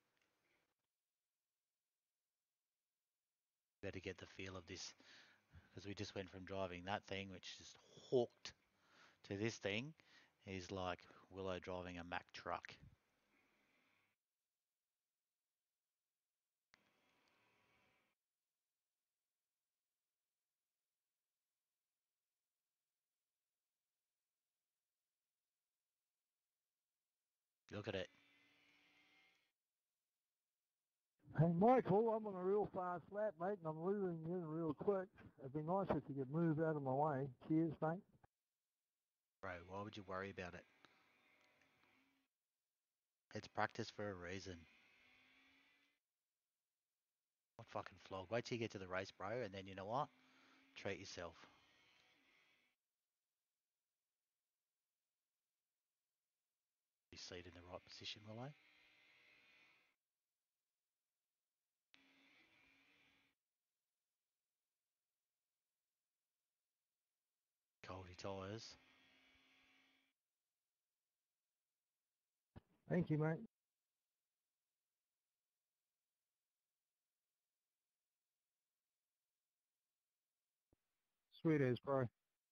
Better get the feel of this because we just went from driving that thing, which is hawked, to this thing is like Willow driving a Mack truck. Look at it. Hey, Michael, I'm on a real fast lap, mate, and I'm losing you real quick. It'd be nice if you could move out of my way. Cheers, mate. Bro, why would you worry about it? It's practice for a reason. What fucking flog. Wait till you get to the race, bro, and then you know what? Treat yourself. You seat in the right position, Willow. Coldy tyres. Thank you, mate. Sweet as, bro.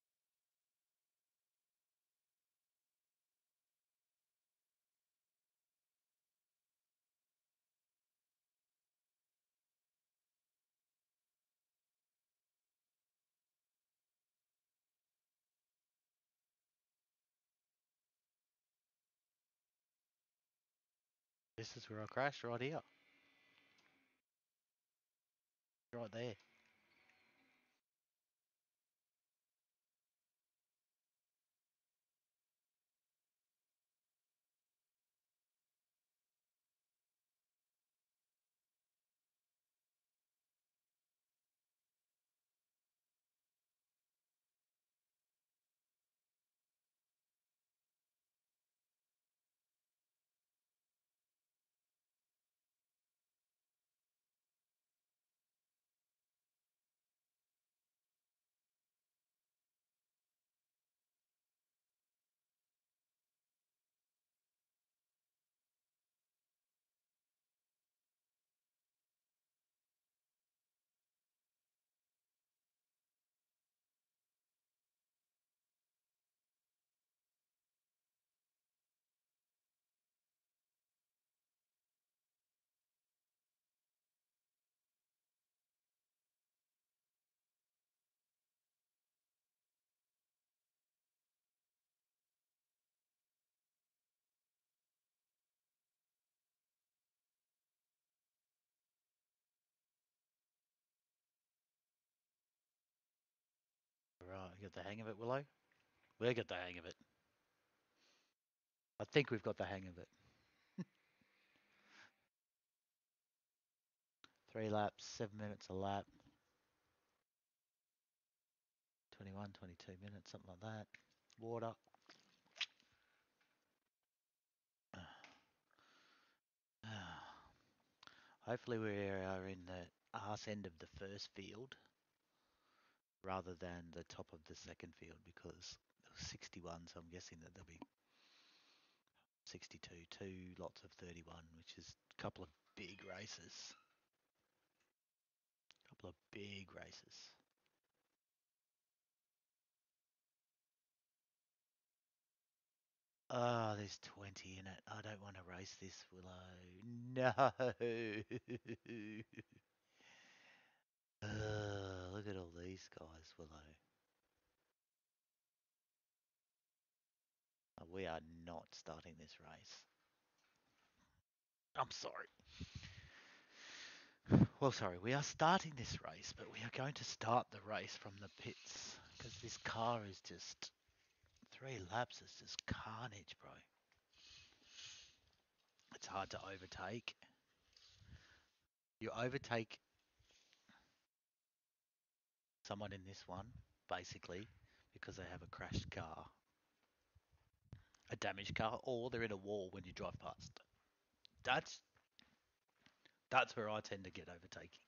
This is where I crashed, right here. Right there. Right, you got the hang of it, Willow? We got the hang of it. I think we've got the hang of it. Three laps, seven minutes a lap. twenty-one, twenty-two minutes, something like that. Water. Hopefully we are in the arse end of the first field rather than the top of the second field because there was sixty-one, so I'm guessing that there'll be sixty-two, two lots of thirty-one, which is a couple of big races. A couple of big races. Oh, there's twenty in it. I don't want to race this, Willow. No. uh, look at all these guys, Willow. we are not starting this race. I'm sorry. Well, sorry, we are starting this race, but we are going to start the race from the pits because this car is just three laps is just carnage, bro. It's hard to overtake. You overtake someone in this one, basically, because they have a crashed car, a damaged car, or they're in a wall when you drive past. That's that's where I tend to get overtaking.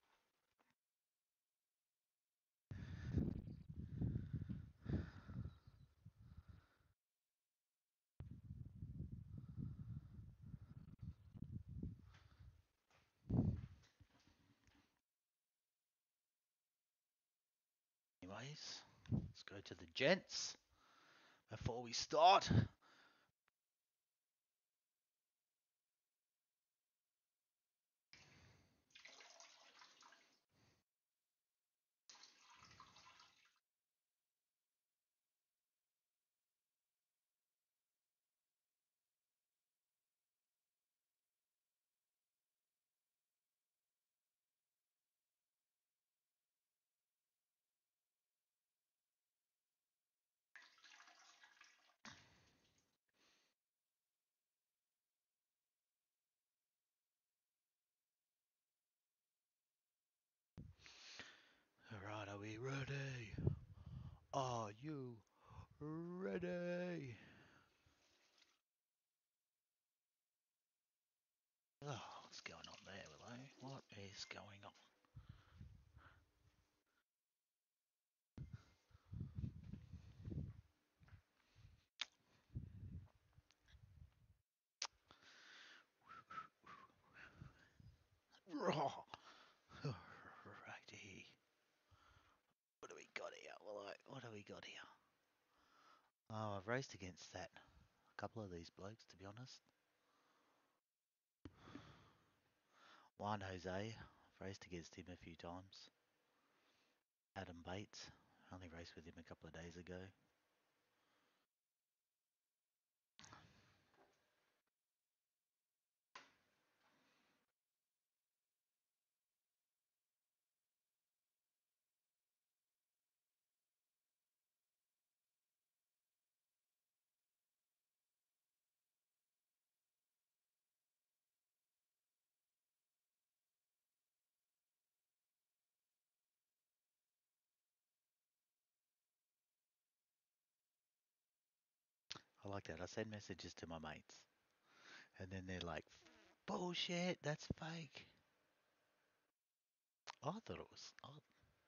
Anyways, let's go to the gents before we start. Alright, are we ready? Are you ready? Oh, what's going on there, Willow? What is going on? Righty. What do we got here, Willow? What do we got here? Oh, I've raced against that. A couple of these blokes, to be honest. Juan Jose, I've raced against him a few times. Adam Bates, I only raced with him a couple of days ago. I like that. I send messages to my mates, and then they're like, bullshit, that's fake. I thought it was. I,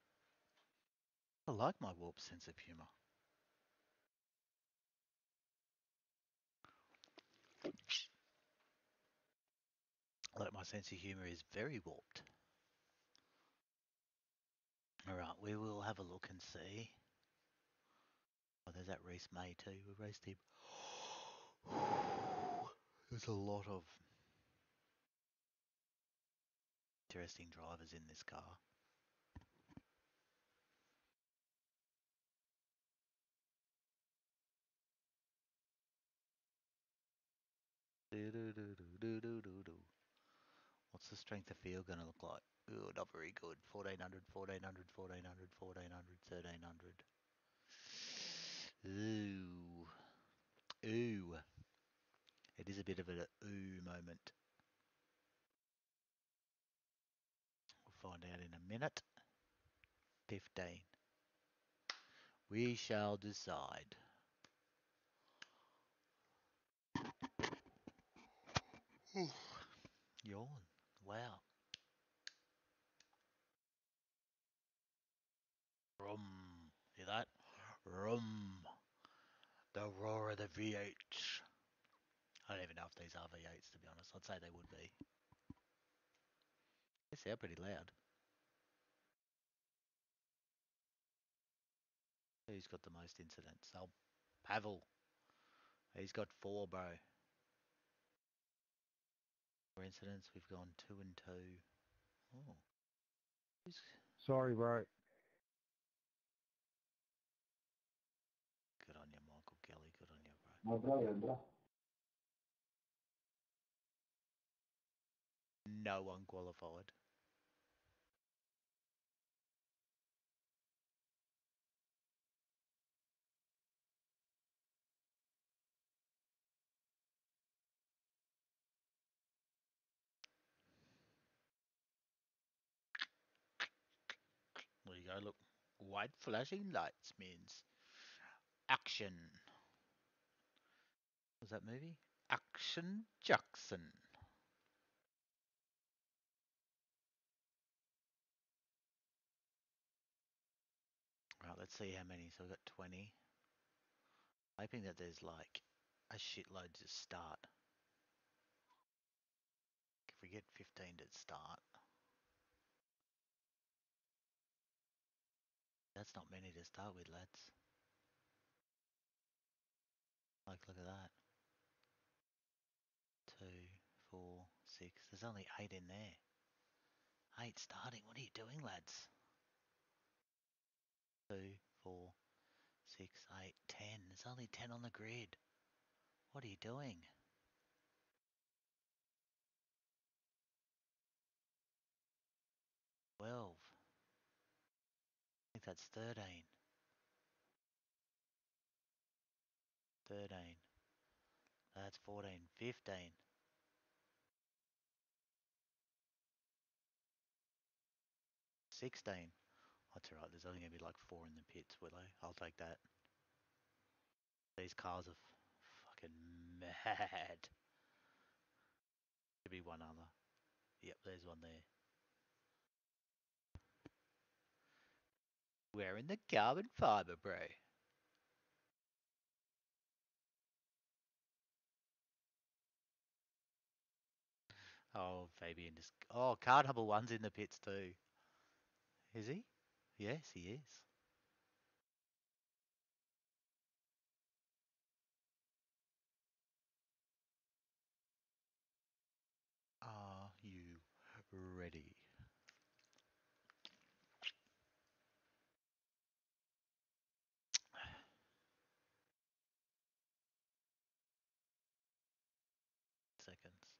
I like my warped sense of humour. Like my sense of humour is very warped. Alright, we will have a look and see. Oh, there's that Reese May too. We raced him. There's a lot of interesting drivers in this car. Do, do, do, do, do, do, do. What's the strength of field going to look like? Ooh, not very good. fourteen hundred, fourteen hundred, fourteen hundred, fourteen hundred, thirteen hundred. Ooh. Ooh. It is a bit of an ooh moment. We'll find out in a minute. fifteen. We shall decide. Yawn. Wow. Rum. Hear that? Rum. The roar of the V eights. I don't even know if these are V eights, to be honest. I'd say they would be. They sound pretty loud. Who's got the most incidents? Oh, Pavel. He's got four, bro. Four incidents. We've gone two and two. Oh. Who's... Sorry, bro. Good on you, Michael Kelly. Good on you, bro. No one qualified. There you go, look. White flashing lights means action. Was that movie? Action Jackson. Right, let's see how many. So we've got twenty. Hoping that there's like a shitload to start. If we get fifteen to start, that's not many to start with, lads. Like, look at that. Two, four, six. There's only eight in there. Eight starting. What are you doing, lads? Two, four, six, eight, ten. There's only ten on the grid. What are you doing? Twelve. I think that's thirteen. Thirteen. That's fourteen. Fifteen. Sixteen. That's alright. There's only gonna be like four in the pits, will they? I'll take that. These cars are f- fucking mad. Could be one other. Yep, there's one there. Wearing the carbon fiber, bro. Oh, Fabian just. Oh, Card Hubble one's in the pits too. Is he? Yes, he is. Are you ready? Seconds.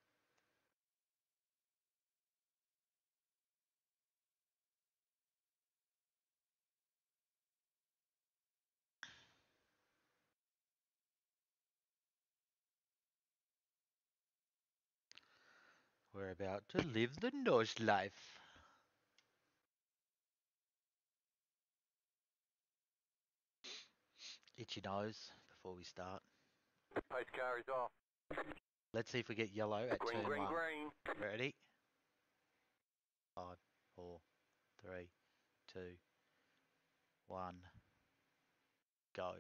We're about to live the Nose life. Itchy nose before we start. Pace car is off. Let's see if we get yellow at Green, turn green, one. green. Ready? Five, four, three, two, one, go.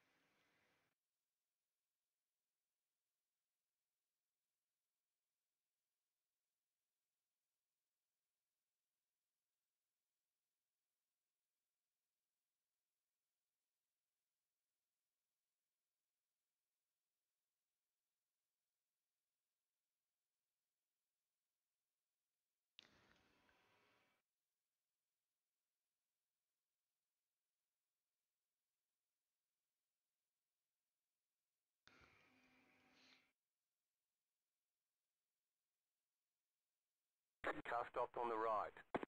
Car stopped on the right.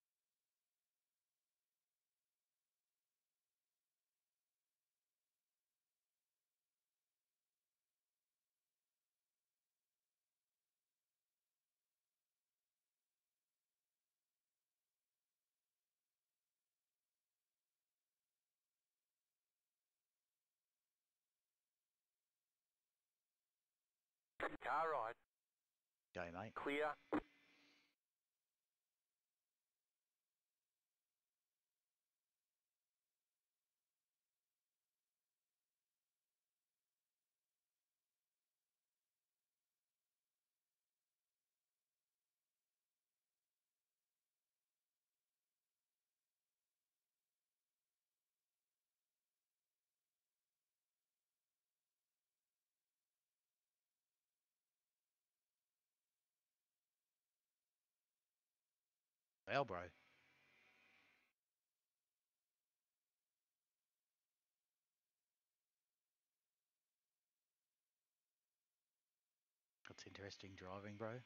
Car right. Go, mate. Clear. Well, bro. That's interesting driving, bro.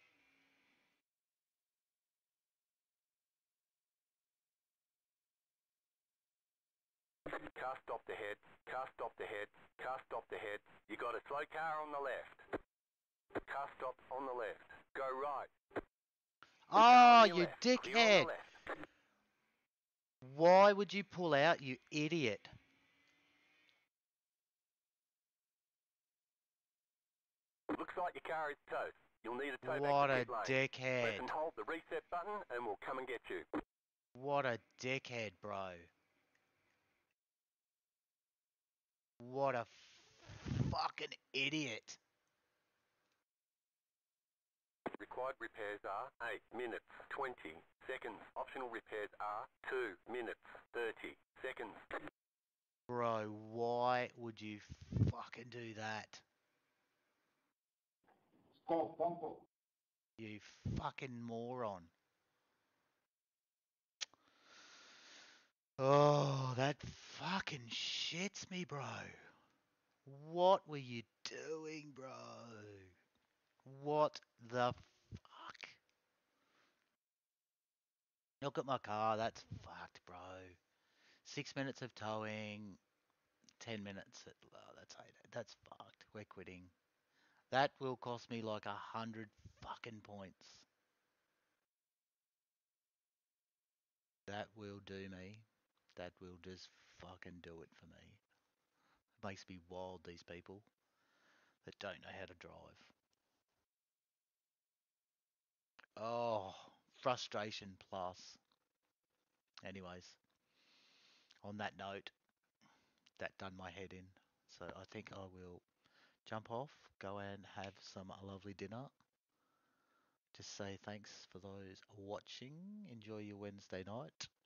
Car stopped ahead, car stopped ahead, car stopped ahead. You got a slow car on the left. Car stopped on the left. Go right. Oh, on your you left. Clear on the dickhead! left. Why would you pull out, you idiot? Looks like your car is toast. You'll need to tow What back a to pit lane. Press dickhead. and hold the reset button and we'll come and get you. What a dickhead, bro. What a fucking idiot. Required repairs are eight minutes, twenty seconds. Optional repairs are two minutes, thirty seconds. Bro, why would you fucking do that? Stop, Bumpo. You fucking moron. Oh, that fucking shits me, bro. What were you doing, bro? What the fuck? Look at my car, that's fucked, bro. Six minutes of towing, ten minutes at, oh, that's eight. That's fucked. We're quitting. That will cost me like a hundred fucking points. That will do me. That will just fucking do it for me. It makes me wild, these people that don't know how to drive. Oh, frustration plus. Anyways, on that note, that done my head in. So I think I will jump off, go and have some lovely dinner. Just say thanks for those watching. Enjoy your Wednesday night.